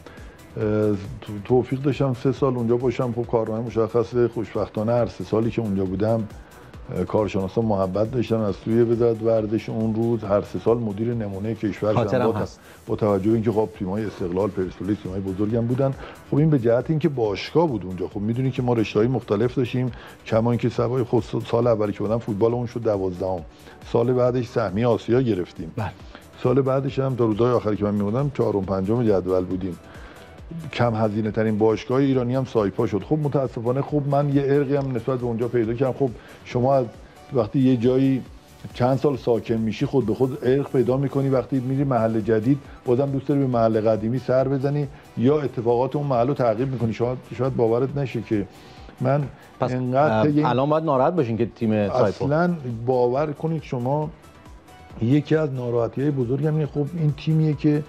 توفیق داشتم 3 سال اونجا باشم. خب کارنامه مشخصه. خوشبختانه هر 3 سالی که اونجا بودم کارشناسا محبت داشتن از سوی وزارت ورزش. اون روز هر 3 سال مدیر نمونه کشور با توجه به اینکه خب تیم‌های استقلال، پرسپولیس تیم‌های بزرگم بودن. خب این به جهت اینکه باشگاه بود اونجا. خب میدونی که ما رشته‌های مختلف داشتیم، کما اینکه سوای خود سال اولی که بودم فوتبال اون شد 12ام. سال بعدش سهمیه آسیا گرفتیم. سال بعدش هم تا روزهای آخری که من می‌موندم 4م 5م جدول بودیم. کم هزینه ترین باشگاه ایرانی هم سایپا شد. خب متاسفانه خب من یه ارقی هم نسبت به اونجا پیدا کردم. خب شما از وقتی یه جایی چند سال ساکن میشی خود به خود ارق پیدا میکنی. وقتی میری محل جدید بازم دوست داری به محل قدیمی سر بزنی یا اتفاقات اون محل رو تعقیب میکنی. شاید باورت نشه که من انقدر الان باید ناراحت باشین که تیم سایپا اصلا باور کنید شما یکی از ناراحتی‌های بزرگم اینه خب این تیمیه که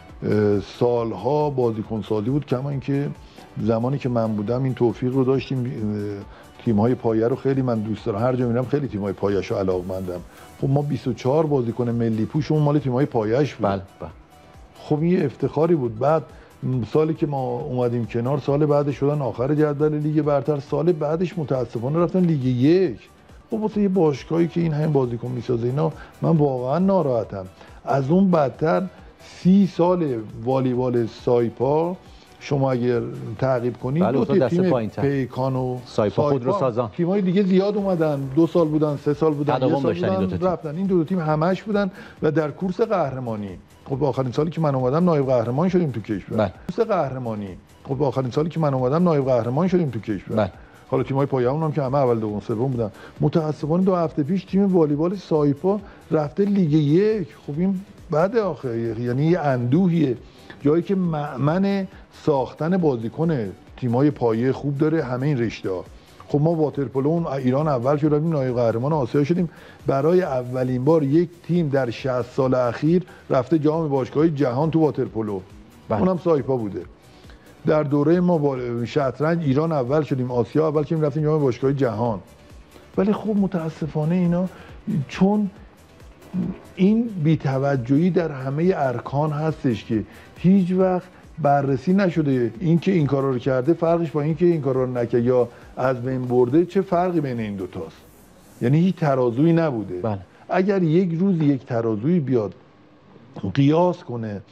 سالها بازیکن سازی بود. کما اینکه زمانی که من بودم این توفیق رو داشتیم. تیم‌های پایه رو خیلی من دوست دارم. هر جا میرم خیلی تیم‌های پایه‌شو علاقه‌مندم. خب ما 24 بازیکن ملی پوش اون مال تیم‌های پایه‌اش بود. بله. خب این افتخاری بود. بعد سالی که ما اومدیم کنار سال بعدش شدن آخر جدول لیگ برتر. سال بعدش متأسفانه رفتن لیگ 1. خب واسه یه باشگاهی که این همین بازیکن میسازه اینا من واقعا ناراحتم. از اون بدتر 30 سال والیبال سایپا شما اگر تعقیب کنید بله، دو تا تیم پیکان و سایپا خودروسازان تیم‌های دیگه زیاد اومدن. 2 سال بودن، 3 سال بودن، 1 سال بودن رفتن. این دو تیم همش بودن و در کورس قهرمانی. خب آخرین سالی که من اومدم نایب قهرمان شدیم تو کشور. کورس قهرمانی. خب آخرین سالی که من اومدم نایب قهرمان شدیم تو کشور. حالا تیم‌های پایه‌مون هم که همه اول دوم سوم بودن. متأسفانه 2 هفته پیش تیم والیبال سایپا رفته لیگ 1. خب این بعد آخه یعنی یه اندوهیه. جایی که من ساختن بازیکن تیم‌های پایه خوب داره همه این رشته‌ها. خب ما واترپولو ایران اول شدیم، نایب قهرمان آسیا شدیم. برای اولین بار یک تیم در 60 سال اخیر رفته جام باشگاه‌های جهان تو واترپولو. اونم سایپا بوده. در دوره ما با شطرنج ایران اول شدیم، آسیا اول شدیم، رفتیم جام باشگاه‌های جهان. ولی خب متاسفانه اینا چون این بی‌توجهی در همه ارکان هستش که هیچ وقت بررسی نشده. این که این کارا رو کرده فرقش با این که این کارا رو نکرده یا از بین برده چه فرقی بین این دوتاست. یعنی هیچ ترازویی نبوده. اگر یک روز یک ترازویی بیاد قیاس کنه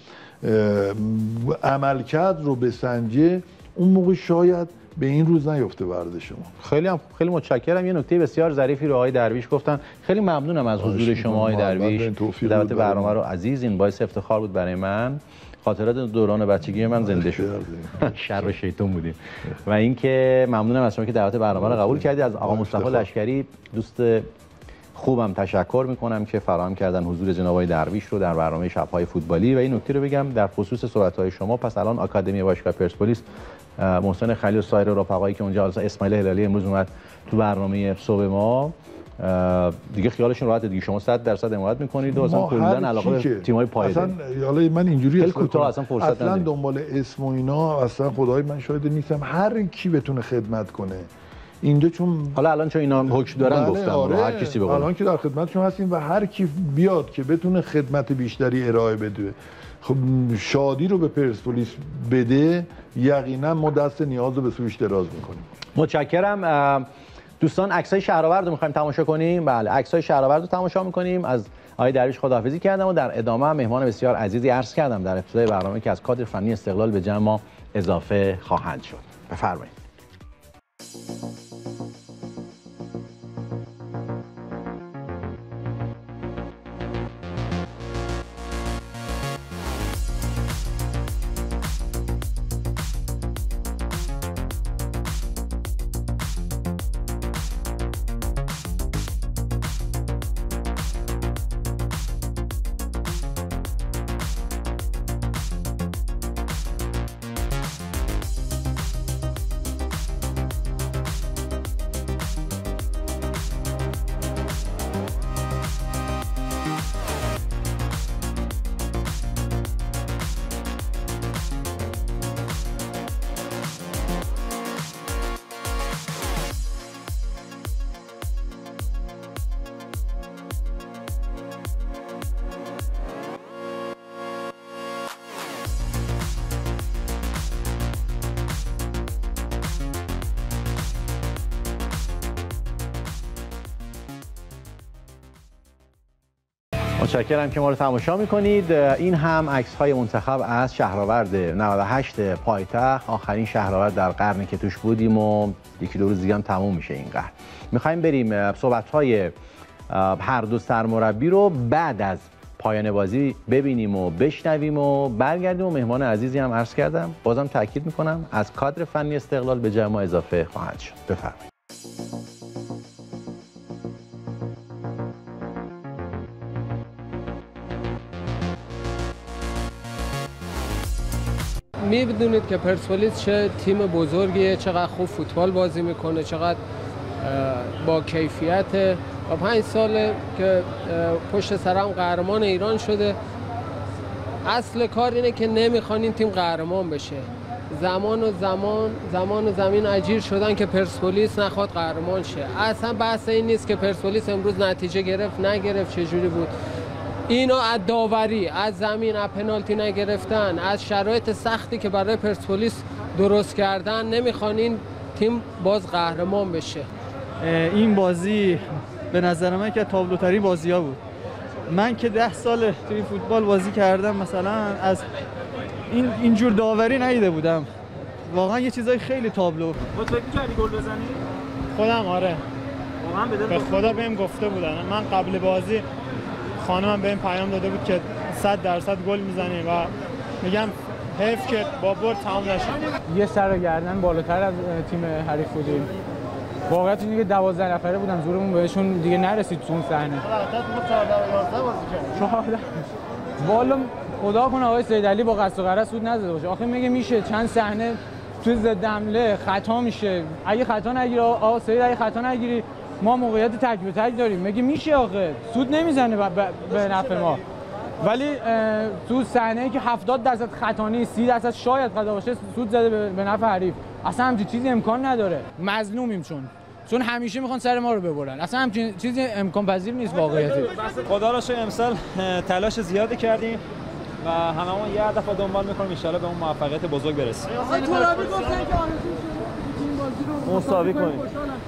عملکرد رو بسنجه اون موقع شاید به این روز نیفته ورزش شما. خیلی متشکرم. یه نکته بسیار ظریفی رو آقای درویش گفتن. خیلی ممنونم از حضور شما آقای درویش. دعوت برنامه رو عزیز، این باعث افتخار بود برای من. خاطرات دوران بچگی من زنده شد. شر و شیطان بودیم. و اینکه ممنونم از شما که دعوت برنامه رو قبول کردید. از آقا مصطفی لشکری دوست خوبم تشکر میکنم که فراهم کردن حضور جناب آقای درویش رو در برنامه شب‌های فوتبالی. و این نکته رو بگم در خصوص صحبت‌های شما، پس الان آکادمی باشگاه پرسپولیس محسن خلیل و سایر رفقایی که اونجا، اسماعیل هلالی امروز اومد تو برنامه صبح ما، دیگه خیالشون راحته دیگه. شما 100% حمایت میکنید و اصلا کلا علاقه به تیم‌های پایه اصلا حالا من اینجوری اصلا فرصت اصلا دنبال اسم و اینا اصلا خدای من شاهد نیستم، هر کی بتونه خدمت کنه اینجا، چون حالا الان چون اینا حکم دارن گفتم آره. هر کسی بگه الان که در خدمتشون هستیم و هر کی بیاد که بتونه خدمت بیشتری ارائه بده، خب شادی رو به پرسپولیس بده، یقینا ما دست نیاز رو به سویش دراز میکنیم. متشکرم. دوستان عکسای شهرآورد رو می‌خوایم تماشا کنیم. بله، عکسای شهرآورد رو تماشا می‌کنیم. از آقای درویش خداحافظی کردم و در ادامه مهمان بسیار عزیزی عرض کردم در ابتدای برنامه که از کادر فنی استقلال به جمع ما اضافه خواهند شد. بفرمایید. متشکرم که ما رو تماشا میکنید. این هم عکس‌های منتخب از شهرآورد 98 پایتخت، آخرین شهرآورد در قرنی که توش بودیم و یکی دو روز دیگه هم تموم میشه این قرن. میخوایم بریم صحبت‌های هر دو سرمربی رو بعد از پایان بازی ببینیم و بشنویم و برگردیم و مهمان عزیزی هم عرض کردم، بازم تاکید میکنم از کادر فنی استقلال به جمع اضافه خواهد شد. بفرمایید. می‌دونید که پرسپولیس چه تیم بزرگیه، چقدر خوب فوتبال بازی میکنه، چقدر با کیفیت. و 5 ساله که پشت سرم قهرمان ایران شده. اصل کار اینه که نمیخوان این تیم قهرمان بشه. زمان و زمین اجیر شدن که پرسپولیس نخواد قهرمان شه. اصلا بحث این نیست که پرسپولیس امروز نتیجه گرفت نگرفت چجوری بود. اینا از داوری، از زمین، از پنالتی نگرفتن، از شرایط سختی که برای پرسپولیس درست کردن، نمیخوان این تیم باز قهرمان بشه. این بازی به نظر من که تابلوترین بازی‌ها بود. من که 10 سال توی فوتبال بازی کردم مثلا از اینجور داوری ندیده بودم. واقعا یه چیزای خیلی تابلو. فکر می‌کردی گل بزنی؟ خودم آره. واقعا به خدا بهم گفته بودن. من قبل بازی خانمم بهم پیام داده بود که 100% گل میزنی و میگم حیف که با برد تمام نشد. یه سر و گردن بالاتر از تیم حریف بودیم. واقعیت اینه که 12 نفره بودن، زورمون بهشون دیگه نرسید تو اون صحنه. البته ما 14 بازی کردیم. والا خدا کنه آقای سیدعلی با قصد و غرض سود نزده باشه. آخه میگه میشه چند صحنه تو ضد حمله خطا میشه. اگه خطا نگیری آقا سید، اگه خطا نگیری ما موقعیت تک به تک داریم. میگه میشه آخه سود نمیزنه به نفع ما. ولی تو صحنه‌ای که 70% خطا نیست، 30% شاید خطا باشه، سود زده به نفع حریف. اصلا همچین چیزی امکان نداره. مظلومیم چون همیشه میخوان سر ما رو ببرن. اصلا همچین چیزی امکان پذیر نیست واقعیتی. خدا را شکر امسال تلاش زیادی کردیم و هممون یه هدف دنبال میکنیم، ان شاءالله به اون موفقیت بزرگ برسیم. مساوی کنیم.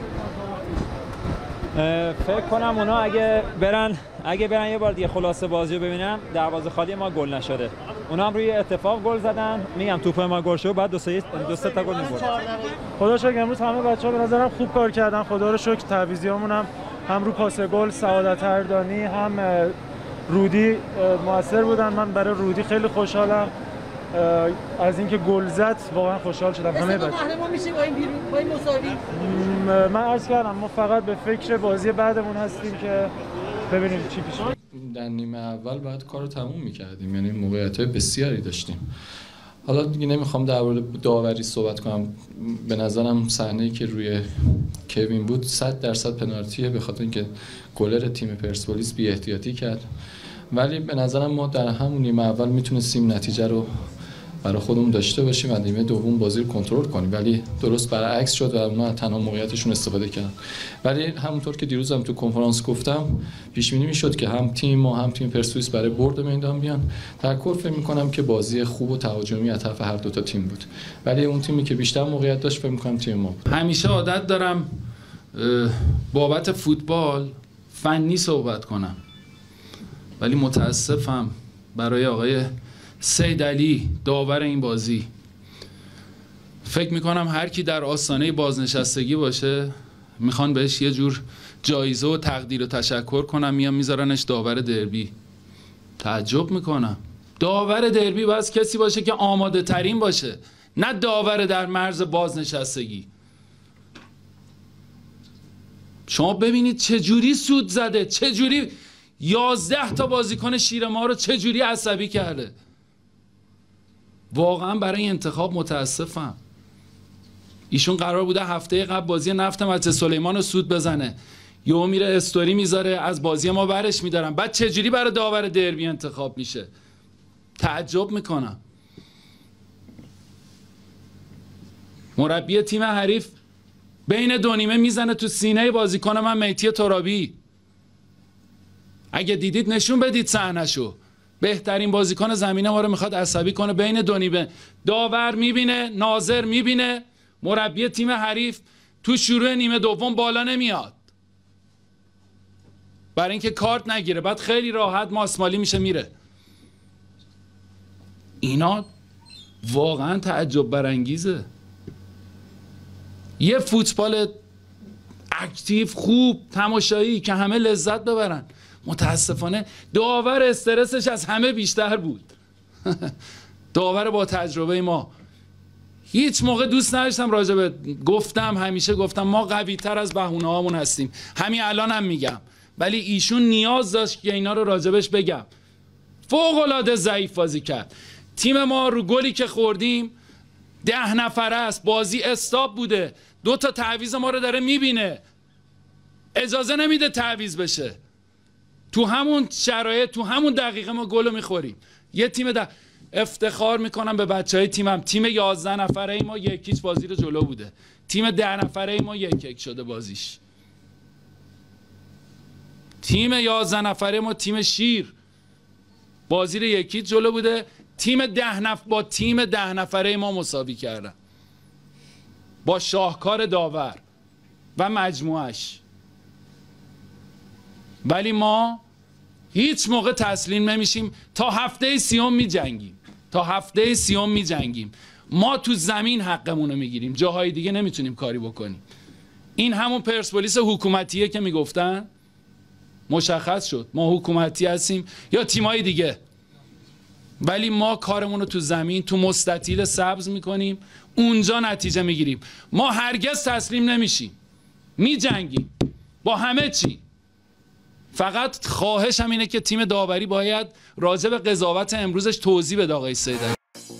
فکر کنم اونا اگه برن یه بار دیگه خلاصه بازی رو ببینن، دروازه خالی ما گل نشده. اونا هم روی اتفاق گل زدن. میگم توپ ما گل شد، بعد دو سه تا گل می‌خورد. خدا شکر امروز همه بچه‌ها به نظرم خوب کار کردن. خدا رو شکر تعویضیامون هم رو پاس گل سعادت اردانی هم رودی موثر بودن. من برای رودی خیلی خوشحالم از اینکه گل زد، واقعا خوشحال شدم. همه بچه‌ها قهرمان میشیم با این مساوی. من عرض کردم ما فقط به فکر بازی بعدمون هستیم که ببینیم چی پیش میاد. در نیمه اول بعد کارو تموم می‌کردیم، یعنی موقعیت‌های بسیاری داشتیم. حالا دیگه نمیخوام درباره داوری صحبت کنم. به نظرم صحنه‌ای که روی کوین بود 100% پنالتیه، به خاطر اینکه گلر تیم پرسپولیس بی احتیاطی کرد. ولی به نظرم ما در همون نیمه اول میتونستیم نتیجه رو برای خودمون داشته باشیم و نیمه دوم بازی رو کنترل کنیم، ولی درست برعکس شد و اونا از تنها موقعیتشون استفاده کردن. ولی همونطور که دیروزم تو کنفرانس گفتم پیش بینی میشد که هم تیم ما هم تیم پرسپولیس برای برد میدان بیان. در کل فکر می‌کنم که بازی خوب و تهاجمی از طرف هر دو تا تیم بود، ولی اون تیمی که بیشتر موقعیت داشت فکر می‌کنم تیم ما. همیشه عادت دارم بابت فوتبال فنی صحبت کنم، ولی متاسفم برای آقای سید علی داور این بازی. فکر میکنم هر کی در آستانه بازنشستگی باشه میخوان بهش یه جور جایزه و تقدیر و تشکر کنم، میان میذارنش داور دربی. تعجب میکنم. داور دربی باید کسی باشه که آماده ترین باشه، نه داور در مرز بازنشستگی. شما ببینید چجوری سود زده، چجوری 11 تا بازیکن شیر ما رو چجوری عصبی کرده. واقعا برای انتخاب متاسفم. ایشون قرار بوده هفته قبل بازی نفت مجلس سلیمان رو سود بزنه، یهو میره استوری میذاره از بازی ما برش میدارن، بعد چجوری برای داور دربی انتخاب میشه؟ تعجب میکنم. مربی تیم حریف بین دو نیمه میزنه تو سینه بازیکن من مهدی ترابی. اگه دیدید نشون بدید صحنه‌شو. بهترین بازیکن زمینه ما رو میخواد عصبی کنه بین دو نیمه. داور میبینه، ناظر میبینه، مربی تیم حریف تو شروع نیمه دوم بالا نمیاد برای اینکه کارت نگیره، بعد خیلی راحت ماسمالی میشه میره. اینا واقعا تعجب برانگیزه. یه فوتبال اکتیو خوب تماشایی که همه لذت ببرن. متاسفانه داور استرسش از همه بیشتر بود. داور با تجربه ما. هیچ موقع دوست نداشتم راجبه، گفتم همیشه گفتم ما قوی تر از بهونه هامون هستیم، همین الان هم میگم، ولی ایشون نیاز داشت که اینا رو راجبش بگم. فوق العاده ضعیف بازی کرد. تیم ما رو گلی که خوردیم 10 نفره است، بازی استاپ بوده، 2 تا تعویض ما رو داره میبینه، اجازه نمیده تعویض بشه. تو همون شرایط تو همون دقیقه ما گل رو میخوریم. یه تیم افتخار میکنم به بچهای تیمم، تیم 11 نفره ای ما 1-0 بازی رو جلو بوده، تیم 10 نفره ای ما 1-1 شده بازیش. تیم 11 نفره ما تیم شیر بازی رو 1-0 جلو بوده، تیم 10 نفره ما مساوی کردن با شاهکار داور و مجموعش. ولی ما هیچ موقع تسلیم نمیشیم. تا هفته 30 میجنگیم، تا هفته 30 میجنگیم. ما تو زمین حقمون رو میگیریم، جاهای دیگه نمیتونیم کاری بکنیم. این همون پرسپولیس حکومتیه که میگفتن، مشخص شد ما حکومتی هستیم یا تیمای دیگه، ولی ما کارمون رو تو زمین تو مستطیل سبز میکنیم، اونجا نتیجه میگیریم. ما هرگز تسلیم نمیشیم، میجنگیم با همه چی. فقط خواهشم اینه که تیم داوری باید راجع به قضاوت امروزش توضیح بده. آقای سیدعلی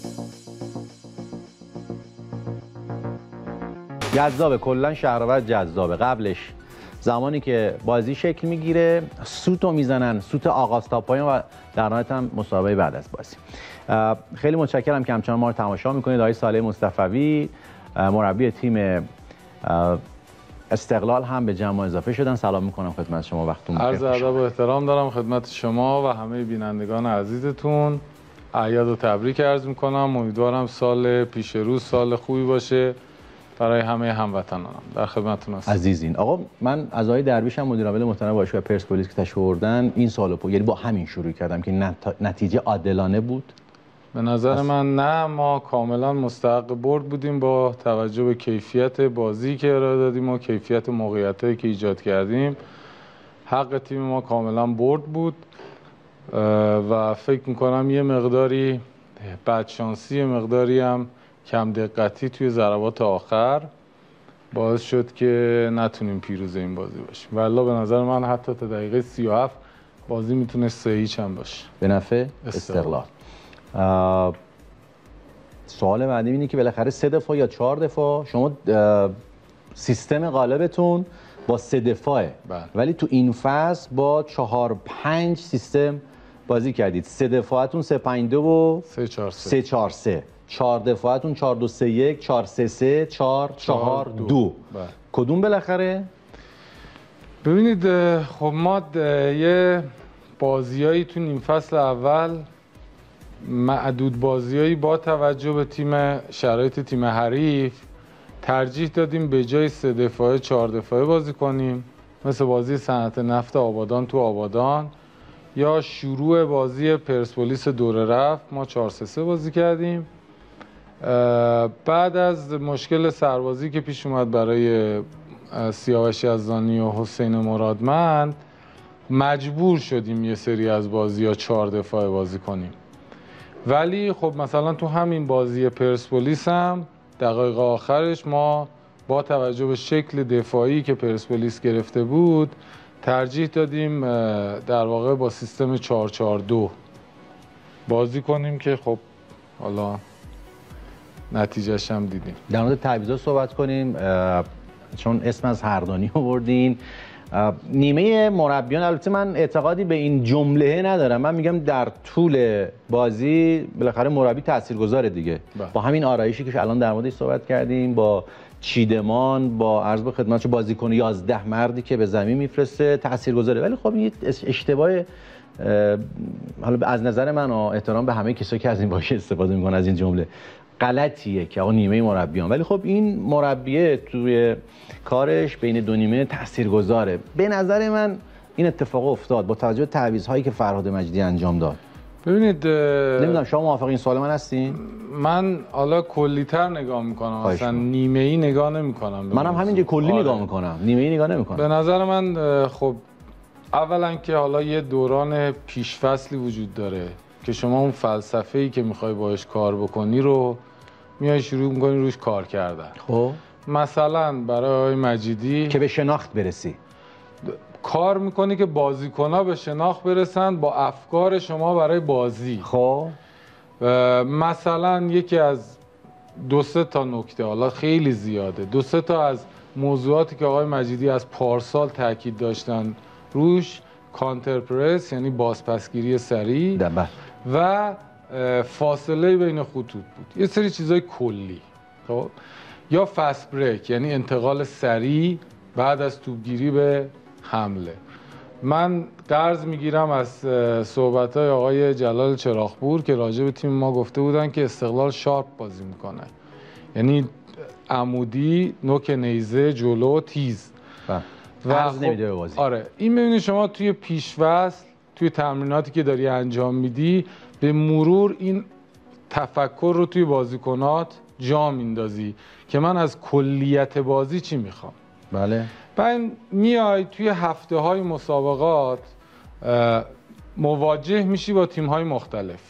جذابه، کلا شهرورد جذابه. قبلش زمانی که بازی شکل میگیره سوتو میزنن، سوت آغاز تا پایان، و در نهایت هم مسابقه بعد از بازی. خیلی متشکرم که همچنان ما رو تماشا میکنید. آقای صالح مصطفوی مربی تیم استقلال هم به جمع اضافه شدن. سلام میکنم خدمت شما، وقتتون بخیر. عرض ادب و احترام دارم خدمت شما و همه بینندگان عزیزتون. اعیاد و تبریک عرض میکنم. امیدوارم سال پیش رو سال خوبی باشه برای همه هموطنانم. در خدمتتون هستم. عزیزین آقا، من از آقای درویش هم مدیر عامل محترم باشگاه پرسپولیس که تشریف آوردن این سالو یعنی با همین شروع کردم که نتیجه عادلانه بود. به نظر من نه، ما کاملا مستحق برد بودیم با توجه به کیفیت بازی که ارائه دادیم و کیفیت موقعیتایی که ایجاد کردیم. حق تیم ما کاملا برد بود و فکر میکنم یه مقداری بدشانسی، مقداری هم کم دقتی توی ضربات آخر باعث شد که نتونیم پیروز این بازی باشیم. والله به نظر من حتی تا دقیقه 37 بازی میتونه 3-0 هم باشه به نفع استقلال. سوال بعدی اینه که بالاخره 3 دفاع یا 4 دفاع، شما سیستم غالبتون با 3 دفاعه، ولی تو این فصل با 4-5 سیستم بازی کردید. 3 دفاعتون 3-5-2 و 3-4-3. 4 دفاعتون 4-2-3-1، 4-3-3، 4-4-2. کدوم بالاخره؟ ببینید خب ما یه بازیایی تو نیم فصل اول معدود بازیایی با توجه به شرایط تیم حریف ترجیح دادیم به جای 3 دفاعه 4 دفاعه بازی کنیم، مثل بازی صنعت نفت آبادان تو آبادان یا شروع بازی پرسپولیس دوره رفت ما 4-3-3 بازی کردیم. بعد از مشکل سربازی که پیش اومد برای سیاوش یزدانی و حسین مرادمند مجبور شدیم یه سری از بازی‌ها 4 دفاعه بازی کنیم، ولی خب مثلا تو همین بازی پرسپولیس هم دقایق آخرش ما با توجه به شکل دفاعی که پرسپولیس گرفته بود ترجیح دادیم در واقع با سیستم 4-4-2 بازی کنیم که خب حالا نتیجهش هم دیدیم. در مورد تعویضا صحبت کنیم، چون اسم از هردانی آوردین. نیمه مربیان، البته من اعتقادی به این جمله ندارم، من میگم در طول بازی بالاخره مربی تاثیرگذاره دیگه. با همین آرایشی که الان در موردش صحبت کردیم، با چیدمان، با عرض به خدمتش بازیکن 11 مردی که به زمین میفرسته تاثیرگذاره. ولی خب این اشتباه، حالا از نظر من احترام به همه کسایی که از این واژه استفاده میکنن، از این جمله غلطیه که آقا نیمه مربیان، ولی خب این مربیه توی کارش بین 2 نیمه تاثیرگذاره. به نظر من این اتفاق افتاد با توجه به تعویض‌هایی که فرهاد مجیدی انجام داد. ببینید نمیدونم شما موافق این سوال من هستین؟ من حالا کلی‌تر نگاه میکنم، اصلا نیمه‌ای نگاه نمیکنم. منم همینجوری کلی نگاه میکنم، نیمه‌ای نگاه نمیکنم. به نظر من خب اولا که حالا یه دوران پیش‌فصلی وجود داره که شما اون فلسفه‌ای که می‌خوای باهاش کار بکنی رو میای شروع می‌کنی روش کار کردن. خب مثلا برای آقای مجیدی که به شناخت برسی، کار می‌کنی که بازیکن‌ها به شناخت برسن با افکار شما برای بازی. خب مثلا یکی از 2-3 تا نکته، حالا خیلی زیاده، 2-3 تا از موضوعاتی که آقای مجیدی از پارسال تاکید داشتن روش، کانتر پرس یعنی بازپسگیری سریع و فاصله بین خطوط بود، یه سری چیزای کلی. خب یا فست بریک یعنی انتقال سریع بعد از توپگیری به حمله. من قرض میگیرم از صحبت‌های آقای جلال چراغپور که راجع به تیم ما گفته بودن که استقلال شارپ بازی میکنه، یعنی عمودی، نوک نیزه، جلو، تیز و خب نمیده به بازی. آره این ببینید شما توی پیش‌فصل توی تمریناتی که داری انجام میدی به مرور این تفکر رو توی بازیکنات جا میندازی که من از کلیت بازی چی میخوام. بله. بعد میای توی هفته‌های مسابقات مواجه میشی با تیم‌های مختلف،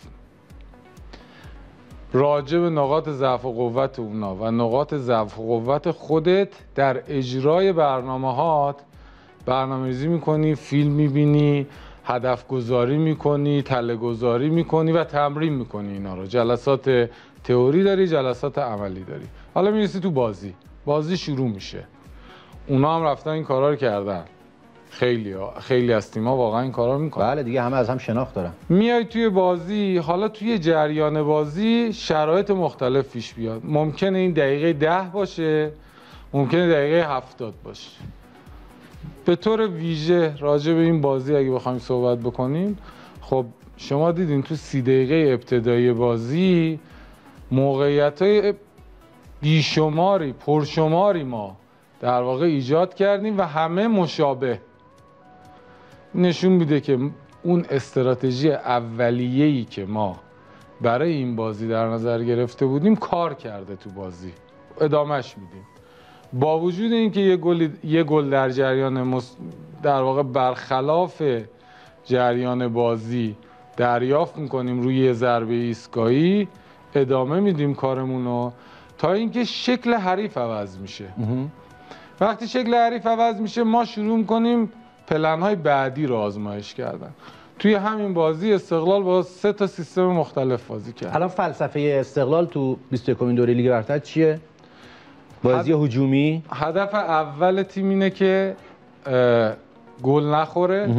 راجع به نقاط ضعف و قوت اونا و نقاط ضعف و قوت خودت در اجرای برنامه‌هات برنامه‌ریزی می‌کنی، فیلم می‌بینی، هدف گذاری می‌کنی، تله گذاری می‌کنی و تمرین می‌کنی. اینا رو جلسات تئوری داری، جلسات عملی داری. حالا میرسی تو بازی شروع میشه. اونا هم رفتن این کارا رو کردن. خیلی از تیم‌ها واقعا این کارا رو میکنن. بله دیگه، همه از هم شناخت دارن. میای توی بازی، حالا توی جریان بازی شرایط مختلف پیش بیاد. ممکنه این دقیقه 10 باشه، ممکنه دقیقه 70 باشه. به طور ویژه راجع به این بازی اگه بخوایم صحبت بکنیم، خب شما دیدین تو 30 دقیقه ابتدایی بازی موقعیت‌های بیشماری، پرشماری ما در واقع ایجاد کردیم و همه مشابه. نشون میده که اون استراتژی اولیه‌ای که ما برای این بازی در نظر گرفته بودیم کار کرده تو بازی، ادامهش میدیم. با وجود اینکه یه گل در جریان در واقع برخلاف جریان بازی دریافت میکنیم روی یه ضربه ایستگاهی، ادامه میدیم کارمونو تا اینکه شکل حریف عوض میشه. وقتی شکل حریف عوض میشه ما شروع میکنیم پلن‌های بعدی رو آزمایش کردن. توی همین بازی استقلال با 3 تا سیستم مختلف بازی کرد. الان فلسفه استقلال تو 21مین دوره لیگ برتر چیه؟ بازی هجومی؟ هدف اول تیم اینه که گل نخوره،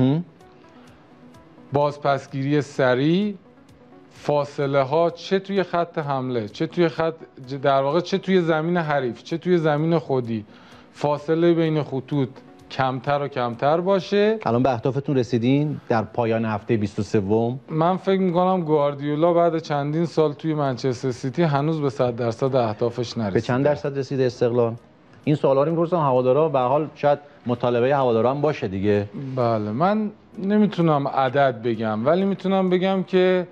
بازپسگیری سریع، فاصله ها چه توی خط حمله، چه توی خط در واقع چه توی زمین حریف، چه توی زمین خودی، فاصله بین خطوط کمتر و کمتر باشه. الان به اهدافتون رسیدین در پایان هفته 23؟ من فکر میکنم گواردیولا بعد چندین سال توی منچستر سیتی هنوز به 100% اهدافش نرسیده. به چند درصد رسیده استقلال؟ این سوالا رو میپرسم هوادارا، به حال شاید مطالبه هوادارا هم باشه دیگه. بله، من نمیتونم عدد بگم ولی میتونم بگم که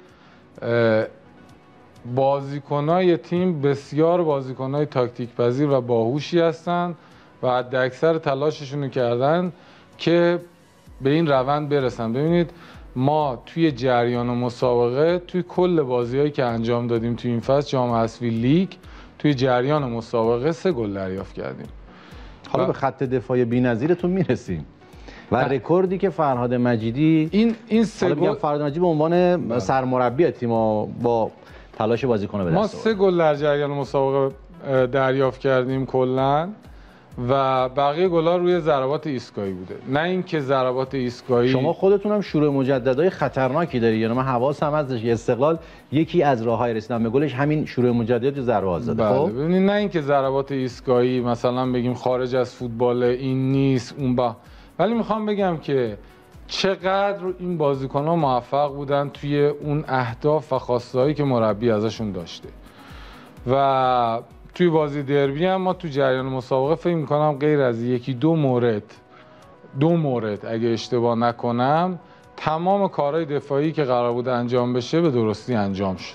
بازیکنای تیم بسیار بازیکنای تاکتیک پذیر و باهوشی هستن و حداکثر تلاششون رو کردن که به این روند برسن. ببینید ما توی جریان و مسابقه توی کل بازی‌هایی که انجام دادیم توی این فصل جام حذفی لیگ توی جریان مسابقه 3 گل دریافت کردیم. حالا به خط دفاع بی‌نظیرتون میرسیم و رکوردی که فرهاد مجیدی این 3 گل فرهاد مجیدی به عنوان سرمربی تیم با تلاش بازیکن‌ها به دست آورد. ما 3 گل در جریان مسابقه دریافت کردیم کلاً و بقیه گل‌ها روی ضربات ایستگاهی بوده، نه اینکه ضربات ایستگاهی. شما خودتون هم شروع مجددهای خطرناکی دارید، یعنی من حواسم هستش استقلال یکی از راه‌های رسیدن به گلش همین شروع مجدد ضربه آزاده. بله. خب ببینید نه اینکه ضربات ایستگاهی مثلا بگیم خارج از فوتبال این نیست اون ولی میخوام بگم که چقدر این بازیکن‌ها موفق بودن توی اون اهداف و خواسته‌هایی که مربی ازشون داشته. و توی بازی دربی هم ما تو جریان مسابقه فکر می‌کنم غیر از یکی دو مورد اگه اشتباه نکنم تمام کارهای دفاعی که قرار بود انجام بشه به درستی انجام شد.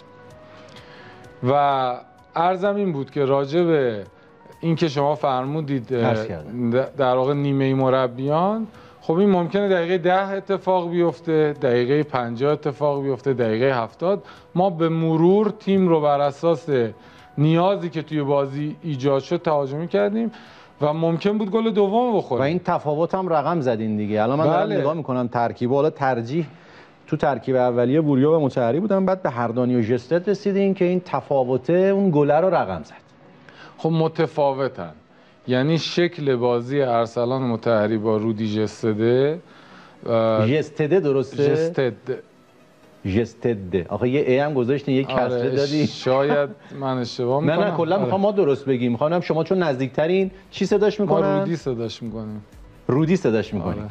و عرضم این بود که راجع به این که شما فرمودید در واقع نیمه مربیان، خب این ممکنه دقیقه 10 اتفاق بیفته، دقیقه 50 اتفاق بیفته، دقیقه 70. ما به مرور تیم رو بر اساس نیازی که توی بازی ایجاد شد تهاجمی کردیم و ممکن بود گل دوم بخوریم. و این تفاوت هم رقم زدین دیگه. الان من دارم نگاه میکنم ترکیب، حالا ترجیح تو ترکیب اولیه بوریا و مطهری بودن، بعد به هردانی و ژستد رسیدین که این تفاوت اون گله رو رقم زد. خب متفاوتن، یعنی شکل بازی ارسلان مطهری با رودی ژستده. ژستده درسته؟ ژستده. آخه یه ای هم گذاشتین یک کسره دادی. شاید من اشتباه میکنم. نه کلا میخوام ما درست بگیم. میخوام شما چون نزدیکترین چی صداش میکنن؟ ما رودی صداش میکنیم. رودی صداش میکنیم.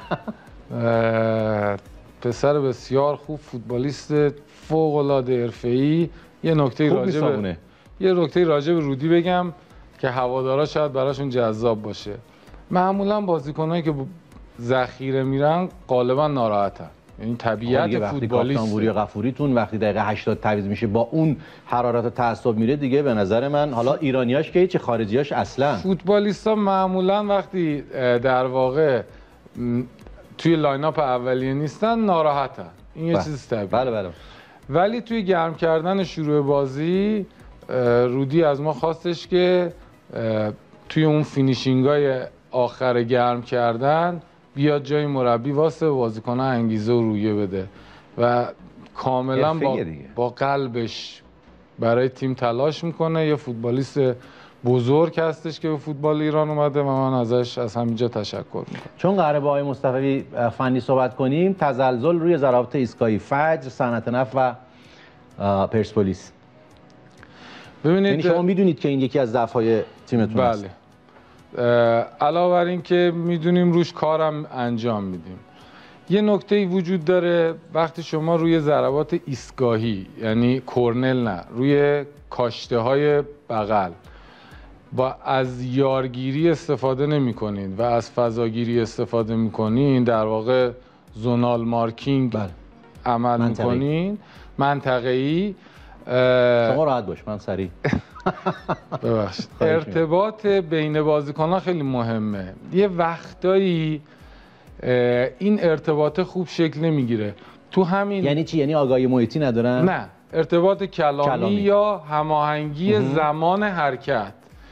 پسر بسیار خوب، فوتبالیست فوق العاده حرفه‌ای. یه نکته راجع به رودی بگم که هوادارا شاید براشون جذاب باشه. معمولا بازیکنایی که ذخیره میرن غالبا ناراحتن. این طبیعت فوتبالیست. کاپیتان وریا غفوریتون وقتی دقیقه 80 تعویض میشه با اون حرارت و تعصب میره دیگه، به نظر من حالا ایرانیاش که چه خارجیاش اصلا فوتبالیستا معمولا وقتی در واقع توی لایناپ اولیه نیستن ناراحتن. این یه چیز طبیعیه. بله. ولی توی گرم کردن شروع بازی رودی از ما خواستش که توی اون فینیشینگای آخر گرم کردن بیاد جای مربی واسه بازیکن‌ها انگیزه و روحیه بده و کاملا با قلبش برای تیم تلاش میکنه. یه فوتبالیست بزرگ هستش که به فوتبال ایران اومده و من ازش از همینجا تشکر میکنم. چون قراره با آقای مصطفی فنی صحبت کنیم، تزلزل روی ضربات ایستگاهی فجر، صنعت نفت و پرسپولیس. ببینید یعنی شما میدونید که این یکی از ضعف‌های تیمتون است. بله. علاوه بر این که میدونیم روش کارم انجام میدیم، یه نکته‌ای وجود داره وقتی شما روی ضربات ایستگاهی یعنی کورنل نه، روی کاشته های بغل با از یارگیری استفاده نمی کنین و از فضاگیری استفاده میکنین، در واقع زونال مارکینگ عمل میکنین، منطقه‌ای. شما راحت باش، من سریع ببخشید. ارتباط بین بازیکن‌ها خیلی مهمه. یه وقتایی این ارتباط خوب شکل نمیگیره. تو همین یعنی چی؟ یعنی آگاهی محیطی ندارن؟ نه، ارتباط کلامی یا هماهنگی زمان حرکت.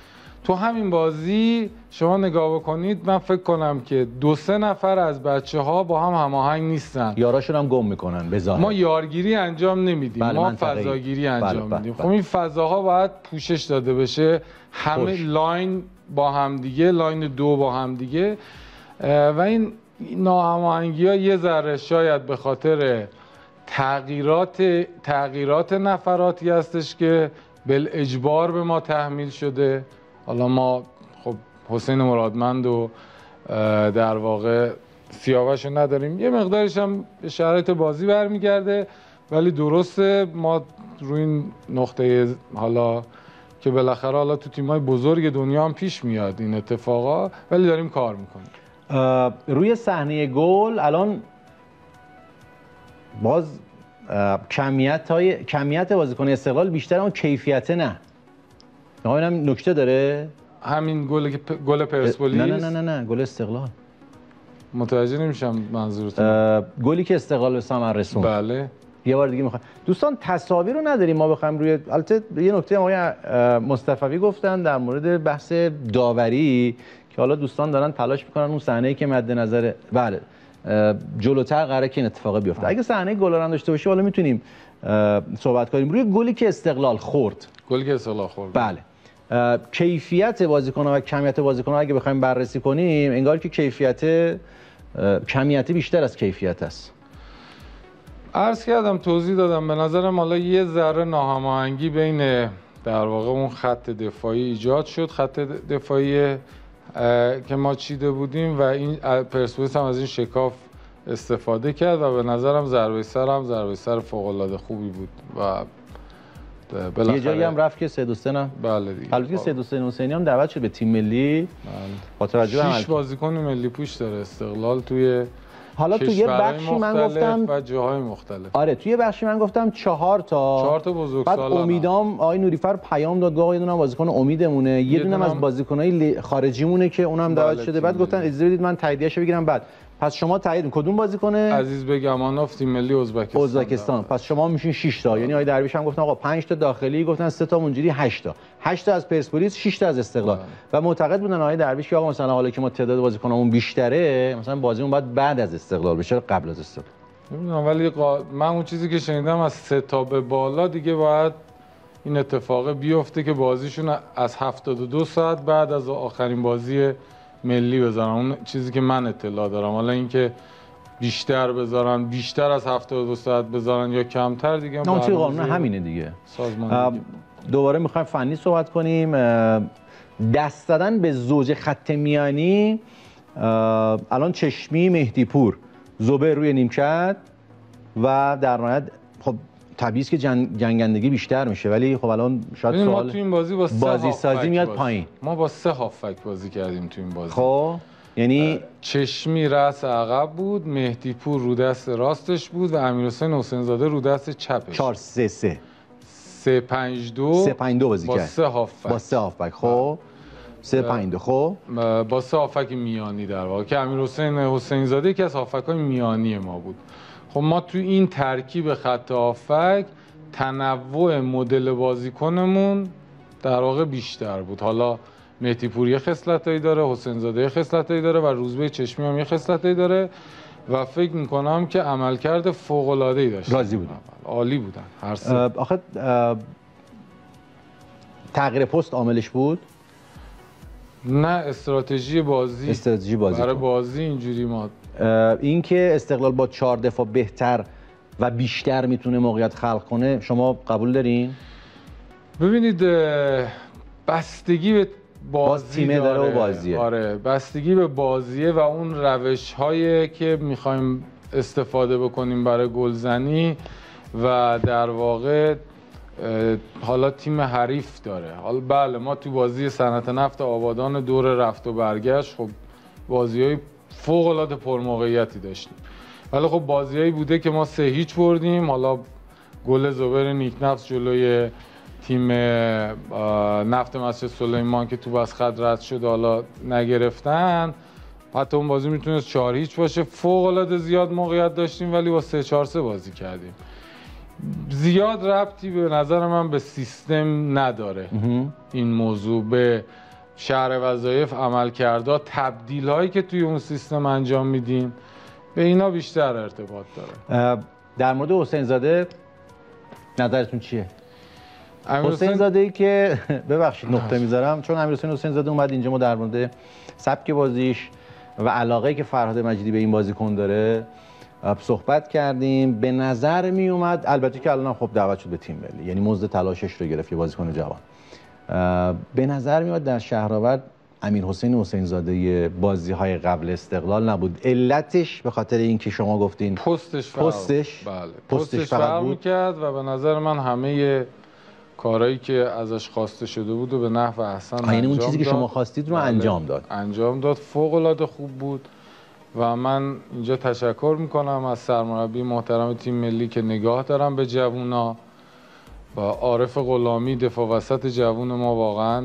تو همین بازی شما نگاه بکنید من فکر کنم که 2-3 نفر از بچه‌ها با هم هماهنگ نیستن، یاراشون هم گم میکنن به ظاهر. ما یارگیری انجام نمیدیم، بله، ما فضاگیری انجام میدیم. خب این فضاها باید پوشش داده بشه، همه لاین با هم دیگه، لاین 2 با هم دیگه، و این ناهماهنگی‌ها یه ذره شاید به خاطر تغییرات نفراتی هستش که بالاجبار به ما تحمیل شده. حالا ما خب حسین مرادمند و در واقع سیاوش رو نداریم، یه مقدارش هم به شرایط بازی برمیگرده، ولی درسته ما روی این نقطه حالا که بالاخره حالا تو تیم‌های بزرگ دنیا هم پیش میاد این اتفاقا، ولی داریم کار میکنیم. روی صحنه گل الان باز کمیت بازیکن استقلال بیشتر، اون کیفیت نه. اینم نکته داره همین گل پرسپولیس؟ نه گل استقلال. متوجه نمیشم منظورتون. گلی که استقلال به ثمر رسوند. بله. یه بار دیگه میخوام دوستان تصاویر رو نداریم ما بخوایم روی، البته یه نکته آقای مصطفی گفتن در مورد بحث داوری که حالا دوستان دارن تلاش میکنن اون صحنه‌ای که مد نظر بله جلوتر قراره که این اتفاق بیفته. اگه صحنه گل رو داشته باشیم حالا میتونیم صحبت کنیم روی گلی که استقلال خورد. گلی که استقلال خورد. بله. کیفیت بازیکن‌ها و کمیت بازیکن‌ها اگه بخوایم بررسی کنیم انگار که کمیت بیشتر از کیفیت است. عرض کردم، توضیح دادم، به نظرم حالا یه ذره ناهماهنگی بین در واقع اون خط دفاعی ایجاد شد، خط دفاعی که ما چیده بودیم و این پرسپولیس هم از این شکاف استفاده کرد و به نظرم ضربه سر فوق‌العاده خوبی بود و یه جایی هم رفت که 3-2-3 نه. بله دیگه. البته 3-2-3 حسینی هم دعوت شد به تیم ملی. با توجه به 6 بازیکن ملی پوش داره استقلال توی حالا توی یه بخشی من گفتم و جاهای مختلف. آره توی یه بخشی من گفتم 4 تا بزرگسال. بعد امیدام آقای نوریفر پیام داد گفت یه دونه بازیکن امیدمونه، یه دونه از بازیکنای خارجیمونه که اونم دعوت شده. بعد گفتن اجازه بدید من تاییدیه‌شو بگیرم. بعد پس شما تایید کدوم بازیکنه؟ عزیز بگمانوف تیم ملی ازبکستان. پس شما میشین 6 تا. یعنی آقای درویش هم گفتن آقا 5 تا داخلی، گفتن 3 تا اونجوری 8 تا. 8 تا از پرسپولیس، 6 تا از استقلال. و معتقد بودن آقای درویش که آقا مثلا حالا که ما تعداد بازیکنامون بیشتره، مثلا بازیمون باید بعد از استقلال بشه قبل از استقلال. نمیدونم، ولی من اون چیزی که شنیدم از 3 تا به بالا دیگه باید این اتفاق بیفته که بازیشون از 72 ساعت بعد از آخرین بازی ملی بذارن. اون چیزی که من اطلاع دارم. حالا اینکه بیشتر بذارن، بیشتر از 72 ساعت بذارن یا کمتر دیگه نه، اون توی قانون همینه دیگه. دوباره میخوایم فنی صحبت کنیم. دست دادن به زوج خط میانی، الان چشمی، مهدی پور، زبیر روی نیمکت و در نهایت خب طبیعیه که جنگندگی بیشتر میشه، ولی خب الان شاید سوال ما تو این بازی با بازی سازی میاد پایین. ما با 3 هافک بازی کردیم تو این بازی. خب یعنی چشمی رأس عقب بود، مهدی پور رو دست راستش بود و امیرحسین حسین زاده رو دست چپش. 4-3-3 3-5-2 بازی کرد. با 3 هافک. خب 3-5-2 خب با 3 هافک میانی در واقع که امیرحسین حسین زاده یکی از هافک‌های میانی ما بود. خب ما تو این ترکیب خط هافک تنوع مدل بازیکنمون در واقع بیشتر بود. حالا مهدی پور یه خصلتایی داره، حسین زاده یه خصلتایی داره و روزبه چشمی هم یه خصلتایی داره و فکر میکنم که عملکرد فوق‌العاده‌ای داشت. راضی بودن. عالی بودن هر سه. آخه تغییر پست عاملش بود؟ نه، استراتژی بازی برای بازی اینجوری ما این که استقلال با 4 دفاع بهتر و بیشتر میتونه موقعیت خلق کنه شما قبول دارین؟ ببینید بستگی به بازی داره و بازیه. آره بستگی به بازیه و اون روش‌هایی که می‌خوایم استفاده بکنیم برای گلزنی و در واقع حالا تیم حریف داره. حالا بله ما تو بازی صنعت نفت آبادان دور رفت و برگشت خب بازی‌های فوق‌العاده پرموقعیتی داشتیم، ولی خب بازی‌هایی بوده که ما 3-0 بردیم. حالا گل زبیر نیکنفس جلوی تیم نفت مسجد سلیمان که تو از خط رد شد حالا نگرفتن، حتی اون بازی میتونست 4-0 باشه. فوق‌العاده زیاد موقعیت داشتیم ولی با 3-4-3 بازی کردیم. زیاد ربطی به نظر من به سیستم نداره این موضوع، به شهر وظایف، عملکردها، تبدیل‌هایی که توی اون سیستم انجام میدیم به اینا بیشتر ارتباط داره. در مورد حسین زاده نظرتون چیه؟ حسین زاده ای که ببخشید نقطه میذارم چون حسین زاده اومد اینجا، ما در مورد سبک بازیش و علاقه‌ای که فرهاد مجیدی به این بازیکن داره صحبت کردیم. به نظر می اومد، البته که الان خب دعوت شد به تیم ملی، یعنی مزد تلاشش رو گرفت یه بازیکن جوان. به نظر می اومد در شهرآورد حسین زاده بازی‌های قبل استقلال نبود. علتش به خاطر اینکه شما گفتین پستش فقط فرق بود می‌کرد و به نظر من همه کارهایی که ازش خواسته شده بود و به نحو احسن انجام داد. اون چیزی که شما خواستید رو انجام داد. فوق‌العاده خوب بود و من اینجا تشکر میکنم از سرمربی محترم تیم ملی که نگاه دارم به جوونا و عارف غلامی دفاع وسط جوون ما واقعا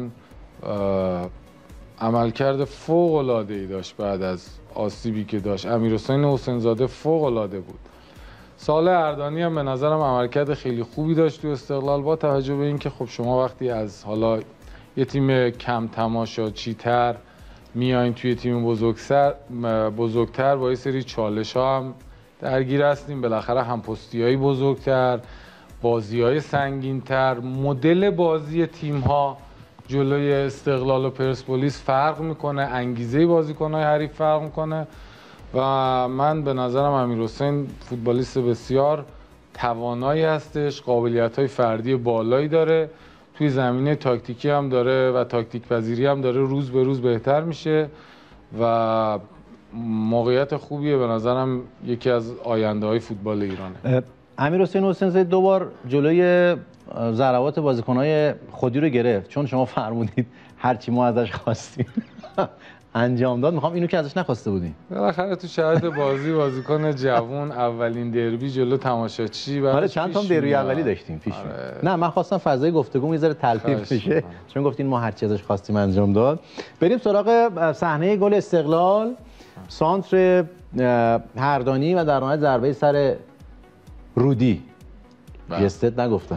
عملکرد فوق‌العاده‌ای داشت بعد از آسیبی که داشت. حسین زاده فوق‌العاده بود. سال اردانی هم به نظرم عملکرد خیلی خوبی داشت تو استقلال، با توجه به اینکه خب شما وقتی از حالا یه تیم کم تماشاچی‌تر میاین توی تیم بزرگتر با یه سری چالش‌ها هم درگیر هستیم، بالاخره هم‌پستی‌های بزرگتر، بازی‌های سنگین‌تر، مدل بازی تیم‌ها جلوی استقلال و پرسپولیس فرق میکنه، انگیزه بازیکن‌های حریف فرق میکنه و من به نظرم امیرحسین فوتبالیست بسیار توانایی هستش، قابلیت‌های فردی بالایی داره، توی زمینه تاکتیکی هم داره و تاکتیک پذیری هم داره، روز به روز بهتر میشه و موقعیت خوبیه. به نظرم یکی از آینده‌های فوتبال ایرانه. حسین زاده دوبار جلوی ضربات بازیکن‌های خودی رو گرفت، چون شما فرمودید هرچی ما ازش خواستیم انجام داد. میخوام اینو که ازش نخواسته بودین. بالاخره تو شرایط بازیکن جوون اولین دربی جلو تماشاچی آره چند تا دربی اولی داشتیم پیش. نه من خواستم فضای گفتگو یه ذره تلطیف بشه چون گفتین ما هرچی ازش خواستیم انجام داد. بریم سراغ صحنه گل استقلال، سانتر هردانی و در نهایت ضربه سر رودی. جستت نگفتم.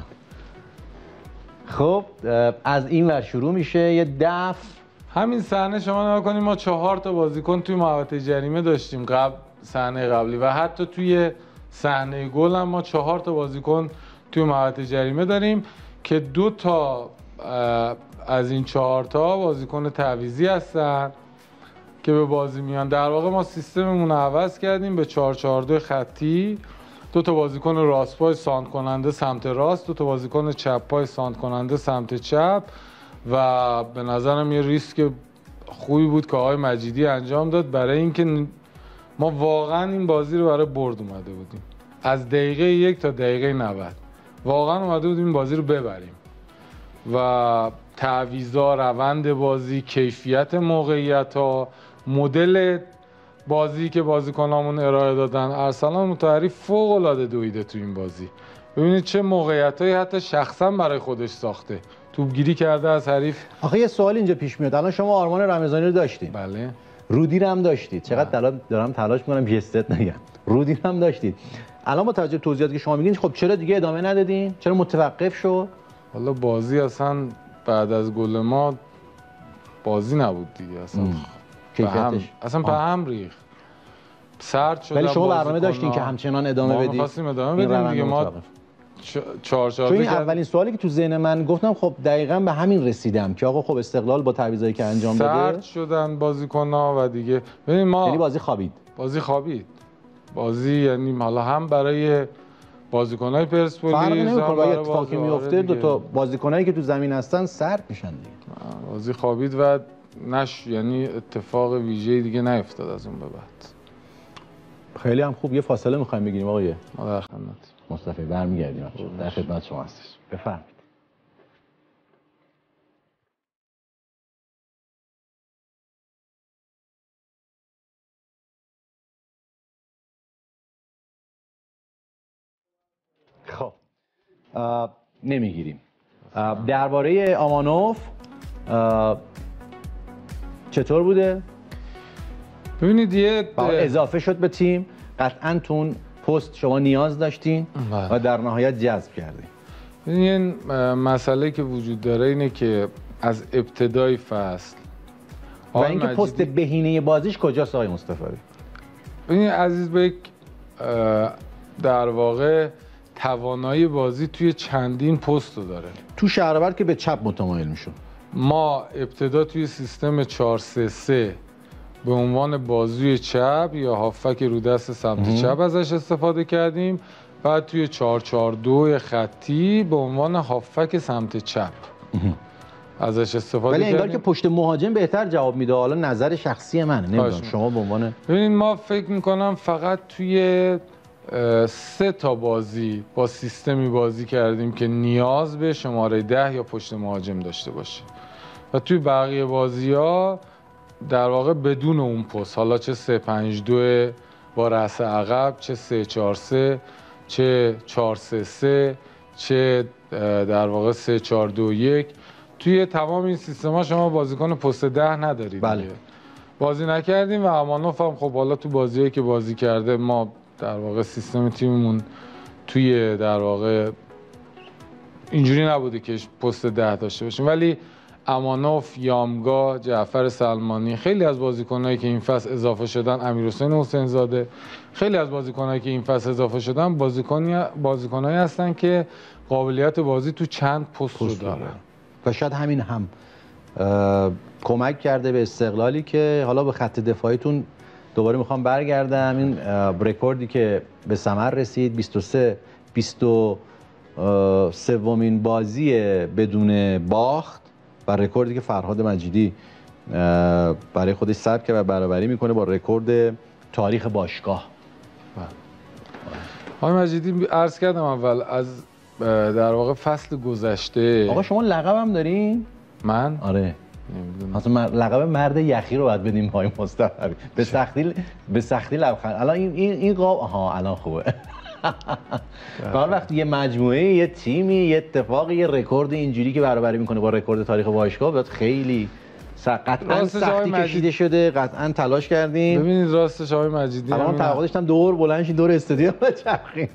خب از این ور شروع میشه یه دفع. همین صحنه شما نگاه کنید ما 4 تا بازیکن توی محوطه جریمه داشتیم صحنه قبلی و حتی توی صحنه گل هم ما 4 تا بازیکن توی محوطه جریمه داریم که 2 تا از این 4 تا بازیکن تعویضی هستن که به بازی میان. در واقع ما سیستممون رو عوض کردیم به 4-4-2 خطی. 2 تا بازیکن راست پای ساند کننده سمت راست، 2 تا بازیکن چپ پای ساند کننده سمت چپ و به نظرم یه ریسک خوبی بود که آقای مجیدی انجام داد برای اینکه ما واقعا این بازی رو برای برد اومده بودیم. از دقیقه 1 تا دقیقه 90 واقعا اومده بودیم این بازی رو ببریم و تعویضا، روند بازی، کیفیت موقعیت‌ها، مدل بازی که بازیکنامون ارائه دادن، ارسلان مطهری فوق‌العاده دویده تو این بازی. ببینید چه موقعیتایی حتی شخصا برای خودش ساخته، توپگیری کرده از حریف. آخه یه سوال اینجا پیش میاد، الان شما آرمان رمضانی رو داشتید، بله، رودی رو هم داشتید، چقدر دارم تلاش می‌کنم جستت نگم، رودی رو هم داشتید، الان با توجه به توضیحاتی که شما میگین خب چرا دیگه ادامه ندادین؟ چرا متوقف شد؟ والا بازی اصلا بعد از گل ما بازی نبود دیگه، اصلا به هم ریخت، سرد شد. ولی شما برنامه داشتین که همچنان ادامه بدید؟ ما می‌خواستیم ادامه بدیم دیگه. ما 4-4 چون این اولین سوالی که تو ذهن من گفتم خب دقیقاً به همین رسیدم که آقا خب استقلال با تعویضایی که انجام داده سرد شدن بازیکن‌ها و دیگه ببین ما یعنی بازی خوابید بازی یعنی حالا هم برای بازیکن‌های پرسپولیس فرقی نمی‌کنه با اتفاقی میفته، دو تا بازیکنایی که تو زمین هستن سرد میشن دیگه. بازی خوابید و یعنی اتفاق ویژه‌ای دیگه نیفتاد از اون به بعد. خیلی هم خوب. یه فاصله می‌خوایم بگیریم آقای ما در خدمت مصطفی، برمیگردیم در خدمت شما هستش. بفرمایید. خب نمیگیریم. درباره آمانوف چطور بوده؟ ببینید یه اضافه شد به تیم، قطعاً تون پست شما نیاز داشتین و در نهایت جذب کردین. این مسئله که وجود داره اینه که از ابتدای فصل و اینکه پست بهینه بازیش کجاست آقای مصطفی؟ این عزیز بیک در واقع توانایی بازی توی چندین پست رو داره. تو شهرآورد که به چپ متمایل میشون. ما ابتدا توی سیستم 4-3-3 به عنوان بازوی چپ یا هافک رو دست سمت چپ ازش استفاده کردیم. بعد توی 4-4-2 خطی به عنوان هافک سمت چپ ازش استفاده کردیم. ولی انگار که پشت مهاجم بهتر جواب میده. حالا نظر شخصی منه، نمیدونم شما به عنوان. ببینید ما فکر میکنم فقط توی 3 تا بازی با سیستمی بازی کردیم که نیاز به شماره 10 یا پشت مهاجم داشته باشه و توی بقیه بازی‌ها در واقع بدون اون پست، حالا چه 3-5-2 با رأس عقب، چه 3-4-3، چه 4-3-3، چه در واقع 3-4-2-1، توی تمام این سیستم‌ها شما بازیکن پست 10 ندارید. بله. بازی نکردیم و امانوف هم خب حالا تو بازیایی که بازی کرده ما در واقع سیستم تیممون توی در واقع اینجوری نبوده که پست 10 داشته باشیم، ولی امانوف، یامگا، جعفر سلمانی، خیلی از بازیکنایی که این فصل اضافه شدن، امیرحسین حسین زاده، خیلی از بازیکنایی که این فصل اضافه شدن بازیکنایی هستن که قابلیت بازی تو چند پست رو دارن و شاید همین هم کمک کرده به استقلالی که حالا به خط دفاعیتون دوباره میخوام برگردم. این رکوردی که به ثمر رسید 23مین بازی بدون باخت و رکوردی که فرهاد مجیدی برای خودش ثبت کرد و برابری میکنه با رکورد تاریخ باشگاه. آقای مجیدی عرض کردم اول از در واقع فصل گذشته. آقا شما لقب هم دارین؟ من؟ آره. مثلا لقب مرد یخی رو باید بدیم پای مصطفی. به سختی لبخند. الان این قاب الان خوبه. هر وقت یه مجموعه، یه تیمی، یه اتفاقی، یه رکورد اینجوری که برابری میکنه با رکورد تاریخ باشگاه، باید خیلی قطعا سختی کشیده شده، قطعا تلاش کردیم. ببینید راستش آقای مجیدی الان توقعش هم دور بلند شید دور استادیوم بچرخید.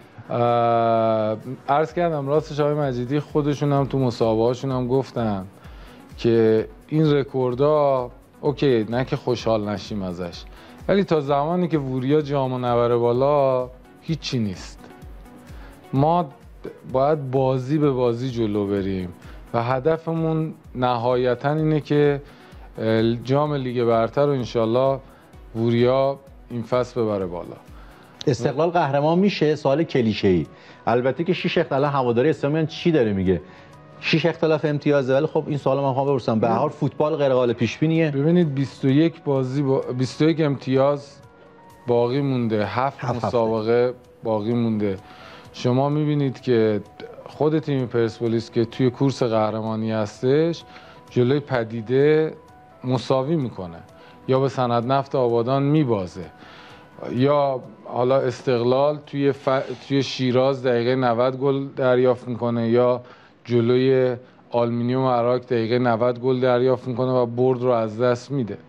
عرض کردم راستش آقای مجیدی خودشون هم تو مسابقه‌هاشون هم گفتن که این رکوردها اوکی، نه که خوشحال نشیم ازش، ولی تا زمانی که وریا جامو نبره بالا هیچی نیست. ما باید بازی به بازی جلو بریم و هدفمون نهایتاً اینه که جام لیگ برتر رو انشالله وریا این فصل ببره بالا. استقلال قهرمان میشه؟ سوال کلیشه‌ای. البته که 6 اختلاف هواداری استقلال چی داره میگه؟ 6 اختلاف امتیازه، ولی خب این سوالو من میخوام بپرسم. به هر حال فوتبال غیر قابل پیش بینیه. ببینید 21 بازی 21 امتیاز باقی مونده، 7 مسابقه باقی مونده. شما میبینید که خود تیم پرسپولیس که توی کورس قهرمانی هستش جلوی پدیده مساوی میکنه، یا به سند نفت آبادان میبازه، یا حالا استقلال توی شیراز دقیقه 90 گل دریافت میکنه، یا جلوی آلومینیوم عراق دقیقه 90 گل دریافت میکنه و برد رو از دست میده.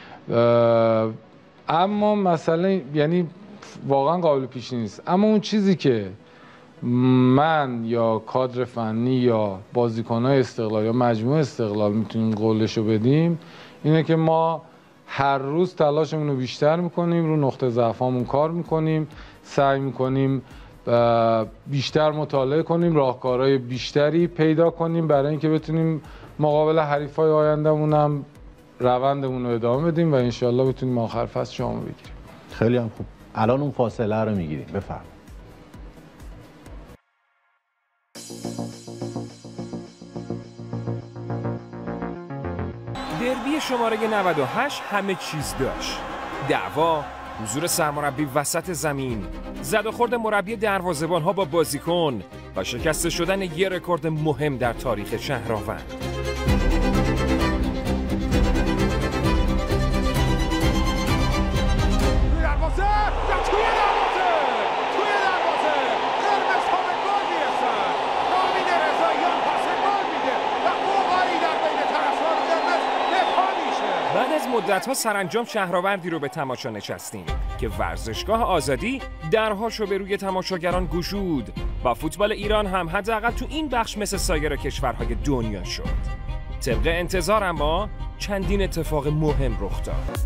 اما مسئله یعنی واقعا قابل پیش نیست. اما اون چیزی که من یا کادر فنی یا بازیکن‌های استقلال یا مجموعه استقلال میتونیم قولشو بدیم اینه که ما هر روز تلاشمون رو بیشتر میکنیم، رو نقطه ضعفامون کار میکنیم، سعی میکنیم بیشتر مطالعه کنیم، راهکارهای بیشتری پیدا کنیم برای اینکه بتونیم مقابل حریفای آینده‌مون هم روندمون رو ادامه بدیم و انشالله بتونیم آخر فصل جام بگیریم. خیلی هم خوب. الان اون فاصله رو میگیریم. بفرمایید. دربی شماره 98 همه چیز داشت. دعوا، حضور سرمربی وسط زمین، زد و خورد مربی دروازه‌بان‌ها با بازیکن و شکسته شدن یه رکورد مهم در تاریخ شهرآورد. مدت‌ها سرانجام شهرآوردی رو به تماشا نشستیم که ورزشگاه آزادی درهاشو به روی تماشاگران گشود و فوتبال ایران هم حداقل تو این بخش مثل سایر کشورهای دنیا شد. طبق انتظار اما چندین اتفاق مهم رخ داد.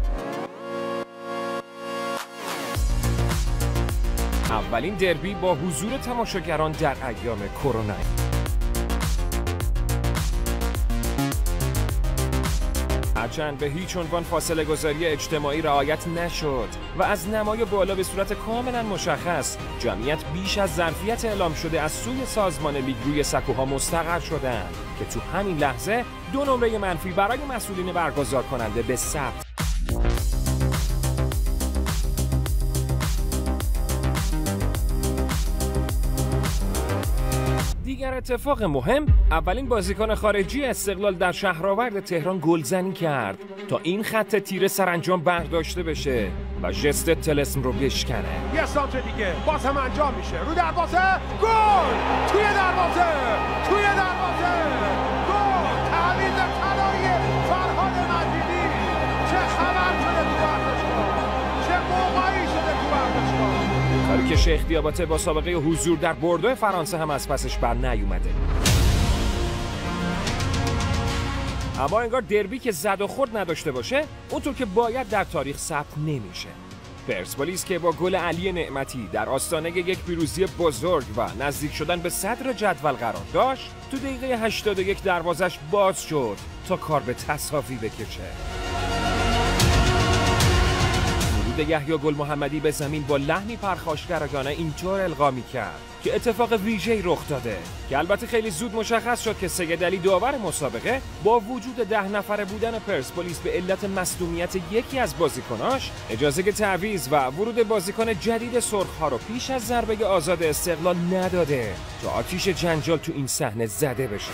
اولین دربی با حضور تماشاگران در ایام کرونا. هرچند به هیچ عنوان فاصله گذاری اجتماعی رعایت نشد و از نمای بالا به صورت کاملا مشخص جمعیت بیش از ظرفیت اعلام شده از سوی سازمان لیگ روی سکوها مستقر شدند که تو همین لحظه 2 نمره منفی برای مسئولین برگزار کننده به ثبت. دیگر اتفاق مهم، اولین بازیکن خارجی استقلال در شهرآورد تهران گلزنی کرد تا این خط تیره سرانجام برداشته بشه و ژست طلسم رو بشکنه. یه سانتر دیگه باز هم انجام میشه، رو دروازه، گل! توی دروازه! توی دروازه! گل! تعویض طلایی فرهاد مجیدی. چه خبر شده تو ورزشگاه؟ چه موقعی شده تو ورزشگاه؟ کاری که شیخ دیاباته با سابقه حضور در بوردو فرانسه هم از پسش بر نیومده. اما انگار دربی که زد و خورد نداشته باشه اونطور که باید در تاریخ ثبت نمیشه. پرسپولیس که با گل علی نعمتی در آستانه یک پیروزی بزرگ و نزدیک شدن به صدر جدول قرار داشت، تو دقیقه 81 دروازش باز شد تا کار به تساوی بکشه. یحیی گل محمدی به زمین با لحنی پرخاشگرایانه اینطور القا می‌کرد که اتفاق ویژه‌ای رخ داده که البته خیلی زود مشخص شد که سید علی داور مسابقه با وجود 10 نفره بودن پرسپولیس به علت مصدومیت یکی از بازیکناش اجازه تعویض و ورود بازیکن جدید سرخ‌ها رو پیش از ضربه آزاد استقلال نداده تا آتیش جنجال تو این صحنه زده بشه.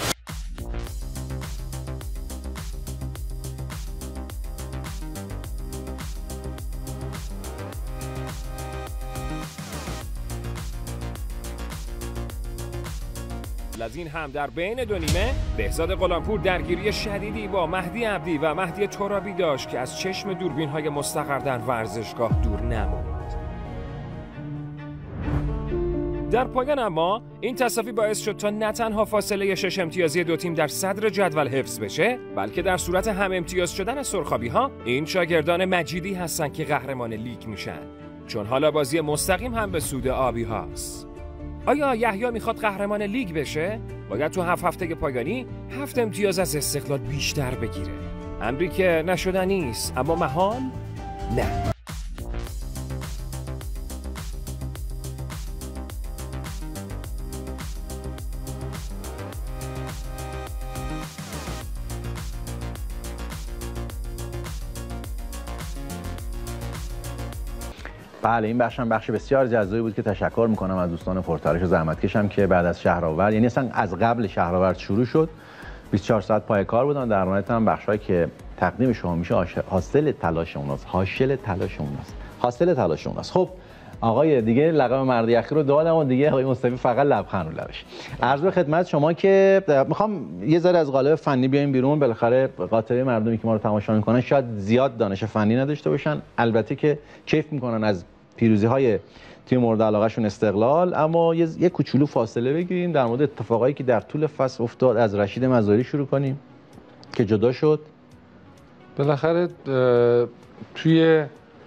از این هم در بین 2 نیمه بهزاد غلامپور درگیری شدیدی با مهدی عبدی و مهدی ترابی داشت که از چشم دوربین‌های مستقر در ورزشگاه دور نموند. در پایان اما این تساوی باعث شد تا نه تنها فاصله 6 امتیازی 2 تیم در صدر جدول حفظ بشه، بلکه در صورت هم امتیاز شدن سرخابی‌ها این شاگردان مجیدی هستن که قهرمان لیگ میشن، چون حالا بازی مستقیم هم به سود آبی هاست. آیا یحیی میخواد قهرمان لیگ بشه؟ باید تو 7 هفته پایانی 7 امتیاز از استقلال بیشتر بگیره. امری که نشدنی نیست، اما محال نه. بله، این بخش هم بخش بسیار جذابی بود که تشکر میکنم از دوستان پرتلاش و زحمتکشم که بعد از شهرآورد، یعنی اصلا از قبل شهرآورد شروع شد، 24 ساعت پای کار بودن. در نهایت هم بخشایی که تقدیم شما میشه حاصل تلاش اوناست، حاصل تلاش اوناست. خب آقای دیگه لقب مرد یخی رو دادم و دیگه آقای مصطفی فقط لبخند رو لبش. عرض به خدمت شما که میخوام یه ذره از قالب فنی بیایم بیرون. بالاخره قاطبه مردمی که ما رو تماشا میکنن شاید زیاد دانش فنی نداشته باشن، البته که کیف میکنن از پیروزی‌های تیم مورد علاقه‌شون استقلال، اما یه کوچولو فاصله بگیریم در مورد اتفاقایی که در طول فصل افتاد. از رشید مزاری شروع کنیم که جدا شد. بالاخره توی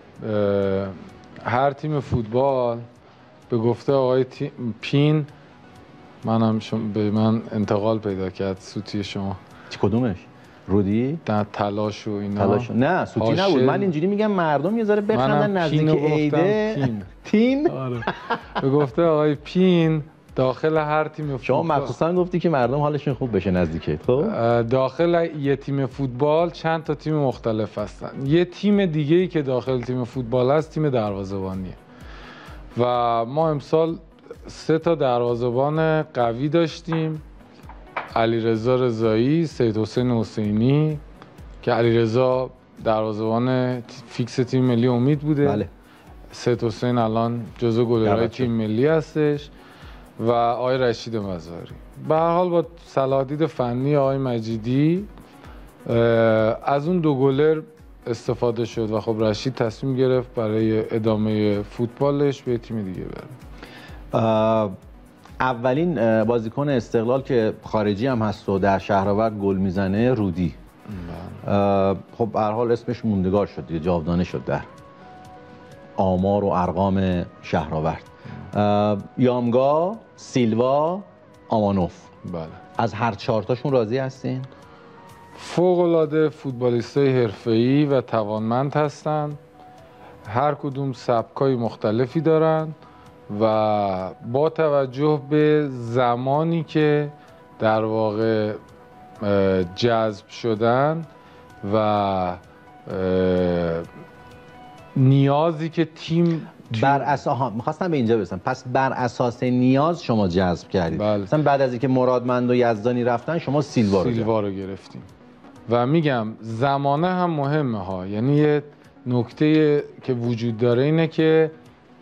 هر تیم فوتبال به گفته آقای پین، به من انتقال پیدا کرد سوتی شما. کدومش؟ رودی؟ در تلاش و اینا. نه سوتی نبود. من اینجوری میگم مردم یه ذره بخندن نزدیک عیده. تین؟ آره. به گفته آقای پین داخل هر تیم فوتبال، شما مخصوصا گفتی که مردم حالشون خوب بشه نزدیکت. خب داخل یه تیم فوتبال چند تا تیم مختلف هستن. یه تیم دیگه‌ای که داخل تیم فوتبال هست تیم دروازه‌بانیه و ما امسال 3 تا دروازه‌بان قوی داشتیم: علیرضا رضایی، سید حسین حسینی که علیرضا دروازه‌بان فیکس تیم ملی امید بوده. بله. سید حسین الان جزو گلرهای تیم ملی هستش و آقای رشید مزاری. به هر حال با صلاح‌دید فنی آقای مجیدی از اون 2 گلر استفاده شد و خب رشید تصمیم گرفت برای ادامه فوتبالش به تیم دیگه بره. اولین بازیکن استقلال که خارجی هم هست و در شهرآورد گل میزنه رودی. خب به هر حال اسمش موندگار شد دیگه، جاودانه شد در آمار و ارقام شهرآورد. یامگا، سیلوا، آمانوف. بله. از هر 4 تاشون راضی هستین؟ فوق‌العاده فوتبالیستای حرفه‌ای و توانمند هستن. هر کدوم سبکای مختلفی دارن و با توجه به زمانی که در واقع جذب شدن و نیازی که تیم میخواستم به اینجا برسم. پس بر اساس نیاز شما جذب کردید. بله. مثلا بعد از اینکه مرادمند و یزدانی رفتن شما سیلوا رو گرفتیم و میگم زمانه هم مهمه ها. یعنی یه نکته که وجود داره اینه که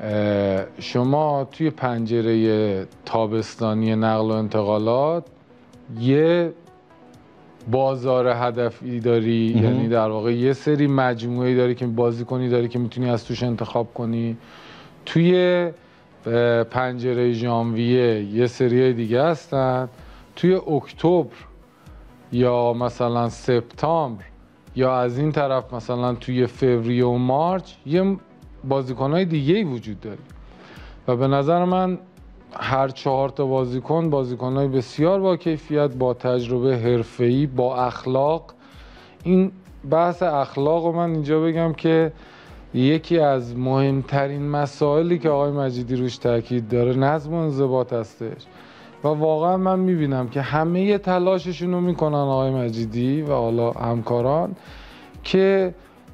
شما توی پنجره تابستانی نقل و انتقالات یه بازار هدفی داری، یعنی در واقع یه سری مجموعه‌ای داری که بازیکنی داری که میتونی از توش انتخاب کنی. توی پنجره ژانویه یه سری دیگه هستن، توی اکتبر یا مثلا سپتامبر یا از این طرف مثلا توی فوریه و مارچ یه بازیکن‌های دیگه‌ای وجود داره و به نظر من هر 4 تا بازیکن‌های بسیار با کیفیت، با تجربه، حرفه‌ای، با اخلاق. این بحث اخلاق رو من اینجا بگم که یکی از مهمترین مسائلی که آقای مجیدی روش تاکید داره نظم و انضباط هستش و واقعا من میبینم که همه تلاششون رو میکنن آقای مجیدی و حالا همکاران که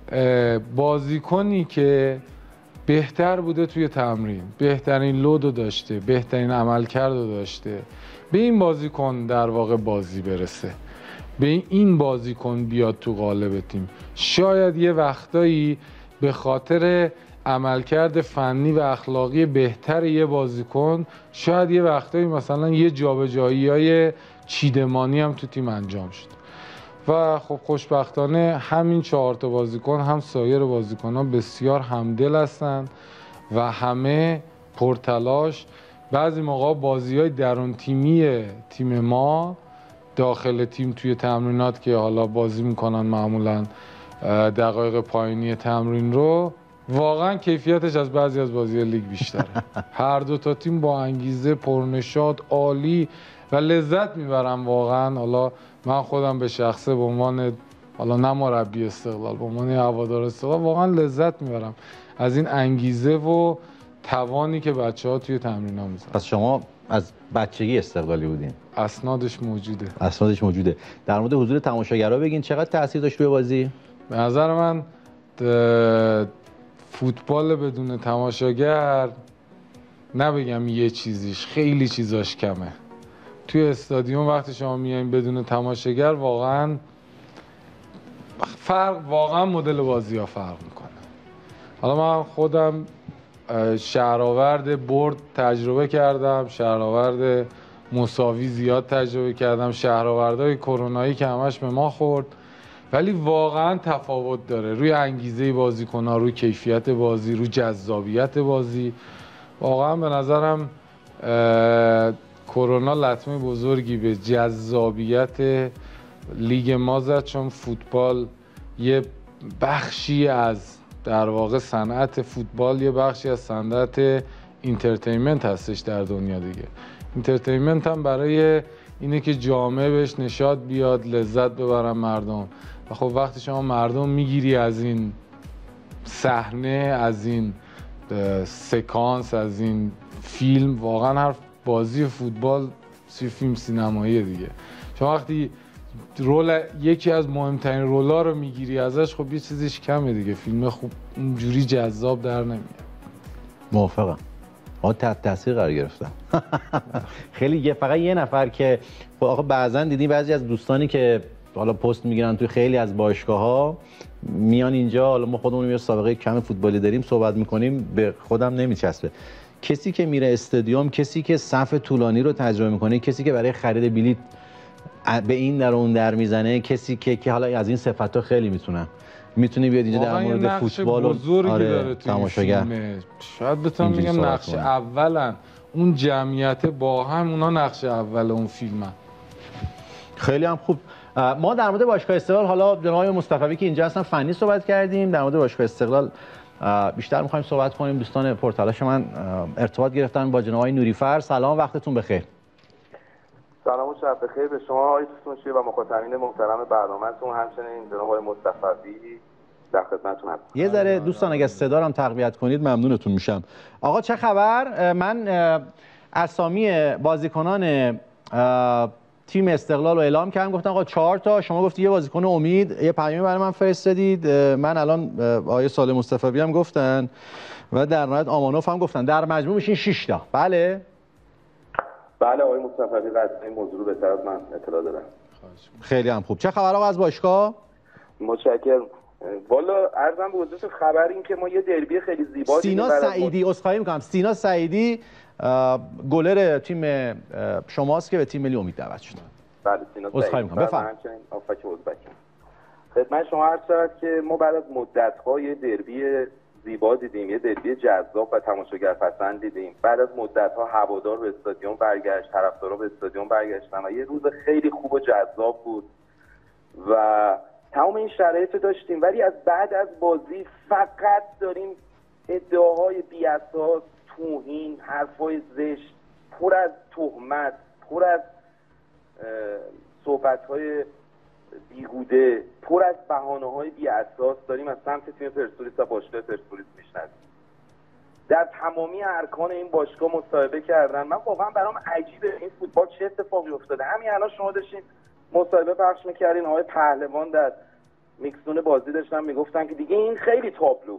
بازیکنی که بهتر بوده توی تمرین، بهترین لودو داشته، بهترین عملکرد داشته، به این بازیکن در واقع بازی برسه، به این بازیکن بیاد تو قالب تیم. شاید یه وقتایی به خاطر عملکرد فنی و اخلاقی بهتر یه بازیکن، شاید یه وقتایی مثلا یه جابجایی‌های چیدمانی هم تو تیم انجام شد و خب خوشبختانه همین 4 تا بازیکن هم سایر بازیکن‌ها بسیار همدل هستن و همه پرتلاش. بعضی موقع بازی‌های درون تیمی تیم ما داخل تیم توی تمرینات که حالا بازی میکنن معمولا دقایق پایینی تمرین رو، واقعا کیفیتش از بعضی از بازی لیگ بیشتره. هر 2 تا تیم با انگیزه، پرنشاط، عالی و لذت میبرم واقعا. حالا من خودم به شخصه به عنوان حالا نه مربی استقلال، به عنوان هوادار استقلال واقعا لذت میبرم از این انگیزه و توانی که بچه‌ها توی تمرین‌ها میذارن. پس شما از بچگی استقلالی بودین؟ اسنادش موجوده. اسنادش موجوده. در مورد حضور تماشاگرها بگین چقدر تاثیر داشت روی بازی؟ به نظر من فوتبال بدون تماشاگر نبگم یه چیزیش، خیلی چیزاش کمه. توی استادیوم وقتی شما میایین بدون تماشاگر واقعا مدل بازی ها فرق میکنه. حالا من خودم شهرآورد برد تجربه کردم، شهرآورد مساوی زیاد تجربه کردم، شهرآوردهای کرونایی که همش به ما خورد، ولی واقعا تفاوت داره روی انگیزه بازیکن‌ها، روی کیفیت بازی، روی جذابیت بازی. واقعا به نظرم کرونا لطمه بزرگی به جذابیت لیگ ما زد، چون فوتبال یه بخشی از در واقع صنعت فوتبال، یه بخشی از صنعت اینترتینمنت هستش در دنیا دیگه. اینترتینمنت هم برای اینه که جامعه بهش نشاط بیاد، لذت ببرن مردم. و خب وقتی شما مردم میگیری از این صحنه، از این سکانس، از این فیلم، واقعا هر بازی فوتبال فیلم سینمایی دیگه. شما وقتی یکی از مهمترین رولا رو میگیری ازش، خب یه چیزیش کمه دیگه. فیلم خوب اونجوری جذاب در نمیاد. موافقم. تحت تاثیر قرار گرفتم. خیلی فقط یه نفر که خب آقا بعضن دیدیم بعضی از دوستانی که حالا پست میگیرن توی خیلی از باشگاه‌ها میان اینجا، حالا ما خودمون یه سابقه کم فوتبالی داریم صحبت میکنیم، به خودم نمیچسبه. کسی که میره استادیوم، کسی که صف طولانی رو تجربه میکنه، کسی که برای خرید بلیت به این در اون در میزنه، کسی که حالا از این صفات‌ها خیلی میتونه بیاد اینجا در مورد فوتبال و تماشاگر. شاید بتونم بگم نقش اولا اون جمعیت با هم اونا نقش اول اون فیلمن. خیلی هم خوب. ما در مورد باشگاه استقلال، حالا جناب مصطفی که اینجا هستن فنی صحبت کردیم، در مورد باشگاه استقلال بیشتر می‌خوایم صحبت کنیم. دوستان پرتلاش من ارتباط گرفتن با جناب نوریفر. سلام، وقتتون بخیر. سلام و شب بخیر به شما آقای توسونشی و مخاطبین محترم برنامه‌تون، همچنین جناب آقای مصطفی در خدمتتون هستم. یه ذره دوستان اگه صدا رو هم تقویت کنید ممنونتون میشم. آقا چه خبر؟ من اسامی بازیکنان تیم استقلال رو اعلام کردم، گفتن آقا 4 تا، شما گفتی یه بازیکن امید، یه پیامی برای من فرستادید. من الان آقای سالم مصطفی هم گفتن و در نهایت آمانوف هم گفتن، در مجموع میشین 6 تا. بله آقای مصطفی قضیه این موضوع رو بهتر از من اطلاع دارم. خیلی هم خوب. چه خبر آقا از باشگاه؟ متشکرم. والا عرضم به حضورتون خبر این که ما یه دربی خیلی زیبا سینا سعیدی، عذرخواهی می‌کنم، سینا سعیدی گلر تیم شماست که به تیم ملی امید دعوت شد. بله سینا سعیدی. عذرخواهی می‌کنم، بفرمایید. همچنین آفک ازبکستان. خدمت شما عرض شود که ما بعد از مدت‌ها یه دربی زیبا دیدیم، یه دربی جذاب و تماشاگرپسند دیدیم. بعد از مدت‌ها هوادار به استادیوم برگشت، طرفدارا به استادیوم برگشتن و یه روز خیلی خوب و جذاب بود و تمام این شرایط داشتیم، ولی از بعد از بازی فقط داریم ادعاهای بی‌اساس، توهین، حرفای زشت، پر از تهمت، پر از صحبت‌های بیهوده، پر از بهانه‌های بی‌اساس داریم از سمت تیم پرسپولیس و باشگاه پرسپولیس میشنویم. در تمامی ارکان این باشگاه مصاحبه کردن. من واقعا برام عجیبه این فوتبال چه اتفاقی افتاده. همین الان شما داشتین مصاحبه پخش می‌کردین، آقای پهلوان در میکسون بازی داشتن میگفتن که دیگه این خیلی تابلو.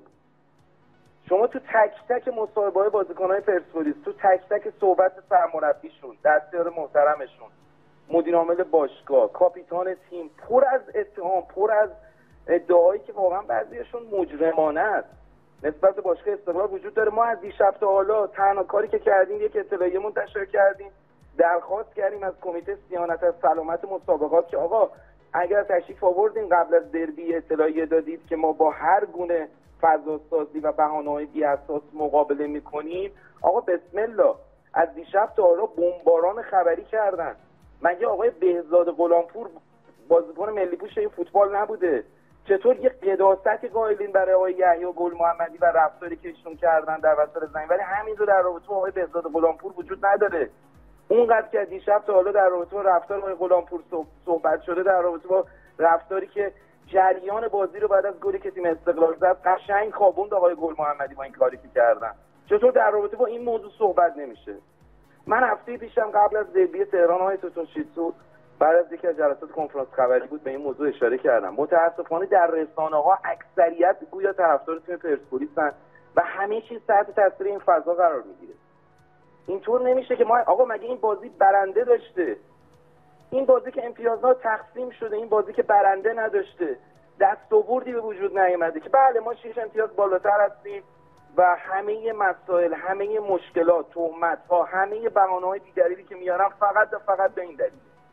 شما تو تک تک مصاحبه‌های بازیکن‌های پرسپولیس، تو تک تک صحبت سرمربیشون، دستیار محترمشون، مدیر عامل باشگاه، کاپیتان تیم، پر از اتهام، پر از ادعاهایی که واقعا بعضیشون مجرمانه است نسبت به باشگاه استقلال وجود داره. ما از دیشب تا حالا تنها کاری که کردیم یک اطلاعیه منتشر کردیم، درخواست کردیم از کمیته صیانت از سلامت مسابقات که آقا اگر تشریف آوردین قبل از دربی اطلاعیه دادید که ما با هر گونه فضاسازی و بهانه‌های بی‌اساس مقابله می‌کنیم. آقا بسم الله، از دیشب تا حالا بمباران خبری کردن. مگه آقای بهزاد غلامپور بازیکن ملی پوش این فوتبال نبوده؟ چطور یه قداست قائلین برای آقای یحیی گل محمدی و رفتاری که ایشون کردن در وسط زمین، ولی همین رو در رابطه با آقای بهزاد غلامپور وجود نداره؟ اونقدر که دیشب تا حالا در رابطه با رفتار آقای غلامپور صحبت شده، در رابطه با رفتاری که جریان بازی رو بعد از گلی که تیم استقلال زد قشنگ خوابوند آقای گل محمدی با این کاری که کردن، چطور در رابطه با این موضوع صحبت نمیشه؟ من هفته پیشم قبل از دربی تهران آقای توتونشیتسو بعد از یکی از جلسات کنفرانس خبری بود به این موضوع اشاره کردم. متاسفانه در رسانه‌ها اکثریت گویا طرفدار تیم پرسپولیسن و همه چیز تحت تاثیر این فضا قرار میگیره. اینطور نمیشه که ما آقا مگه این بازی برنده داشته؟ این بازی که امتیازها تقسیم شده، این بازی که برنده نداشته، دستاوردی به وجود نیامده که بله ما 6 امتیاز بالاتر هستیم و همه مسائل، همه مشکلات، تهمت‌ها، همه بهانه‌های بی‌دلیلی که میارن فقط به این دلیل.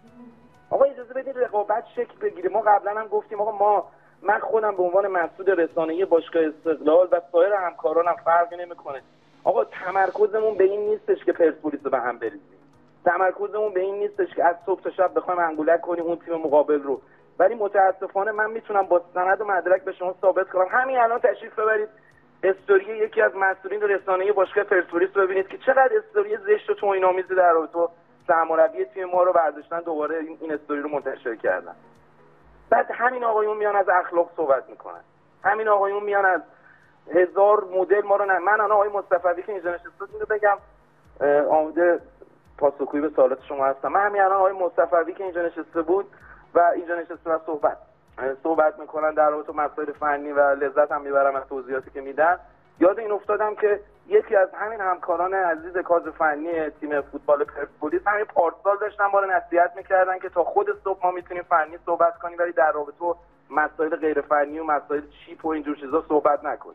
آقا اجازه بدید رقابت شکل بگیره. ما قبلا هم گفتیم آقا من خودم به عنوان مسئول رسانه‌ای باشگاه استقلال و سایر همکارانم فرقی نمی‌کنه. آقا تمرکزمون به این نیستش که پرسپولیس رو به هم بریزیم. تمرکزمون به این نیستش که از صبح تا شب بخوایم انگولک کنیم اون تیم مقابل رو. ولی متاسفانه من میتونم با سند و مدرک به شما ثابت کنم. همین الان تشریف ببرید استوری یکی از مسئولین رسانه‌ای باشگاه پرسپولیس رو ببینید که چقدر استوری زشت و توهین‌آمیزی در رابطه با سرمربی تیم ما رو برداشتن دوباره این استوری رو منتشر کردن. بعد همین آقایون میان از اخلاق صحبت میکنن. همین آقایون میان از هزار مدل ما رو من آقای مصطفی که اینجا نشسته اینو بگم آماده پاسخگویی به سوالات شما هستم. من همین الان آقای مصطفی که اینجا نشسته بود و اینجا نشسته و صحبت میکنن در رابطه با مسائل فنی و لذت هم میبرم از توضیحاتی که میدن. یاد این افتادم که یکی از همین همکاران عزیز کادر فنی تیم فوتبال پرسپولیس همین پارسال داشتن ما رو نصیحت میکردن که تا خود صبح ما میتونیم فنی صحبت کنیم ولی در رابطه با مسائل غیر فنی و مسائل چیپ و اینجور چیزا صحبت نکنیم.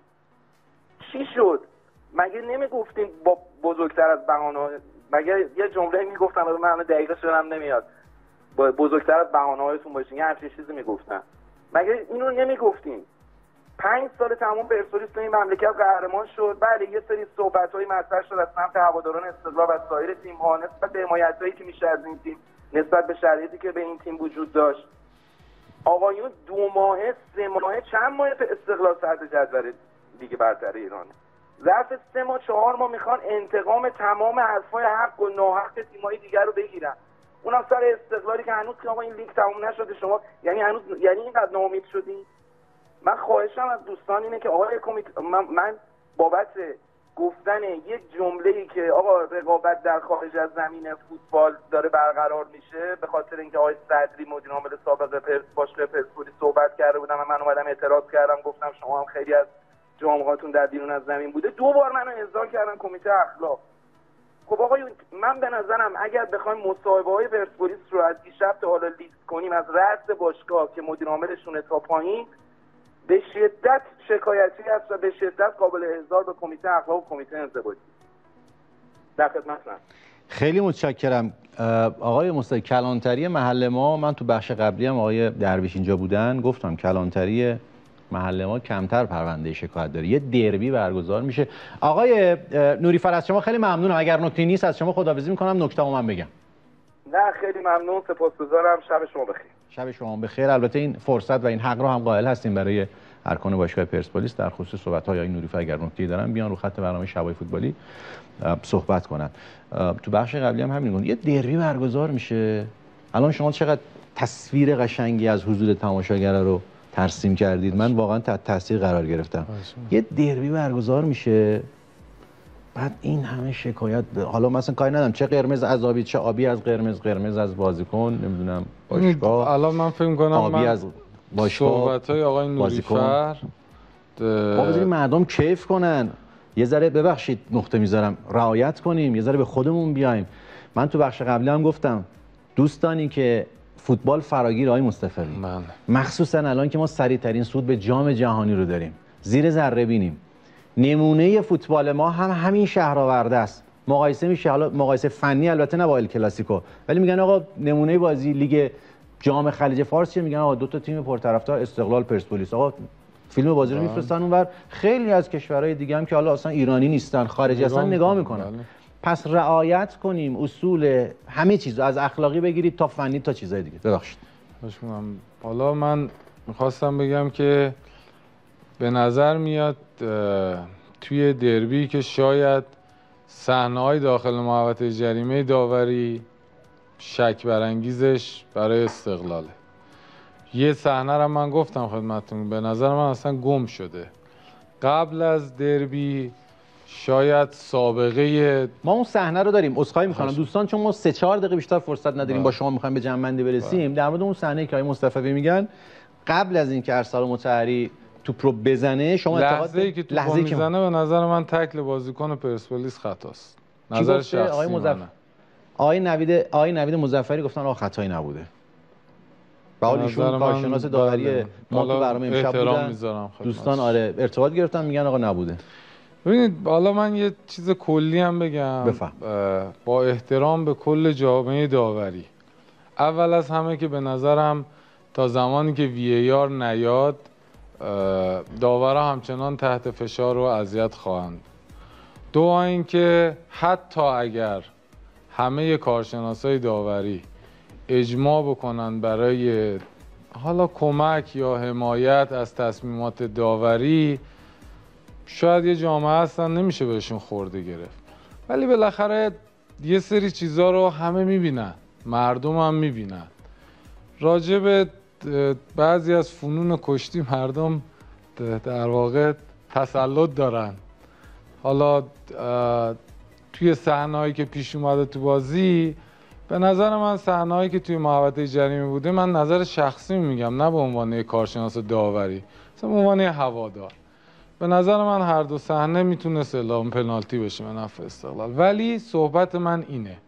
چی شد؟ مگه نمیگفتین با بزرگتر از بهانه؟ مگه یه جمله میگفتن من دقیقه شدم نمیاد بزرگتر از بهانه‌هایتون باشین، یه همچین چیزی میگفتن؟ مگه اینو نمیگفتین؟ 5 سال تمام پرسپولیس تو این مملکت قهرمان شد. بله یه سری صحبت‌های مطرح شد از سمت هواداران استقلال و سایر تیم‌ها نسبت به حمایتایی که میشه از این تیم، نسبت به شرایطی که به این تیم وجود داشت. آقایون 2 ماهه 3 ماهه چند ماه استقلال صدر جدول لیگ برتر ایران، ظرف 3 ماه 4 ماه میخوان انتقام تمام حرفای حق و ناحق تیم‌های دیگر رو بگیرن، اونم سر استقلالی که هنوز که آقا این لیگ تموم نشده. شما یعنی هنوز اینقدر ناامید شدین؟ من خواهشم از دوستان اینه که آقای کمیته، من بابت گفتن یک جمله‌ای که آقا رقابت در خارج از زمین فوتبال داره برقرار میشه، به خاطر اینکه آقای صدری مدیر عامل سابق باشگاه پرسپولیس صحبت کرده بودم و من اومدم اعتراض کردم، گفتم شما هم خیلی از جامعه‌هاتون در بیرون از زمین بوده، 2 بار منو احضار کردن کمیته اخلاق. خب آقایون من به نظرم اگر بخوایم مصاحبه‌های پرسپولیس رو از دیشب تا حالا لیست کنیم، از رأس باشگاه که مدیر عاملشونه تا پایین، به شدت شکایتی است و به شدت قابل احضار به کمیته اخلاق و کمیته انضباطی. در خدمتتونم. خیلی متشکرم آقای مصطفی. کلانتری محل ما، من تو بخش قبلی هم آقای درویش اینجا بودن گفتم کلانتری محل ما کمتر پرونده شکایت داره، یه دربی برگزار میشه. آقای نوری فر از شما خیلی ممنونم، اگر نکته نیست از شما خداحافظی میکنم، نکته‌مو من بگم. نه خیلی ممنون، سپاسگزارم، شب شما بخیر. شب شما بخیر. البته این فرصت و این حق رو هم قائل هستیم برای ارکان باشگاه پرسپولیس در خصوص صحبت‌های آقای نوری فر، اگر نکته‌ای دارن بیان رو خط برنامه شبای فوتبالی صحبت کنن. تو بخش قبلی هم همین یه دربی برگزار میشه. الان شما چقدر تصویر قشنگی از حضور تماشاگرها رو ترسیم کردید، من واقعا تحت تاثیر قرار گرفتم. یه دربی برگزار میشه، بعد این همه شکایت، حالا مثلا کاری ندارم چه قرمز از آبی چه آبی از قرمز، قرمز از بازیکن، نمیدونم باشگاه، الان من فکر می‌کنم آبی از باشگاه، صحبت‌های آقای نوری‌فر ما بذاریم مردم کیف کنن. یه ذره ببخشید نقطه میذارم، رعایت کنیم، یه ذره به خودمون بیایم. من تو بخش قبلی هم گفتم دوستانی که فوتبال فراگیر آقای مصطفی، مخصوصا الان که ما سریع‌ترین صعود به جام جهانی رو داریم، زیر ذره بینیم، نمونه فوتبال ما هم همین شهرآورده است. مقایسه میشه، حالا مقایسه فنی البته نه با ال کلاسیکو، ولی میگن آقا نمونه بازی لیگ جام خلیج فارس چیه؟ میگن آقا 2 تا تیم پرطرفدار استقلال پرسپولیس. آقا فیلم بازی رو میفرستن اونور، خیلی از کشورهای دیگه هم که حالا اصلا ایرانی نیستن، خارجی هستن، نگاه میکنن. پس رعایت کنیم اصول همه چیز، از اخلاقی بگیرید تا فنی تا چیزای دیگه. ببخشید. حالا من میخواستم بگم که به نظر میاد توی دربی که شاید صحنه‌های داخل محوطه جریمه داوری شک برانگیزش برای استقلاله. یه صحنه رو من گفتم خدمتتون، به نظر من اصلا گم شده. قبل از دربی شاید سابقه ما اون صحنه رو داریم. عذرخواهی می‌کنم دوستان، چون ما 3-4 دقیقه بیشتر فرصت نداریم با شما می‌خوایم به جمع‌بندی برسیم. در مورد اون صحنه‌ای که آقای مصطفی میگن قبل از اینکه ارسال مطهری توپ رو بزنه، شما لحظه‌ای که توپ میزنه به نظر من تکل بازیکن پرسپولیس خطاست. نظر شخصی منه. آقای نوید مظفری گفتن آقا خطایی نبوده. به حال ایشون کارشناس داوری ما تو برنامه امشب بودن. دوستان ارتباط گرفتن میگن آقا نبوده. ببینید حالا من یه چیز کلی هم بگم. با احترام به کل جامعه داوری، اول از همه که به نظرم تا زمانی که VAR نیاد داورها همچنان تحت فشار و اذیت خواهند. دوم اینکه حتی اگر همه کارشناسای داوری اجماع بکنن برای حالا کمک یا حمایت از تصمیمات داوری، شاید یه جامعه هستن نمیشه بهشون خورده گرفت، ولی بالاخره یه سری چیزا رو همه میبینن، مردم هم میبینن. راجع به بعضی از فنون کشتی مردم در واقع تسلط دارن. حالا توی صحنه‌هایی که پیش اومده تو بازی، به نظر من صحنه‌هایی که توی محوطه جریمه بوده، من نظر شخصی میگم، نه به عنوان کارشناس داوری، مثلا به عنوان هوادار، به نظر من هر دو صحنه میتونست اعلام پنالتی بشه به نفع استقلال. ولی صحبت من اینه،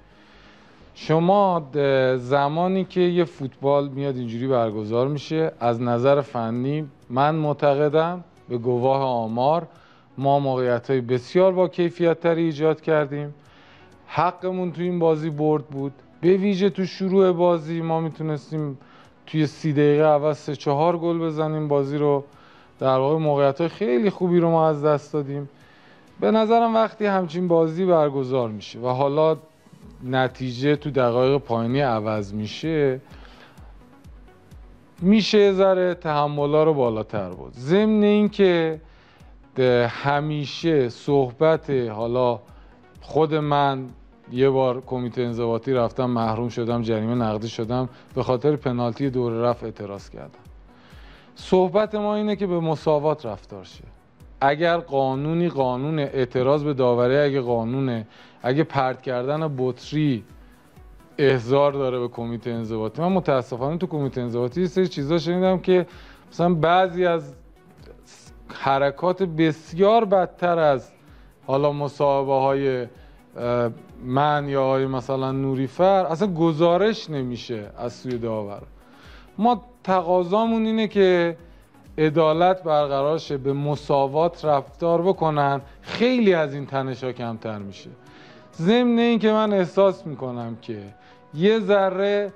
شما زمانی که یه فوتبال میاد اینجوری برگزار میشه، از نظر فنی من معتقدم به گواه آمار ما موقعیت‌های بسیار با کیفیت‌تری ایجاد کردیم. حقمون تو این بازی برد بود. به ویژه تو شروع بازی ما میتونستیم توی 30 دقیقه اول 3-4 گل بزنیم، بازی رو در واقع موقعیت‌های خیلی خوبی رو ما از دست دادیم. به نظرم وقتی همچین بازی برگزار میشه و حالا نتیجه تو دقایق پایانی عوض میشه، میشه ذره تحملا رو بالاتر بود. ضمن این که همیشه صحبت، حالا خود من یه بار کمیته انضباطی رفتم محروم شدم، جریمه نقدی شدم، به خاطر پنالتی دور رفع اعتراض کردم. صحبت ما اینه که به مساوات رفتار شه. اگر قانونی قانون اعتراض به داوری، اگه قانونه، اگه پرت کردن بطری احضار داره به کمیته انضباطی، من متاسفانه تو کمیته انضباطی یه سری چیزا شنیدم که مثلا بعضی از حرکات بسیار بدتر از حالا مصاحبه های من یا های مثلا نوریفر اصلا گزارش نمیشه از سوی داور. ما تقاضامون اینه که عدالت برقرار شه، به مساوات رفتار بکنن، خیلی از این تنش‌ها کمتر میشه. ضمن این که من احساس میکنم که یه ذره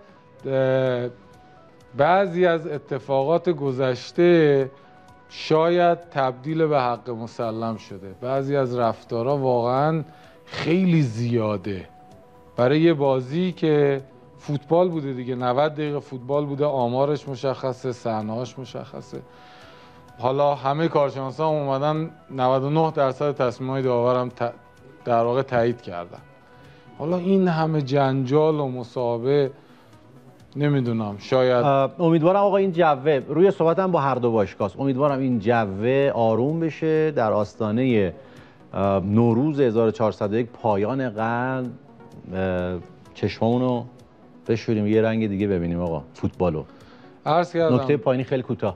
بعضی از اتفاقات گذشته شاید تبدیل به حق مسلم شده. بعضی از رفتارها واقعا خیلی زیاده برای یه بازی که فوتبال بوده دیگه، 90 دقیقه فوتبال بوده، آمارش مشخصه، صحنه‌هاش مشخصه. حالا همه کارشناسا اومدن 99% تصمیم‌های داورم در واقع تایید کردن. حالا این همه جنجال و مصاحبه نمیدونم، شاید امیدوارم آقا این جوه روی صحبتم با هر دو باشگاه، امیدوارم این جوه آروم بشه در آستانه نوروز 1401 پایان قرن، چشمامونو بشوریم یه رنگ دیگه ببینیم آقا فوتبالو. عرض کردم نکته پایینی خیلی کوتاه.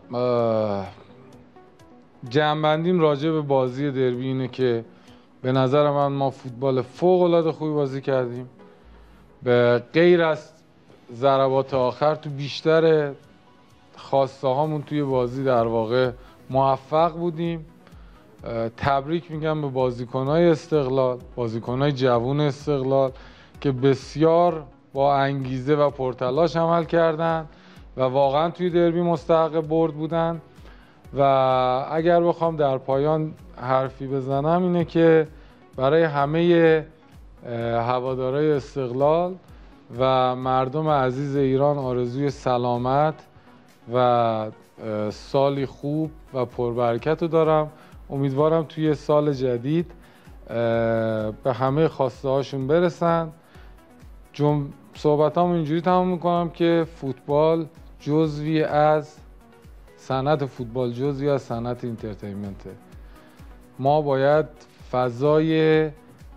جمع‌بندیم راجع به بازی دربی اینه که به نظر من ما فوتبال فوق‌العاده خوبی بازی کردیم. به غیر از ضربات آخر تو بیشتر خواسته هامون توی بازی در واقع موفق بودیم. تبریک میگم به بازیکن‌های استقلال، بازیکن‌های جوان استقلال که بسیار با انگیزه و پرتلاش عمل کردن و واقعا توی دربی مستحق برد بودن. و اگر بخوام در پایان حرفی بزنم اینه که برای همه هوادارهای استقلال و مردم عزیز ایران آرزوی سلامت و سالی خوب و پربرکت رو دارم. امیدوارم توی سال جدید به همه خواسته هاشون برسن. صحبتامو اینجوری تمام میکنم که فوتبال جزوی از صنعت فوتبال، جزوی از صنعت اینترتینمنته. ما باید فضای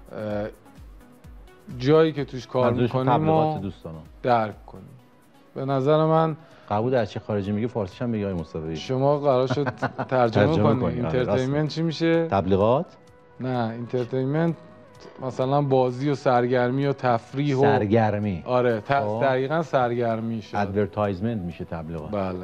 جایی که توش کار میکنیم و درک کنیم. به نظر من قبول در چه خارجی میگه فارسیش هم میگه آقای مصطفی. شما قرار شد ترجمه کنید. اینترتینمنت چی میشه؟ تبلیغات؟ نه، اینترتینمنت مثلا بازی و سرگرمی و تفریح و سرگرمی. آره، دقیقاً سرگرمی شد. ادورتایزمنت میشه تبلیغات. بله.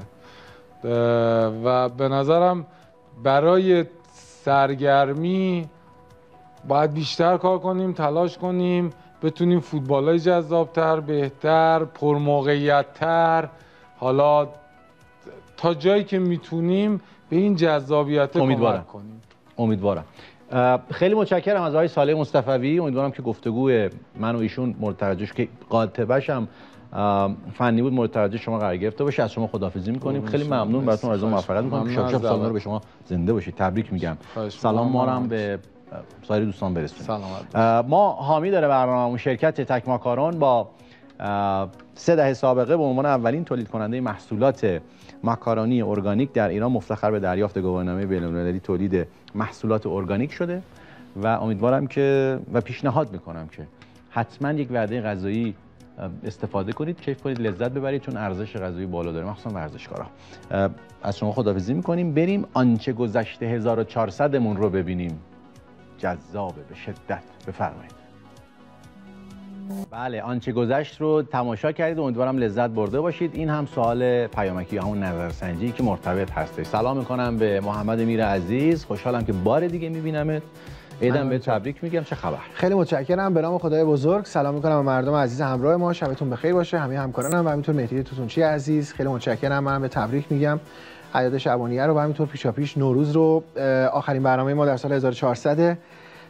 و به نظرم برای سرگرمی باید بیشتر کار کنیم، تلاش کنیم، بتونیم فوتبالای جذابتر، بهتر، پرموقعیت‌تر، حالا تا جایی که میتونیم به این جذابیت کمک کنیم. امیدوارم. خیلی متشکرم از آقای صالح مصطفوی. امیدوارم که گفتگو من و ایشون مورد توجهش که قاطبش هم فنی بود مورد توجه شما قرار گرفته باشه. از شما خداحافظی می‌کنیم. خیلی ممنون، براتون آرزوی موفقیت می‌کنم. شب سال به شما زنده باشید. تبریک میگم. سلام ما هم به سایر دوستان برسونید. ما حامی داره برنامه‌مون شرکت تکماکارون با 3 دهه سابقه به عنوان اولین تولید کننده محصولات ماکارونی ارگانیک در ایران مفتخر به دریافت گواهینامه بین‌المللی تولید محصولات ارگانیک شده و امیدوارم که و پیشنهاد میکنم که حتما یک وعده غذایی استفاده کنید، کیف کنید، لذت ببرید، چون ارزش غذایی بالا داره، مخصوصا ورزشکارا. از شما خداحافظی میکنیم. بریم آنچه گذشته 1400 مون رو ببینیم. جذابه به شدت. بفرمایید. بله، آنچه گذشت رو تماشا کردید و امیدوارم لذت برده باشید. این هم سوال پیامکی، همون نظرسنجی که مرتبط هست. سلام میکنم به محمد امیر عزیز، خوشحالم که بار دیگه میبینمت. عیدم به تبریک میگم. چه خبر؟ خیلی متشکرم. به نام خدای بزرگ سلام میکنم به مردم عزیز همراه ما. شبتون بخیر باشه. همه همکارانم و همینطور مهدی توتونچی عزیز خیلی متشکرم. من به تبریک میگم اعیاد شعبانیه رو و همینطور پیشاپیش نوروز رو. آخرین برنامه ما در سال 1400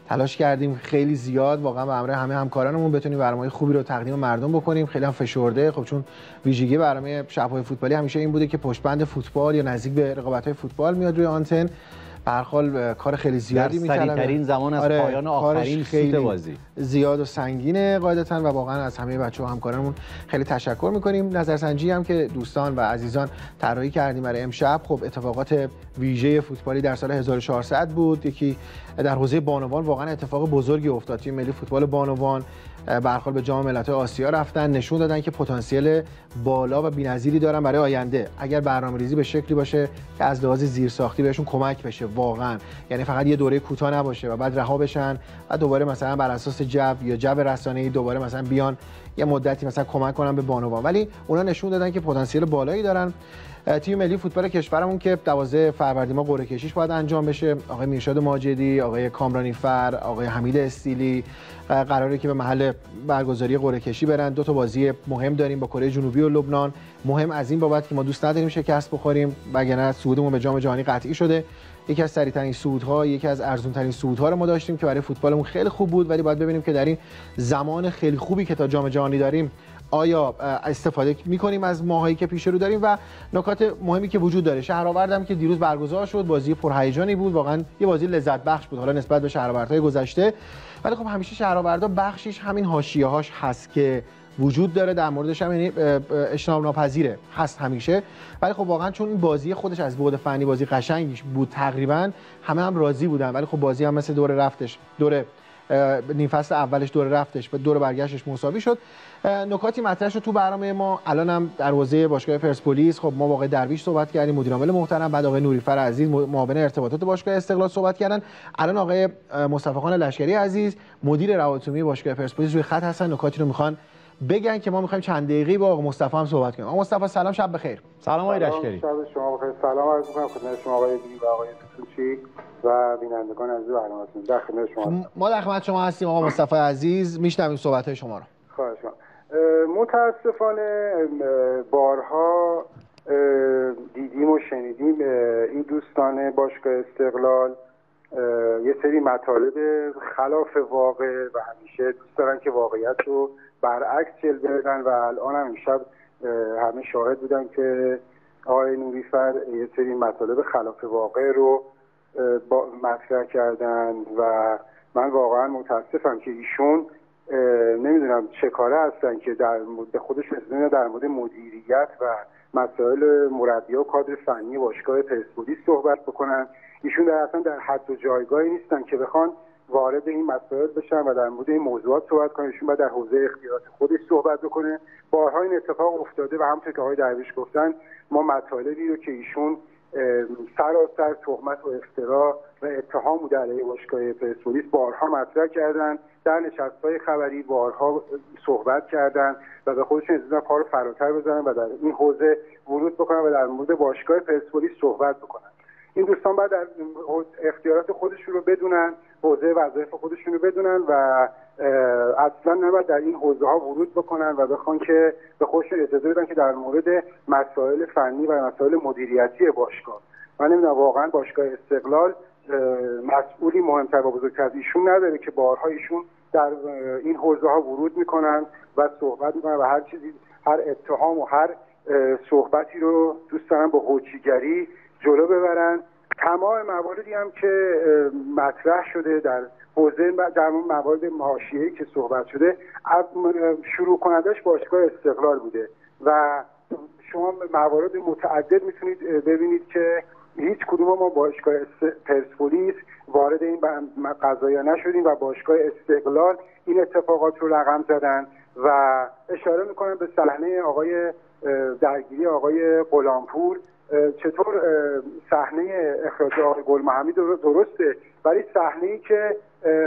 تلاش کردیم خیلی زیاد واقعا به همراه همه همکارانمون بتونیم برنامه خوبی رو تقدیم مردم بکنیم. خیلی هم فشرده، خب چون ویژگی برنامه شب‌های فوتبالی همیشه این بوده که پشتبند فوتبال یا نزدیک به رقابت‌های فوتبال میاد روی آنتن. به هر حال کار خیلی زیادی می‌طلبه، سریع‌ترین زمان از پایان آخرین سوت بازی زیاد و سنگینه قاعدتاً و واقعا از همه بچه‌ها و همکارانمون خیلی تشکر می‌کنیم. نظرسنجی هم که دوستان و عزیزان طراحی کردیم برای امشب، خب اتفاقات ویژه فوتبالی در سال 1400 بود. یکی در حوزه بانوان واقعا اتفاق بزرگی افتاد. تیم ملی فوتبال بانوان برخورد به جام ملت‌های آسیا رفتن، نشون دادن که پتانسیل بالا و بی‌نظیری دارن برای آینده اگر برنامه‌ریزی به شکلی باشه که از لحاظ زیرساختی بهشون کمک بشه واقعا، یعنی فقط یه دوره کوتاه نباشه و بعد رها بشن و دوباره مثلا بر اساس جو رسانه‌ای دوباره مثلا بیان یه مدتی مثلا کمک کنن به بانوان، ولی اونا نشون دادن که پتانسیل بالایی دارن. تیم ملی فوتبال کشورمون که 12 فروردین ما قرعه کشیش باید انجام بشه، آقای میرشاد ماجدی، آقای کامرانیفر، آقای حمید استیلی قراره که به محل برگزاری قرعه کشی برن. 2 تا بازی مهم داریم با کره جنوبی و لبنان. مهم از این بابت که ما دوست نداریم شکست بخوریم، وگرنه صعودمون به جام جهانی قطعی شده. یکی از سریع‌ترین صعودها، یکی از ارزان‌ترین صعودها رو ما داشتیم که برای فوتبالمون خیلی خوب بود، ولی باید ببینیم که در این زمان خیلی خوبی که تا جام جهانی داریم آیا استفاده می‌کنیم از ماهایی که پیش رو داریم. و نکات مهمی که وجود داره، شهرآوردم که دیروز برگزار شد، بازی پرهیجانی بود، واقعا یه بازی لذت بخش بود حالا نسبت به شهرآوردهای گذشته، ولی خب همیشه شهرآوردا بخشش همین حاشیه‌هاش هست که وجود داره، در موردش هم یعنی اجتناب ناپذیره هست همیشه، ولی خب واقعا چون این بازی خودش از بعد فنی بازی قشنگی بود تقریبا همه هم راضی بودن، ولی خب بازی هم مثل دور رفتش، دور نیم فصل اولش دور رفتش و دور برگشتش مساوی شد. نکاتی مطرح شد تو برنامه ما. الان هم در حوزه باشگاه پرسپولیس خب ما واقعا درویش صحبت کردیم، مدیر عامل محترم، بعد آقای نوریفر عزیز معاون ارتباطات باشگاه استقلال صحبت کردن، الان آقای مصطفی خان لشکری عزیز مدیر روابط عمومی باشگاه پرسپولیس روی خط هستن، نکاتی رو میخوان بگن که ما میخوایم چند دقیقه‌ای با آقا مصطفی هم صحبت کنیم. آقا مصطفی سلام، شب بخیر. سلام آقای لشکری. شب شما بخیر. سلام عرض می‌کنم خدمت شما آقای بی و آقای توچی و بینندگان عزیز برنامه‌تون. در خدمت شما. ما در خدمت شما هستیم آقا مصطفی عزیز، میشنویم صحبت‌های شما رو. خواهش می‌کنم. متاسفانه بارها دیدیم و شنیدیم این دوستان باشگاه استقلال یه سری مطالب خلاف واقع و همیشه دوست دارن که واقعیت رو برعکس جلوه بدن و الان هم امشب همه شاهد بودن که آقای نوریفر یه سری مطالب خلاف واقع رو مطرح کردن و من واقعا متاسفم که ایشون نمیدونم چه کاره هستن که در مورد خودش رسیدن در مورد مدیریت و مسائل مربی و کادر فنی باشگاه پرسپولیس صحبت بکنن. ایشون در اصلا در حد و جایگاهی نیستن که بخوان وارد این مسائل بشن و در مورد این موضوعات صحبت کنن. ایشون باید در حوزه اختیارات خودش صحبت بکنه. بارها این اتفاق افتاده و همونطور که آقای درویش گفتن ما مطالبی رو که ایشون سراسر تهمت و افترا و اتهام بوده علیه باشگاه پرسپولیس بارها مطرح کردن، در نشست‌های خبری بارها صحبت کردن و به خودشون اجازه کار فراتر بزنن و در این حوزه ورود بکنن و در مورد باشگاه پرسپولیس صحبت بکنن. این دوستان باید در اختیارات خودشون رو بدونن، حوزه وظایف خودشون رو بدونن و اصلا نباید در این حوزه ها ورود بکنن و بخوان که به خودشون اجازه بدن که در مورد مسائل فنی و مسائل مدیریتی باشگاه، من نمیدونم واقعا باشگاه استقلال مسئولی مهمتر و بزرگتر از ایشون نداره که بارها ایشون در این حوزه ها ورود میکنن و صحبت میکنن و هر چیزی، هر اتهام و هر صحبتی رو دوست دارن با هوچیگری جلو ببرن. تمام مواردی هم که مطرح شده در حوزه در موارد حاشیه‌ای که صحبت شده شروع کنندش باشگاه استقلال بوده و شما موارد متعدد میتونید ببینید که هیچ کدوم ما باشگاه پرسپولیس وارد این قضایا نشدیم و باشگاه استقلال این اتفاقات رو رقم زدن و اشاره میکنم به صحنه آقای درگیری آقای غلامپور. چطور صحنه اخراج آقای گلمحمدی درسته، ولی صحنه‌ای که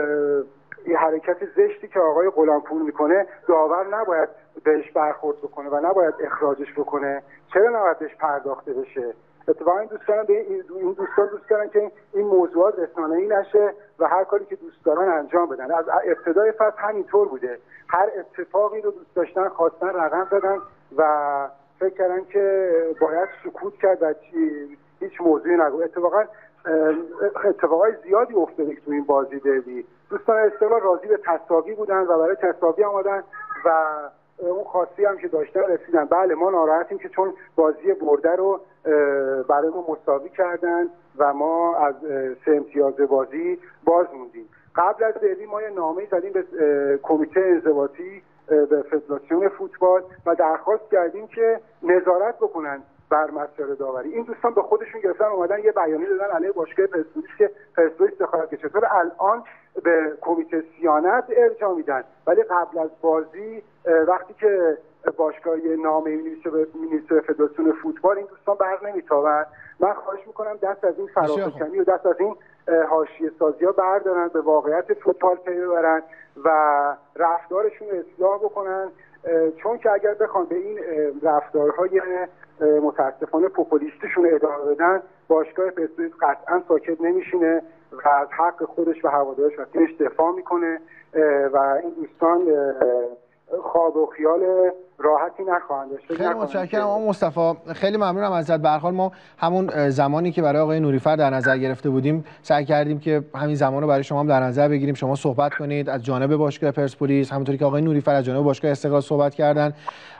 این حرکت زشتی که آقای غلامپور میکنه داور نباید بهش برخورد بکنه و نباید اخراجش بکنه. چرا نباید بهش پرداخته بشه؟ اتفاقا این دوستان دوست دارن که این موضوعات رسانه‌ای نشه و هر کاری که دوست دارن انجام بدن. از ابتدای فصل همینطور بوده، هر اتفاقی رو دوست داشتن خواستن رقم زدن و فکر کردن که باید سکوت کرد و هیچ موضوعی نگو. اتفاقای زیادی افتاده تو این بازی دربی دوستان استقلال راضی به تساوی بودن و برای تساوی آمدن و اون خواستی هم که داشتن رسیدن. بله ما ناراحتیم که چون بازی برده رو برای ما مساوی کردن و ما از 3 امتیاز بازی باز موندیم. قبل از دربی ما یه نامه‌ای زدیم به کمیته انضباطی به فدراسیون فوتبال و درخواست کردیم که نظارت بکنن بر مسائل داوری. این دوستان به خودشون گرفتن اومدن یه بیانیه دادن علیه باشگاه پرسپولیس که پرسپولیس دخالت کرده. چطور الان به کمیته صیانت ارجاع میدن ولی قبل از بازی وقتی که باشگاه نامه می‌نویسه به فدراسیون فوتبال این دوستان بر نمیتابن. من خواهش میکنم دست از این فرافکنی و دست از این حاشیه سازی ها بردارن، به واقعیت فوتبال پی ببرن و رفتارشون رو اصلاح بکنن، چون که اگر بخوان به این رفتارهای متاسفانه پوپولیستشون ادامه بدن باشگاه پرسپولیس قطعا ساکت نمیشینه و از حق خودش و هوادارش و تیمش دفاع میکنه و این دوستان خواب و خیال راحتی نخواهند داشت. خیلی متشکرم آقا مصطفی، خیلی ممنونم ازت. به هر حال ما همون زمانی که برای آقای نوری‌فر در نظر گرفته بودیم سعی کردیم که همین زمان رو برای شما هم در نظر بگیریم، شما صحبت کنید از جانب باشگاه پرسپولیس، همونطوری که آقای نوری‌فر از جانب باشگاه استقلال صحبت کردن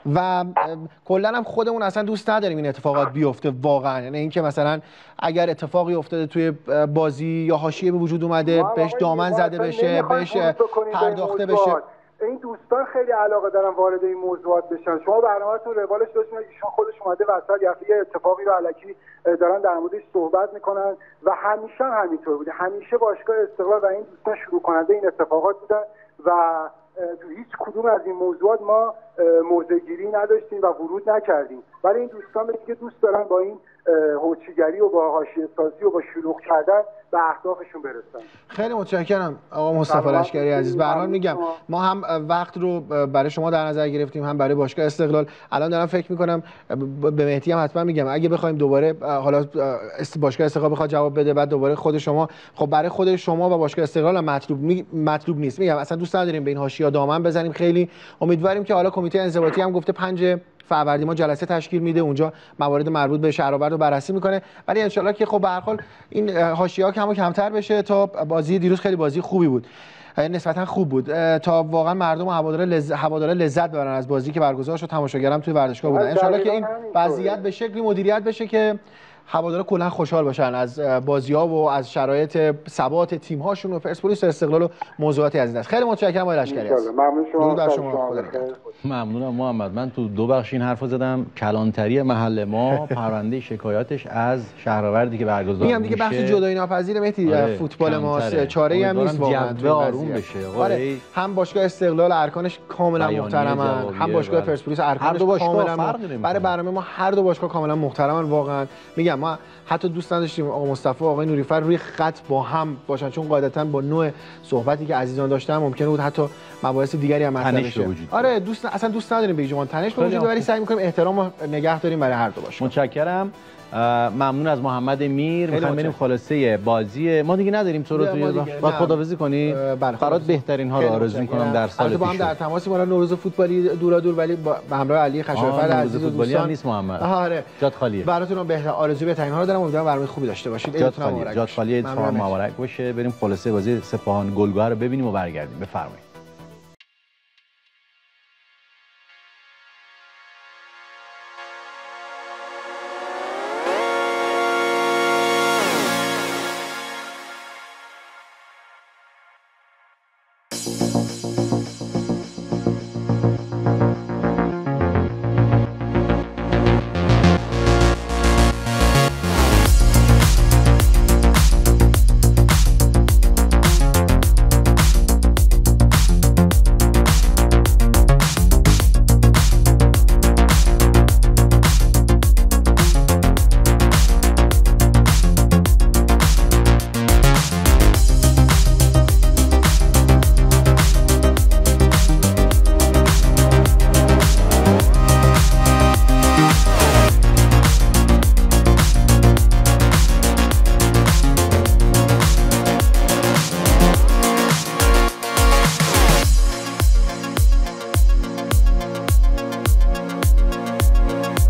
و کلا هم خودمون اصلا دوست نداریم این اتفاقات بیفته واقعا. یعنی اینکه مثلا اگر اتفاقی افتاده توی بازی یا حاشیه به وجود اومده بهش دامن زده بشه، بهش پرداخته بشه. این دوستان خیلی علاقه دارن وارد این موضوعات بشن. شما برنامه‌تون روالش داشتین ایشون خودش اومده وسط یه اتفاقی رو الکی دارن در موردش صحبت میکنن و همیشه همینطور بوده. همیشه باشگاه استقلال و این دوستان شروع کننده این اتفاقات بودن و تو هیچ کدوم از این موضوعات ما موضع‌گیری نداشتیم و ورود نکردیم. ولی این دوستان دیگه دوست دارن با این هوچیگری و با حاشیه سازی و با شلوغ کردن به اهدافشون برسن. خیلی متشکرم آقا مصطفی لشکری عزیز. به هر حال میگم ما هم وقت رو برای شما در نظر گرفتیم هم برای باشگاه استقلال. الان دارم فکر میکنم به مهدی هم حتما میگم اگه بخوایم دوباره حالا باشگاه استقلال بخواد جواب بده بعد دوباره خود شما، خب برای خود شما و باشگاه استقلال هم مطلوب نیست. میگم اصلا دوست نداریم به این حاشیه دامن بزنیم. خیلی امیدواریم که حالا کمیته انضباطی هم گفته 5 فروردین ما جلسه تشکیل میده، اونجا موارد مربوط به شهرآورد رو بررسی میکنه. ولی ان شاءالله که خب به هر حال این حاشیه‌ها کمتر بشه. تا بازی دیروز خیلی بازی خوبی بود، نسبتا خوب بود تا واقعا مردم و هوادارا لذت ببرن از بازی که برگزار شد. تماشاگرم توی ورزشگاه بودن. ان شاءالله که این وضعیت به شکلی مدیریت بشه که هوادارا کلا خوشحال باشن از بازی‌ها و از شرایط ثبات تیم‌هاشون و پرسپولیس و استقلال و موضوعاتی از این دست. خیلی متشکرم آقای لشکری. ممنون شما. ممنونم محمد. من تو 2 بخش این حرفو زدم. کلانتری محل ما پرونده شکایاتش از شهرآوردی که برگزار میشه. میگم دیگه بخش جدایی ناپذیر مهدی فوتبال ما چاره‌ای هم نیست واقعا. جو آروم بشه. هم باشگاه استقلال ارکانش کاملا محترمن، هم باشگاه پرسپولیس ارکانش کاملا. برای برنامه ما هر دو باشگاه کاملا محترمن واقعا. میگم ما حتی دوست نداشتیم آقا مصطفی و آقای نوری‌فر روی خط با هم باشن، چون قاعدتاً با نوع صحبتی که عزیزان داشتن ممکنه بود حتی مباحث دیگری هم مطرح بشه. آره اصلا دوست نداریم به ایجمان تنش به وجود بیاریم، سعی می‌کنیم احترام رو نگه داریم برای هر دو باشگاه. متشکرم. ممنون از محمد میر. می‌خوایم بریم خلاصه بازی. ما دیگه نداریم تو رو با خداحافظی کنی. برات بهترین ها رو آرزو می‌کنم در سال پیش. با هم در تماسیم. الان نوروز فوتبالی دورادور ولی به همراه علی خشایارفر عزیز و دوستان نیست محمد. آره جات خالیه. براتون آرزوی بهترین ها رو دارم. امیدوارم برنامه خوبی داشته باشید. جات خالیه. عیدتون مبارک باشه. بریم خلاصه بازی سپاهان گلگهر رو ببینیم و برگردیم. بفرمایید.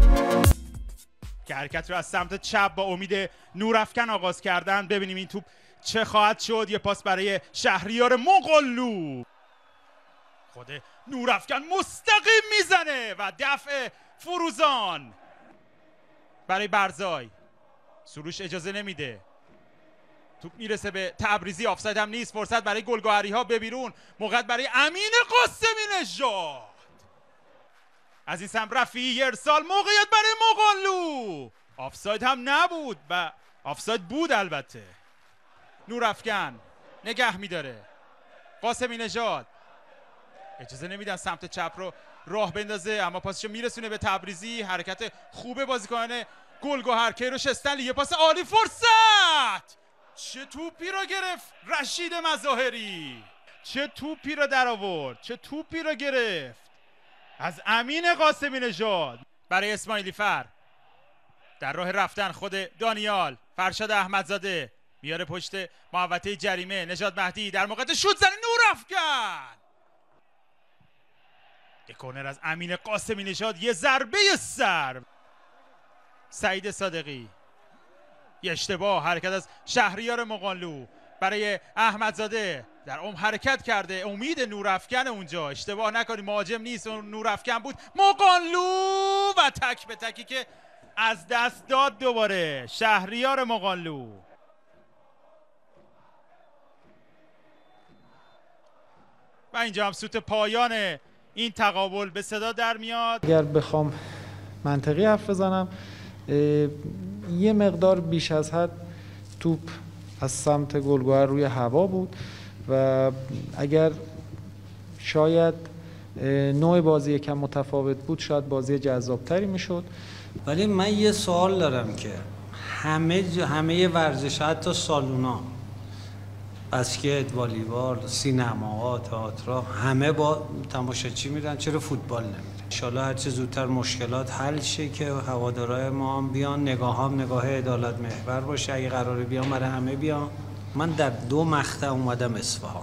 حرکت رو از سمت چپ با امید نورافکن آغاز کردن. ببینیم این توپ چه خواهد شد؟ یه پاس برای شهریار مغلو، خود نورافکن مستقیم میزنه و دفع فروزان برای برزای. سروش اجازه نمیده، توپ میرسه به تبریزی، آفساید هم نیست. فرصت برای گلگهری ها به بیرون، موقع برای امین قاسمی نژاد. از این سمت رفیعی ارسال، موقعیت برای مغلو، آفساید هم نبود و آفساید بود البته. نورافکن نگه میداره، قاسمی نژاد اجازه نمیدن سمت چپ رو راه بندازه، اما پاسشو میرسونه به تبریزی. حرکت خوبه بازیکن گلگهر. کیروش استنلی، یه پاس عالی، فرصت! چه توپی رو گرفت رشید مظاهری، چه توپی رو در آورد، چه توپی رو گرفت از امین قاسمی نژاد برای اسماعیلی فر. در راه رفتن خود دانیال، فرشاد احمدزاده میاره پشت محوطه جریمه. نژاد مهدی در موقع شوت زنی، نورافکن. کورنر از امین قاسمی نژاد، یه ضربه سر. سعید صادقی، یه اشتباه، حرکت از شهریار مغلو برای احمدزاده، در حرکت کرده. امید نورافکن اونجا، اشتباه نکنی مهاجم نیست، نورافکن بود. مغلو و تک به تکی که از دست داد دوباره شهریار مغلو. و اینجا هم سوت پایان این تقابل به صدا در میاد. اگر بخوام منطقی حرف بزنم، یه مقدار بیش از حد توپ از سمت گلگهر روی هوا بود و اگر شاید نوع بازی یکم متفاوت بود شاید بازی جذابتری میشد. ولی من یه سوال دارم که همه ورزش، حتی سالونا، بسکت، والیبال، سینماها، تئاترها، همه با تماشاچی میرن، چرا فوتبال نمیره؟ انشالله هرچه زودتر مشکلات حل شه که هوادارهای ما هم بیان، نگاه عدالت محور باشه. اگه قراره بیان برای همه بیان. من در 2 مقطع اومدم اصفهان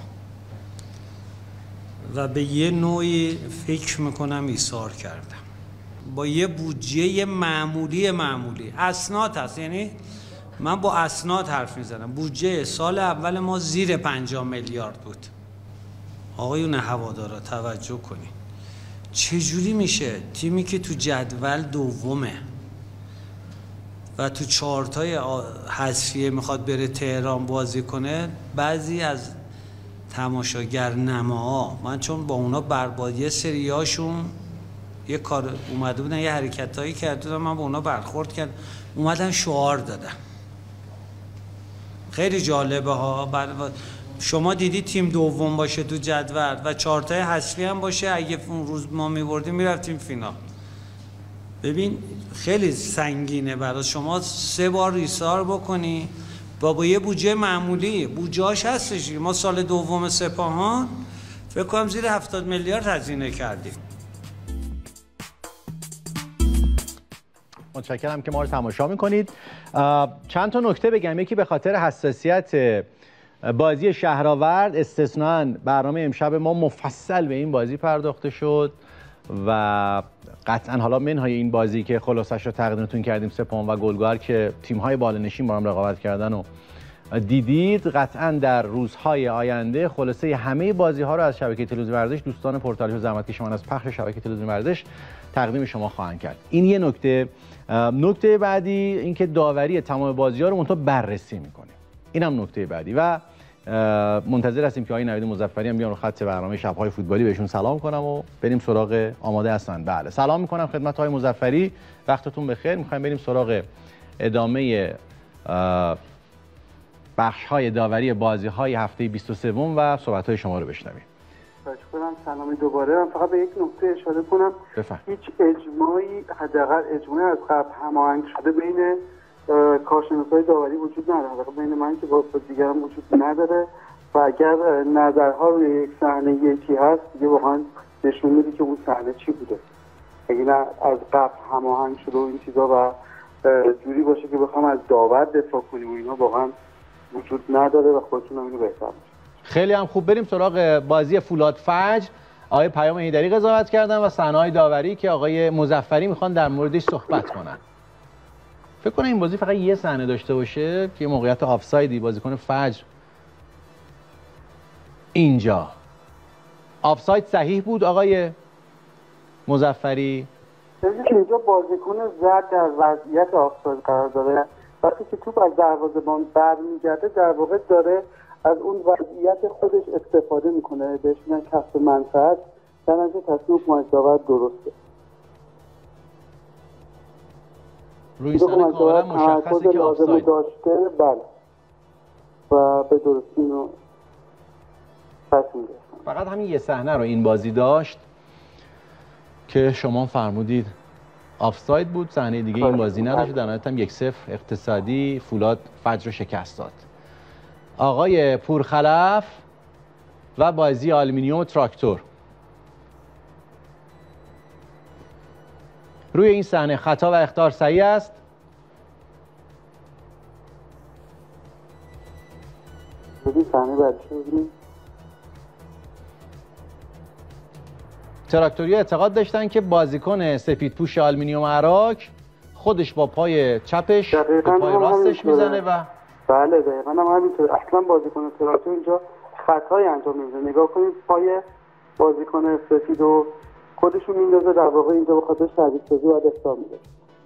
و به یه نوعی فکر میکنم ایثار کردم با یه بودجه معمولی اسناد هست، یعنی من با اسناد حرف میزنم. بودجه سال اول ما زیر 50 میلیارد بود. آقایون هوادارا توجه کنید، چجوری میشه تیمی که تو جدول دومه و تو 4 تای حذفیه میخواد بره تهران بازی کنه؟ بعضی از تماشاگر نماها، من چون با اونا بربادی سریاشون یه کار اومده بودن، یه حرکتایی کرده، من با اونا برخورد کردم، اومدن شعار دادن. خیلی جالبه ها. شما دیدی تیم دوم باشه تو جدول و 4 تای حذفی هم باشه، اگه اون روز ما می‌بردیم میرفتیم فینال. ببین خیلی سنگینه برای شما 3 بار ایثار بکنی با یه بودجه معمولی. بودجه‌اش هستش. ما سال دوم سپاهان فکر کنم زیر 70 میلیارد هزینه کردیم. متشکرم که ما رو تماشا میکنید. چند تا نکته بگم. یکی به خاطر حساسیت بازی شهرآورد، استثناً برنامه امشب ما مفصل به این بازی پرداخته شد و قطعا حالا منهای این بازی که خلاصش رو تقدیمتون کردیم، سپاهان و گلگهر که تیم‌های بالانشین با هم رقابت کردن و دیدید، قطعا در روزهای آینده خلاصه همه بازی‌ها رو از شبکه تلویزیون ورزش دوستان پرتالیف زحمتکشان از پخش شبکه تلویزیون ورزش تقدیم شما خواهند کرد. این یه نکته. نکته بعدی اینکه داوری تمام بازی‌ها رو منتها بررسی می‌کنه. اینم نکته بعدی و منتظر هستیم که آقای نوید مظفری هم بیان رو خط برنامه شب‌های فوتبالی، بهشون سلام کنم و بریم سراغ. آماده هستن؟ بله. سلام می‌کنم خدمت آقای مظفری، وقتتون بخیر. می‌خوایم بریم سراغ ادامه بخش‌های داوری بازی‌های هفته 23 و صحبت‌های شما رو بشنویم. کنم سلامی دوباره. من فقط به یک نکته اشاره کنم. هیچ اجماعی، حداقل اجماعی از قبل هماهنگ شده بین کارشناسای داوری وجود نداره، بین من که با دیگران وجود نداره و اگر نظرها روی یک صحنه یکی هست دیگه واقعا نشون میده که اون صحنه چی بوده. اگه نه از قبل هماهنگ شده و این چیزا و جوری باشه که بخوام از داور دفاع کنیم و اینا واقعا وجود نداره و خودتون اینو بهتر باشه. خیلی هم خوب. بریم سراغ بازی فولاد فجر. آقای پیام حیدری قضاوت کردن و صحنه‌های داوری که آقای مظفری میخوان در موردش صحبت کنن. فکر کنم این بازی فقط یه صحنه داشته باشه که موقعیت آفسایدی بازیکن فجر اینجا. آفساید صحیح بود آقای مظفری؟ اینجا بازیکن زرد در وضعیت آفساید قرار داره. وقتی که توپ از دروازه‌بان برمیگرده در واقع داره از اون وضعیت خودش استفاده میکنه، بهش میگن کسب منفعت. در نتیجه تصمیم کمک‌داور درسته. روی سن کاملا مشخصه که آفساید داشته، بله، و به درستی اینو تصمیم گرفتن. فقط همین یه صحنه رو این بازی داشت که شما فرمودید آفساید بود، صحنه دیگه این بازی نداشت. در نهایت هم 1-0 اقتصادی فولاد فجر رو شکست داد. آقای پورخلف و بازی آلومینیوم تراکتور، روی این صحنه خطا و اخطار صحیح است؟ تراکتوریا اعتقاد داشتن که بازیکن سفیدپوش آلومینیوم عراق خودش با پای چپش به پای راستش میزنه و بله دقیقاً هم همینطور. اصلا بازیکن تراکتور اینجا خطایی انجام میده. نگاه کنید پای بازیکن سفید و خودشون میندازه، در واقع اینجا به خاطر شدید سازی باید اخطار میده.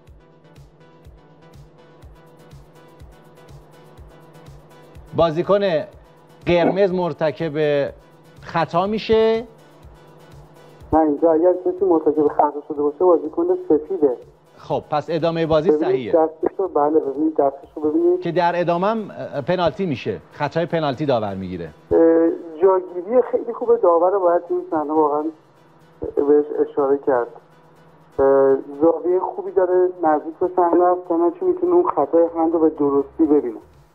بازیکن قرمز مرتکب خطا میشه. نه اینجا اگر کسی مرتکب خطا شده باشه بازیکن سفیده. خب پس ادامه بازی صحیحه. دستشو بله ببینید، دستشو ببینید که در ادامه هم پنالتی میشه، خطای پنالتی داور میگیره. جاگیری خیلی خوبه داور، باید این صحنه واقعا بهش اشاره کرد. زاویه خوبی داره نزدیک به صحنه است، چون میتونه اون خطای هند رو به درستی ببینه.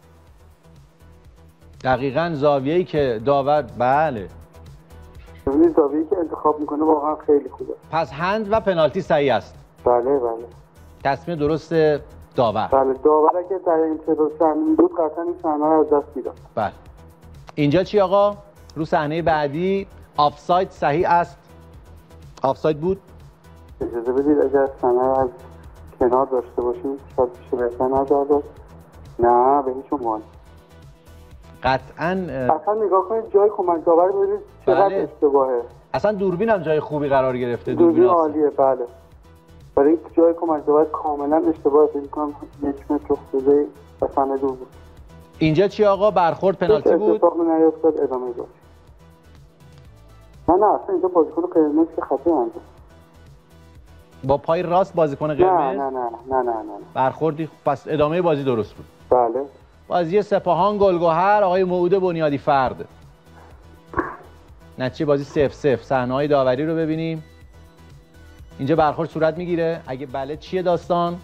دقیقاً زاویه‌ای که داور بله ببینید زاویه‌ای که انتخاب میکنه واقعا خیلی خوبه. پس هند و پنالتی صحیح است. بله بله. تصمیم درست داور. بله داور اگه در این تعداد صحنه بود قطعا این صحنه رو از دست میداد. بله. اینجا چی آقا؟ رو صحنه بعدی آفساید صحیح است. آفساید بود. اجازه بدید اگر صحنه رو از کنار داشته باشیم شاید بشه بهتر نظر داشت. نه به هیچ عنوان. قطعاً اصلا نگاه کنید جای کمک داور ببینید چقدر اشتباهه. اصلا دوربین هم جای خوبی قرار گرفته. دوربین عالیه بله. برای جای کمک داور کاملا اشتباهه. فکر کنم 1 متر خورده و صحنه دور بود. اینجا چی آقا؟ برخورد پنالتی بود؟ اتفاق نیفتاد ادامه داد. نه اصلا اینجا بازیکن قرمز که خطا انجام با پای راست بازیکن قرمز؟ نه برخوردی. پس ادامه بازی درست بود. بله. بازی سپاهان گلگهر آقای موعود بنیادی فرد. نتیجه بازی 0-0. صحنه‌های داوری رو ببینیم. اینجا برخورد صورت میگیره؟ اگه بله چیه داستان؟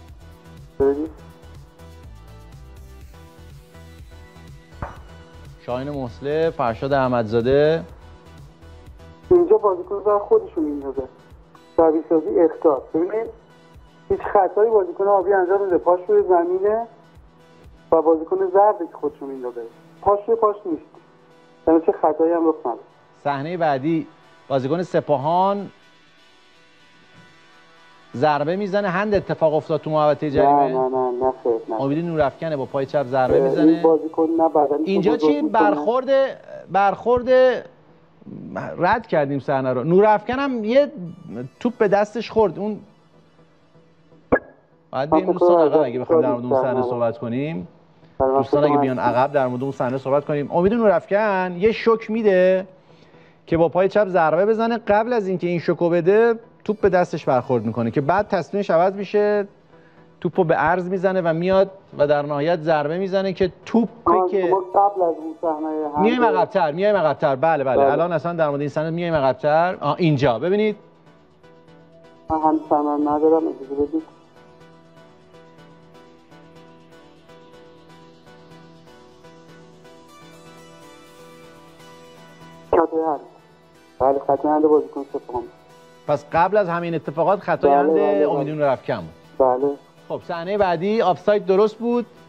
شاهین مسلم، فرشاد احمدزاده. اینجا بازیکن در خودشون میندازه. سرویسازی اخطار. ببینید هیچ خطایی بازیکن آبی انجام نمیده. پاش روی زمینه و بازیکن زرد که خودشون میندازه. پاش نیست. یعنی چه خطایی هم رخ نده. صحنه بعدی بازیکن سپاهان ضربه میزنه. هند اتفاق افتاد تو محوطه جریمه. نه امید نورافکنه با پای چپ ضربه میزنه. بازیکن نه بدنی. اینجا چی برخورد رد کردیم صحنه رو. نورافکن هم یه توپ به دستش خورد. اون باید بریم دوستان عقب اگه بخوایم در مورد اون صحنه صحبت کنیم. دوستان اگه بیان عقب در مورد اون صحنه صحبت کنیم. امید نورافکن یه شوک میده که با پای چپ ضربه بزنه. قبل از اینکه این شوکو بده توپ به دستش برخورد میکنه که بعد تصمیمش عوض میشه، توپو به عرض میزنه و میاد و در نهایت ضربه میزنه که توپ که قبل از اون صحنه میایم عقب‌تر. بله الان اصلا در مورد این صحنه میایم عقب‌تر. اینجا ببینید من هم صحنه ندارم، اجازه بدید. بله خطای هند بازیکن سپاهان. پس قبل از همین اتفاقات خطای هند امید نورافکن بود. بله. خب صحنه بعدی آفساید درست بود.